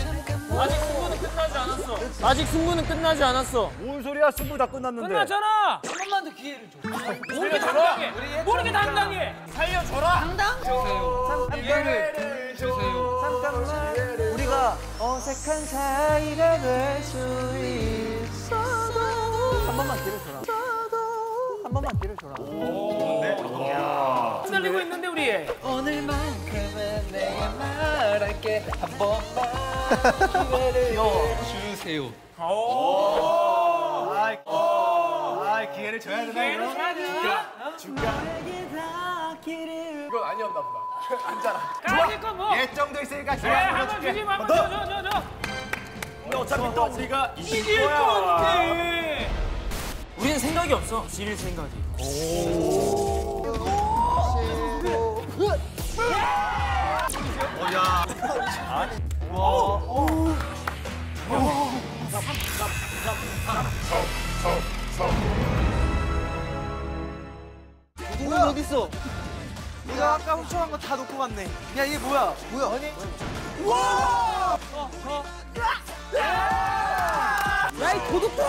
K: 아직 승부는 끝나지 않았어.
H: 뭔 소리야? 승부 다 끝났는데.
K: 끝났잖아.
C: 한 번만 더 기회를 줘.
K: 모르게 당당해. 모르게 당당해. 살려줘라.
C: 당당?
A: 기회를 줘. 잠깐만. 우리가 어색한 사이가 될 수 있어도 한 번만 기회를 줘라. 한 번만 기회를 줘라.
K: 흔들리고 있는데 우리.
C: 오늘만큼은 내가 말할게. 한 번만 기회를 주세요.
G: 기회를 줘야 되나?
K: 기회를 줘야 되나?
A: 이건 아니었나 보다. 앉아라.
K: 까짓 거 뭐?
G: 예정도 있으니까
K: 그래, 한번 주지 마. 한번 줘.
H: 근데 어차피 또 우리가
K: 이길 건데.
C: 우리는 생각이 없어. 지릴 생각이.
A: 뭐야? 어딨어? 내가 아까 훔쳐간 거 다 놓고 갔네. 야, 이게 뭐야? 뭐야? 아니? 우와! 야, 이 도둑들아!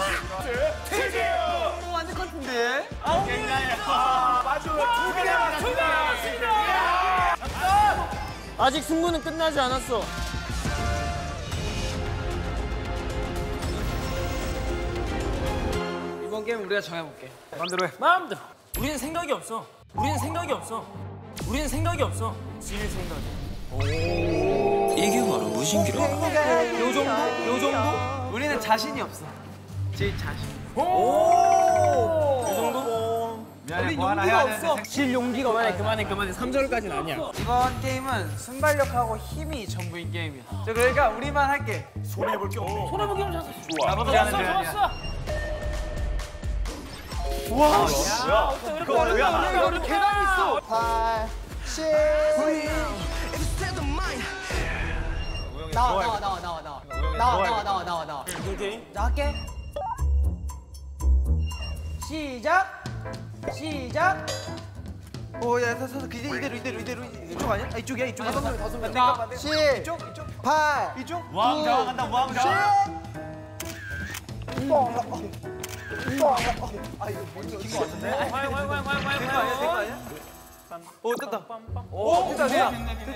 K: 튀겨!
A: 완전 같은데?
H: 굉장해. 만두 2개 남았습니다.
K: 아직 승부는 끝나지 않았어. 이번 게임 우리가 정해볼게.
G: 마음대로 해.
K: 마음대로. 우리는 생각이 없어. 우리는 생각이 없어. 우리는 생각이 없어. 질 생각이.
N: 이게 바로 무신기라.
K: 요 정도? 요 정도?
E: 우리는 자신이 없어. 제 자신.
K: 요 정도?
G: 미안해,
K: 우리
G: 뭐 하나
K: 용기가
G: 해야
K: 없어.
G: 되는데.
K: 질 용기가 많아. 그만해. 3절까지는 아니야.
E: 이번 게임은 순발력하고 힘이 전부인 게임이야. 저 그러니까 우리만 할게.
H: 손해볼 게 없네.
K: 손해볼 게 없잖아.
H: 좋아.
K: 좋았어.
H: 와,
K: 야, 어렵다. 계단 있어.
B: 8, 7, 9.
C: 나와. 나 할게. 시작.
E: 오야 서서 이대로 이쪽 아니야? 아, 이쪽이야.
B: 10, 8,
E: 이쪽?
G: 무항 당황한다, 무항 당황.
E: 아 이거 뭔지 킨거 같은데?
K: 와요.
E: 된거 아니야? 오 떴다. 오 됐다.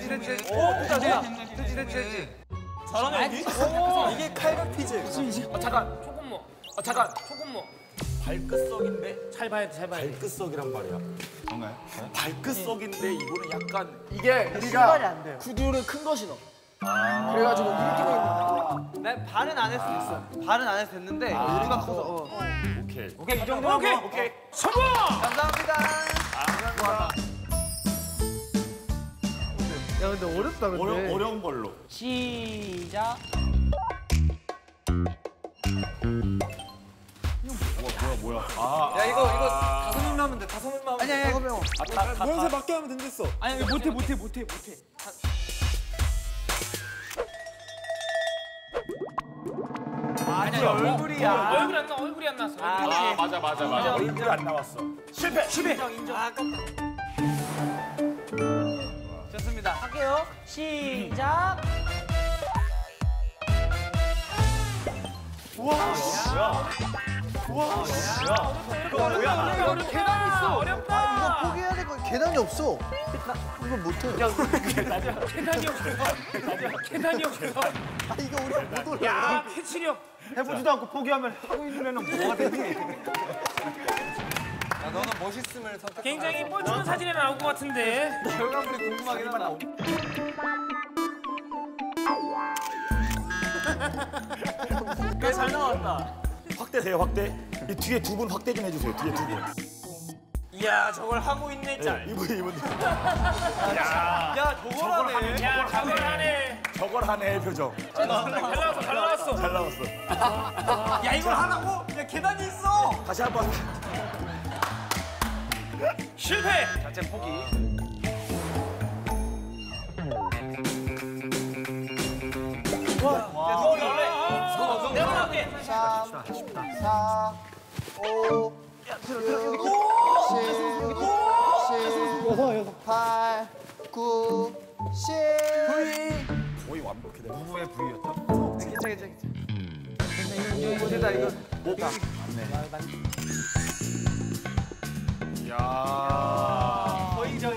E: 됐지.
K: 잘하네.
E: 이게 칼각 피즈.
K: 잠깐 조금
H: 발끝석인데
K: 잘 봐야 돼.
H: 발끝석이란 말이야.
G: 뭔가요?
H: 발끝석인데 이거는 약간 이게
B: 신발이 안 돼요.
C: 구두를 큰 거 신어. 그래가지고 훑기고 있는.
E: 난 발은 안 했을 수 있어. 발은 안 해도 됐는데 우리가 커서.
H: 오케이.
K: 이 정도. 오케이. 성공.
E: 감사합니다.
B: 야 근데 어렵다 근데.
H: 어려운 걸로.
C: 시작.
H: 뭐야.
E: 야 이거 5명만 하면 돼. 5명만 하면 돼. 아니야.
A: 모양새 맞게 하면 된댔어.
K: 아니 못해.
E: 아니 얼굴이야.
K: 얼굴이 안 나왔어.
H: 맞아. 얼굴이 안 나왔어. 실패.
E: 인정. 아깝다. 좋습니다.
C: 할게요. 시작.
K: 계단 있어. 어렵다.
B: 이거 포기해야 될 거. 계단이 없어. 이거 못해.
K: 계단이 없어.
B: 아 이거 우리가 못 올라.
K: 야, 캐치력.
G: 해보지도 않고 포기하면 하고 있는 애는 뭐가 되니?
E: 야 너는 멋있음을 선택.
K: 굉장히 뻗치는 사진에 나올 것 같은데.
E: 결과물이 궁금하긴 하다.
K: 잘 나왔다.
H: 확대세요, 확대. 이 뒤에 두 분 확대 좀 해주세요. 뒤에 두 분.
K: 이야, 저걸 하고 있네, 짤.
H: 이분.
E: 야 저걸 하네.
K: 야, 저걸 하네.
H: 저걸 하네 표정.
K: 잘 나왔어.
H: 잘 나왔어.
K: 야, 이걸 하라고? 야, 계단이 있어.
H: 다시 한 번.
K: 실패.
E: 자체 포기.
K: 내가 나올게.
B: 3, 4, 5, 6, 7, 8, 9, 10.
H: 거의 완벽해.
G: 누구의 부위였죠?
E: 괜찮아. 이거 됐다 이거.
H: 됐다. 야.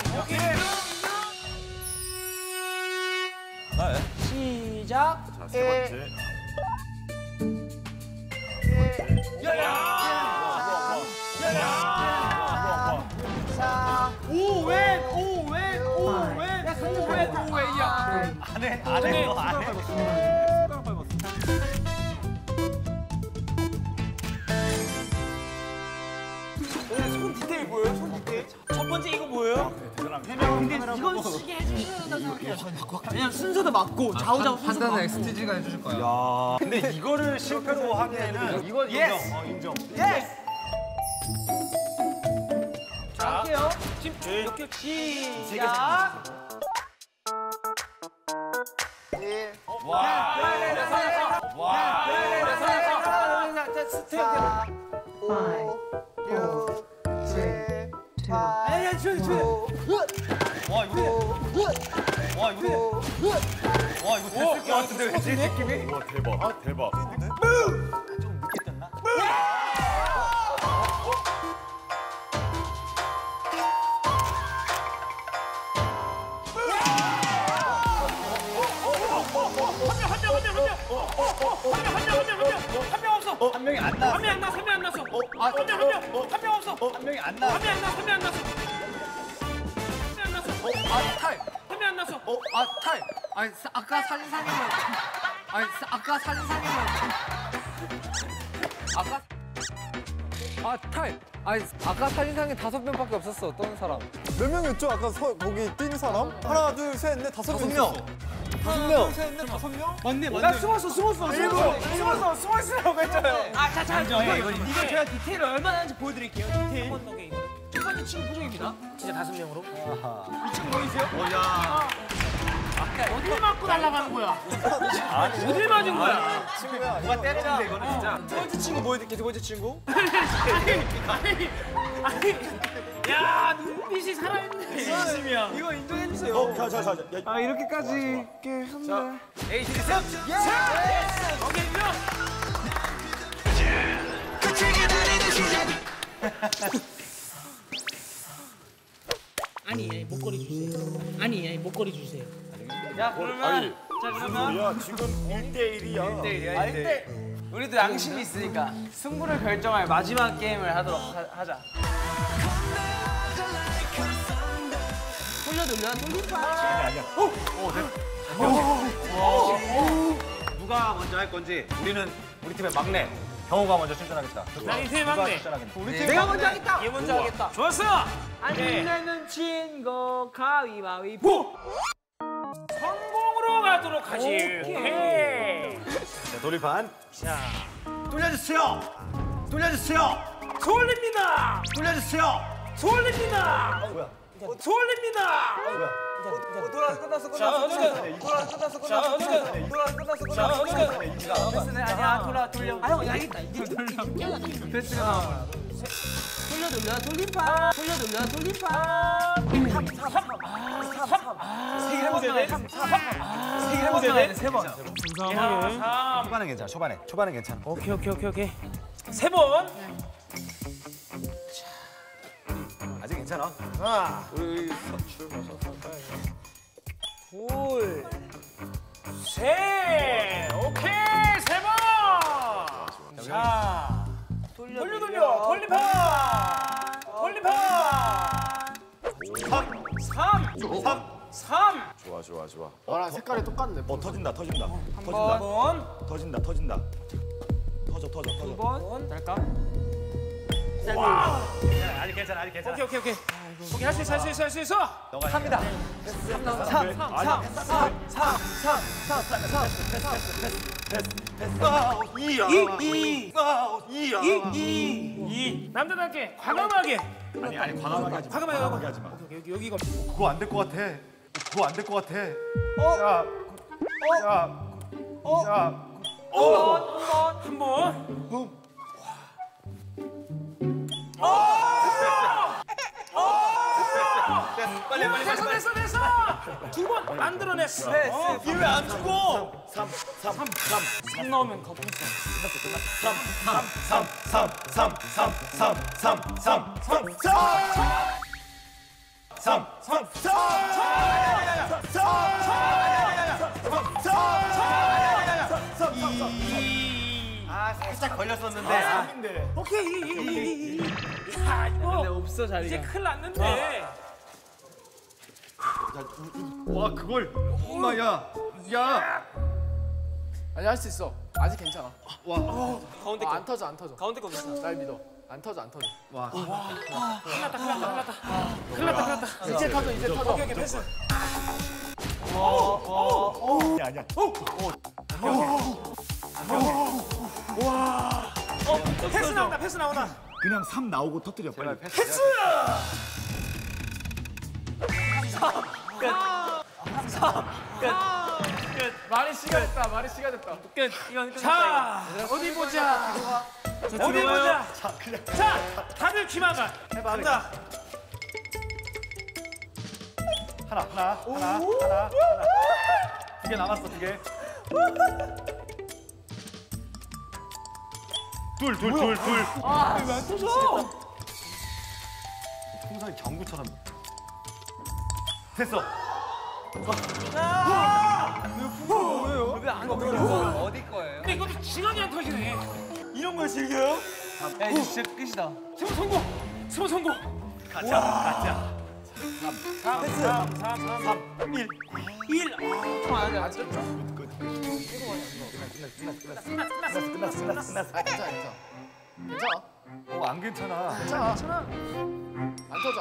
C: 시작.
H: 자, 세 번째.
G: 안 해.
K: 손 디테일 보여요? 손 디테일? 첫 번째 이거 뭐예요? 근데 이건 시계 해주셔야 생각해요. 왜냐면 순서도 맞고 좌우좌우 순서
O: 판단은 XTG가 해주실 거야.
G: 야. 근데 이거를 실패로 하기에는 이건 인정.
E: 예스.
K: 자, 할게요. 이렇게 시작.
B: 자, 5, 6, 7, 8, 9,
G: 와 이거 됐을 것 같은데 왠지 느낌이?
H: 와 대박.
G: 한 명이 안 나.
F: 한 명 안 났어. 한 명 안 났어. 한 명 없어.
G: 한 명이 안 나.
F: 한 명 안 났어. 한 명 안 났어. 한 명 안 났어.
K: 탈.
F: 한 명 안 났어.
K: 탈. 아니 아까 살인상이면 아까 살인상이면 탈. 아니 아까 살인상에 5명밖에 없었어. 떠는 사람.
A: 몇 명이었죠? 아까 거기 뛴 사람? 하나, 둘, 셋, 넷, 5명.
K: 5명.
A: 하나, 둘, 셋, 넷, 5명?
C: 맞네.
F: 나 숨었어. 숨어 있으라고 했잖아요.
C: 이거 제가 디테일을 얼마나 하는지 보여드릴게요. 디테일. 첫 번째 친구 표정입니다.
F: 진짜 5명으로.
C: 이 친구 보이세요?
F: 야. 어딜 맞고 날아가는 거야? 어딜 맞은 거야?
A: 친구야.
G: 누가 때렸는데 이거는 진짜.
A: 두 번째 친구 보여드릴게, 두 번째 친구.
F: 아니. 야, 눈빛이 살아있네.
A: 이거 인정해주세요.
H: 자.
A: 아, 이렇게까지 이렇게 한다.
F: 에이, 셋! 오케이, 인정!
C: 아니, 목걸이 주세요. 아니, 목걸이 주세요.
F: 야, 그러면. 자, 그러면.
H: 야 지금 1대1이야.
K: 1대1이야. 우리도 양심이 있으니까 승부를 결정할 마지막 게임을 하도록 하자.
C: 돌려 돌림판.
H: 아니야.
G: 누가 먼저 할 건지 우리 팀의 막내 경호가 먼저 출전하겠다.
F: 나 이 팀의 막내.
C: 내가 먼저 하겠다.
F: 얘 먼저 하겠다. 좋았어.
C: 안 내는 친구 가위바위보.
F: 성공으로 가도록 하지. 오케이.
G: 자, 돌림판.
F: 자,
G: 돌려주세요.
F: 돌립니다.
G: 돌려주세요.
F: 돌립니다. 돌립니다.
C: 아니야 돌려. 아유 야겠다. 패스가 나와. 돌려 돌림판. 돌려 돌림판.
F: 3번.
G: 초반은 괜찮아. 초반은 괜찮아.
F: 오케이. 3번.
G: 아직 괜찮아.
F: 하나. 둘. 셋. 오케이. 3번. 자. 돌려. 돌림판. 3.
H: 좋아.
A: 나랑 색깔이 똑같네.
H: 터진다.
F: 한 번.
H: 터져.
F: 2번. 될까?
G: 와. 아직 괜찮아.
F: 오케이. 오케이, 할 수 있어.
K: 합니다.
F: 2. 남자답게 과감하게.
H: 아니 과감하게 하지 마.
F: 과감하게
H: 하지 마.
F: 오케이, 여기가.
H: 그거 안 될 것 같아. 야.
F: 한 번.
G: 빨리.
F: 됐어. 2번 만들어냈어.
A: 이게 왜 안 죽어?
F: 3 넣으면 거품 있어.
G: 살짝 걸렸었는데.
F: 오케이. 야, 이거
K: 근데 없어 자리가.
F: 이제 큰일 났는데.
G: 와, 그걸. 엄마야.
K: 아니 할 수 있어. 아직 괜찮아.
F: 가운데
K: 안 터져.
F: 가운데 거 있어.
K: 날 믿어. 안 터져.
G: 와.
F: 큰일 났다.
K: 이제 터져.
F: 오케이, 패스.
H: 아니야.
F: 패스 나온다.
H: 그냥 3 나오고 터뜨려 빨리.
F: 패스!
K: 말이 시간 됐다.
F: 끝. 자, 어디 보자. 자, 다들 귀마가. 간다.
H: 하나. 2개 남았어 2개. 둘.
F: 왜안 터져?
G: 풍선이 경구처럼. 됐어.
K: 왜안 터져? 어디 거예요?
F: 근데 이것도 시간이 안 터지네.
K: 이런 걸 즐겨요? 야 이제 진짜 끝이다.
F: 스무 성공. 스무 성공.
H: 가자.
F: 3, 1.
K: 좀 안 돼. 안 돼.
H: 끝났어.
M: 괜찮아.
H: 안 괜찮아.
M: 안 터져.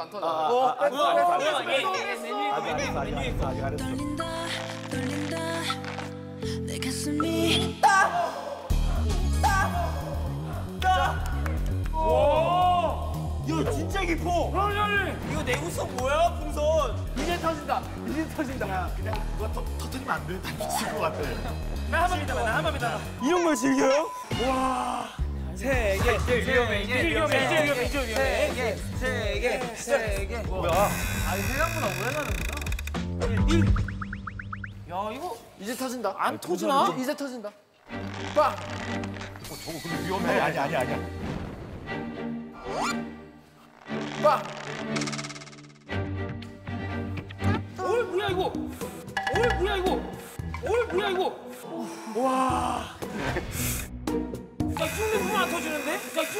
J: 떨린다 내 가슴이
K: 이거 진짜 깊어. 이거 내구성 뭐야, 풍선?
F: 이제 터진다.
H: 그냥 누가 터뜨리면 안 돼. 다 미칠 것 같아.
F: 나 한 번 믿어봐.
K: 이런 걸 즐겨요? 와. 세계 위험해. 세계.
H: 뭐야?
K: 아니 생각보다 오래 가는구나.
F: 야 이거
M: 이제 터진다.
F: 안 터지나?
M: 이제 터진다.
H: 저거 근데 위험해. 아니야.
F: 뭐야 이거? 와. 야 쭈리 부분 안 터지는데?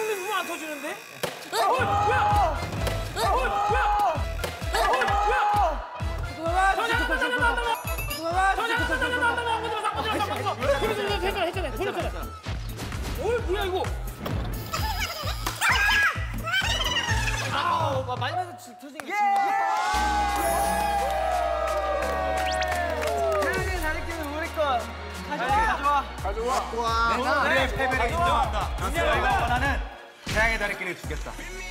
F: 뭐야? 뭐야 이거?
K: 많이 맞아 터진 게. 태양의 다리끼는 우리 것. 가져와.
G: 우리의 패배를 인정한다. 저희가 원하는 태양의 다리끼를 주겠다.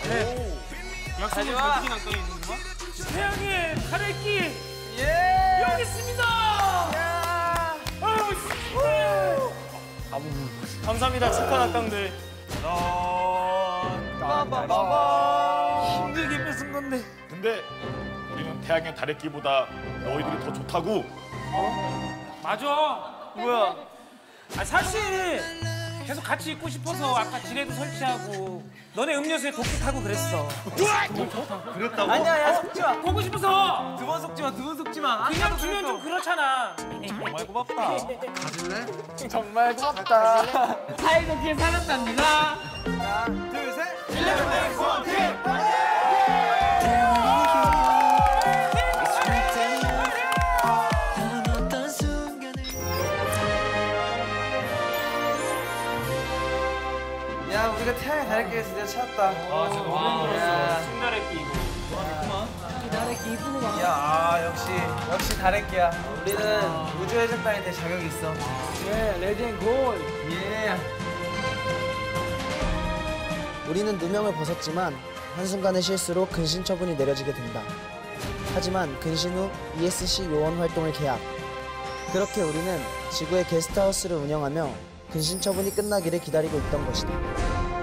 F: 가져와. 태양의 다래끼 여기 있습니다. 감사합니다 착한 악당들.
K: 힘들게 뺏은 건데.
H: 근데 우리는 태양의 다래끼보다 너희들이 더 좋다고.
F: 맞아.
K: 뭐야?
F: 사실 계속 같이 있고 싶어서 아까 지뢰도 설치하고 너네 음료수에 독도 타고 그랬어.
G: 그랬다고?
K: 아니야, 속지 마.
F: 보고 싶어서.
K: 두 번 속지 마.
F: 그냥 주면 좀 그렇잖아.
K: 정말 고맙다.
M: 가질래?
K: 정말 고맙다.
C: 사이좋게 살았답니다.
K: 하나, 둘, 셋. 야, 우리가 태양의 다래끼에서 드디어 찾았다.
F: 아 진짜 너무 힘들었어. 신다래끼 이거.
C: 다래끼 이쁘고 막.
K: 야, 역시 다래끼야. 우리는 우주 해적단이 될 자격이 있어.
C: 예, 레드 골.
K: 예.
P: 우리는 누명을 벗었지만 한순간의 실수로 근신 처분이 내려지게 된다. 하지만 근신 후 ESC 요원 활동을 계약. 그렇게 우리는 지구의 게스트하우스를 운영하며 근신 처분이 끝나기를 기다리고 있던 것이다.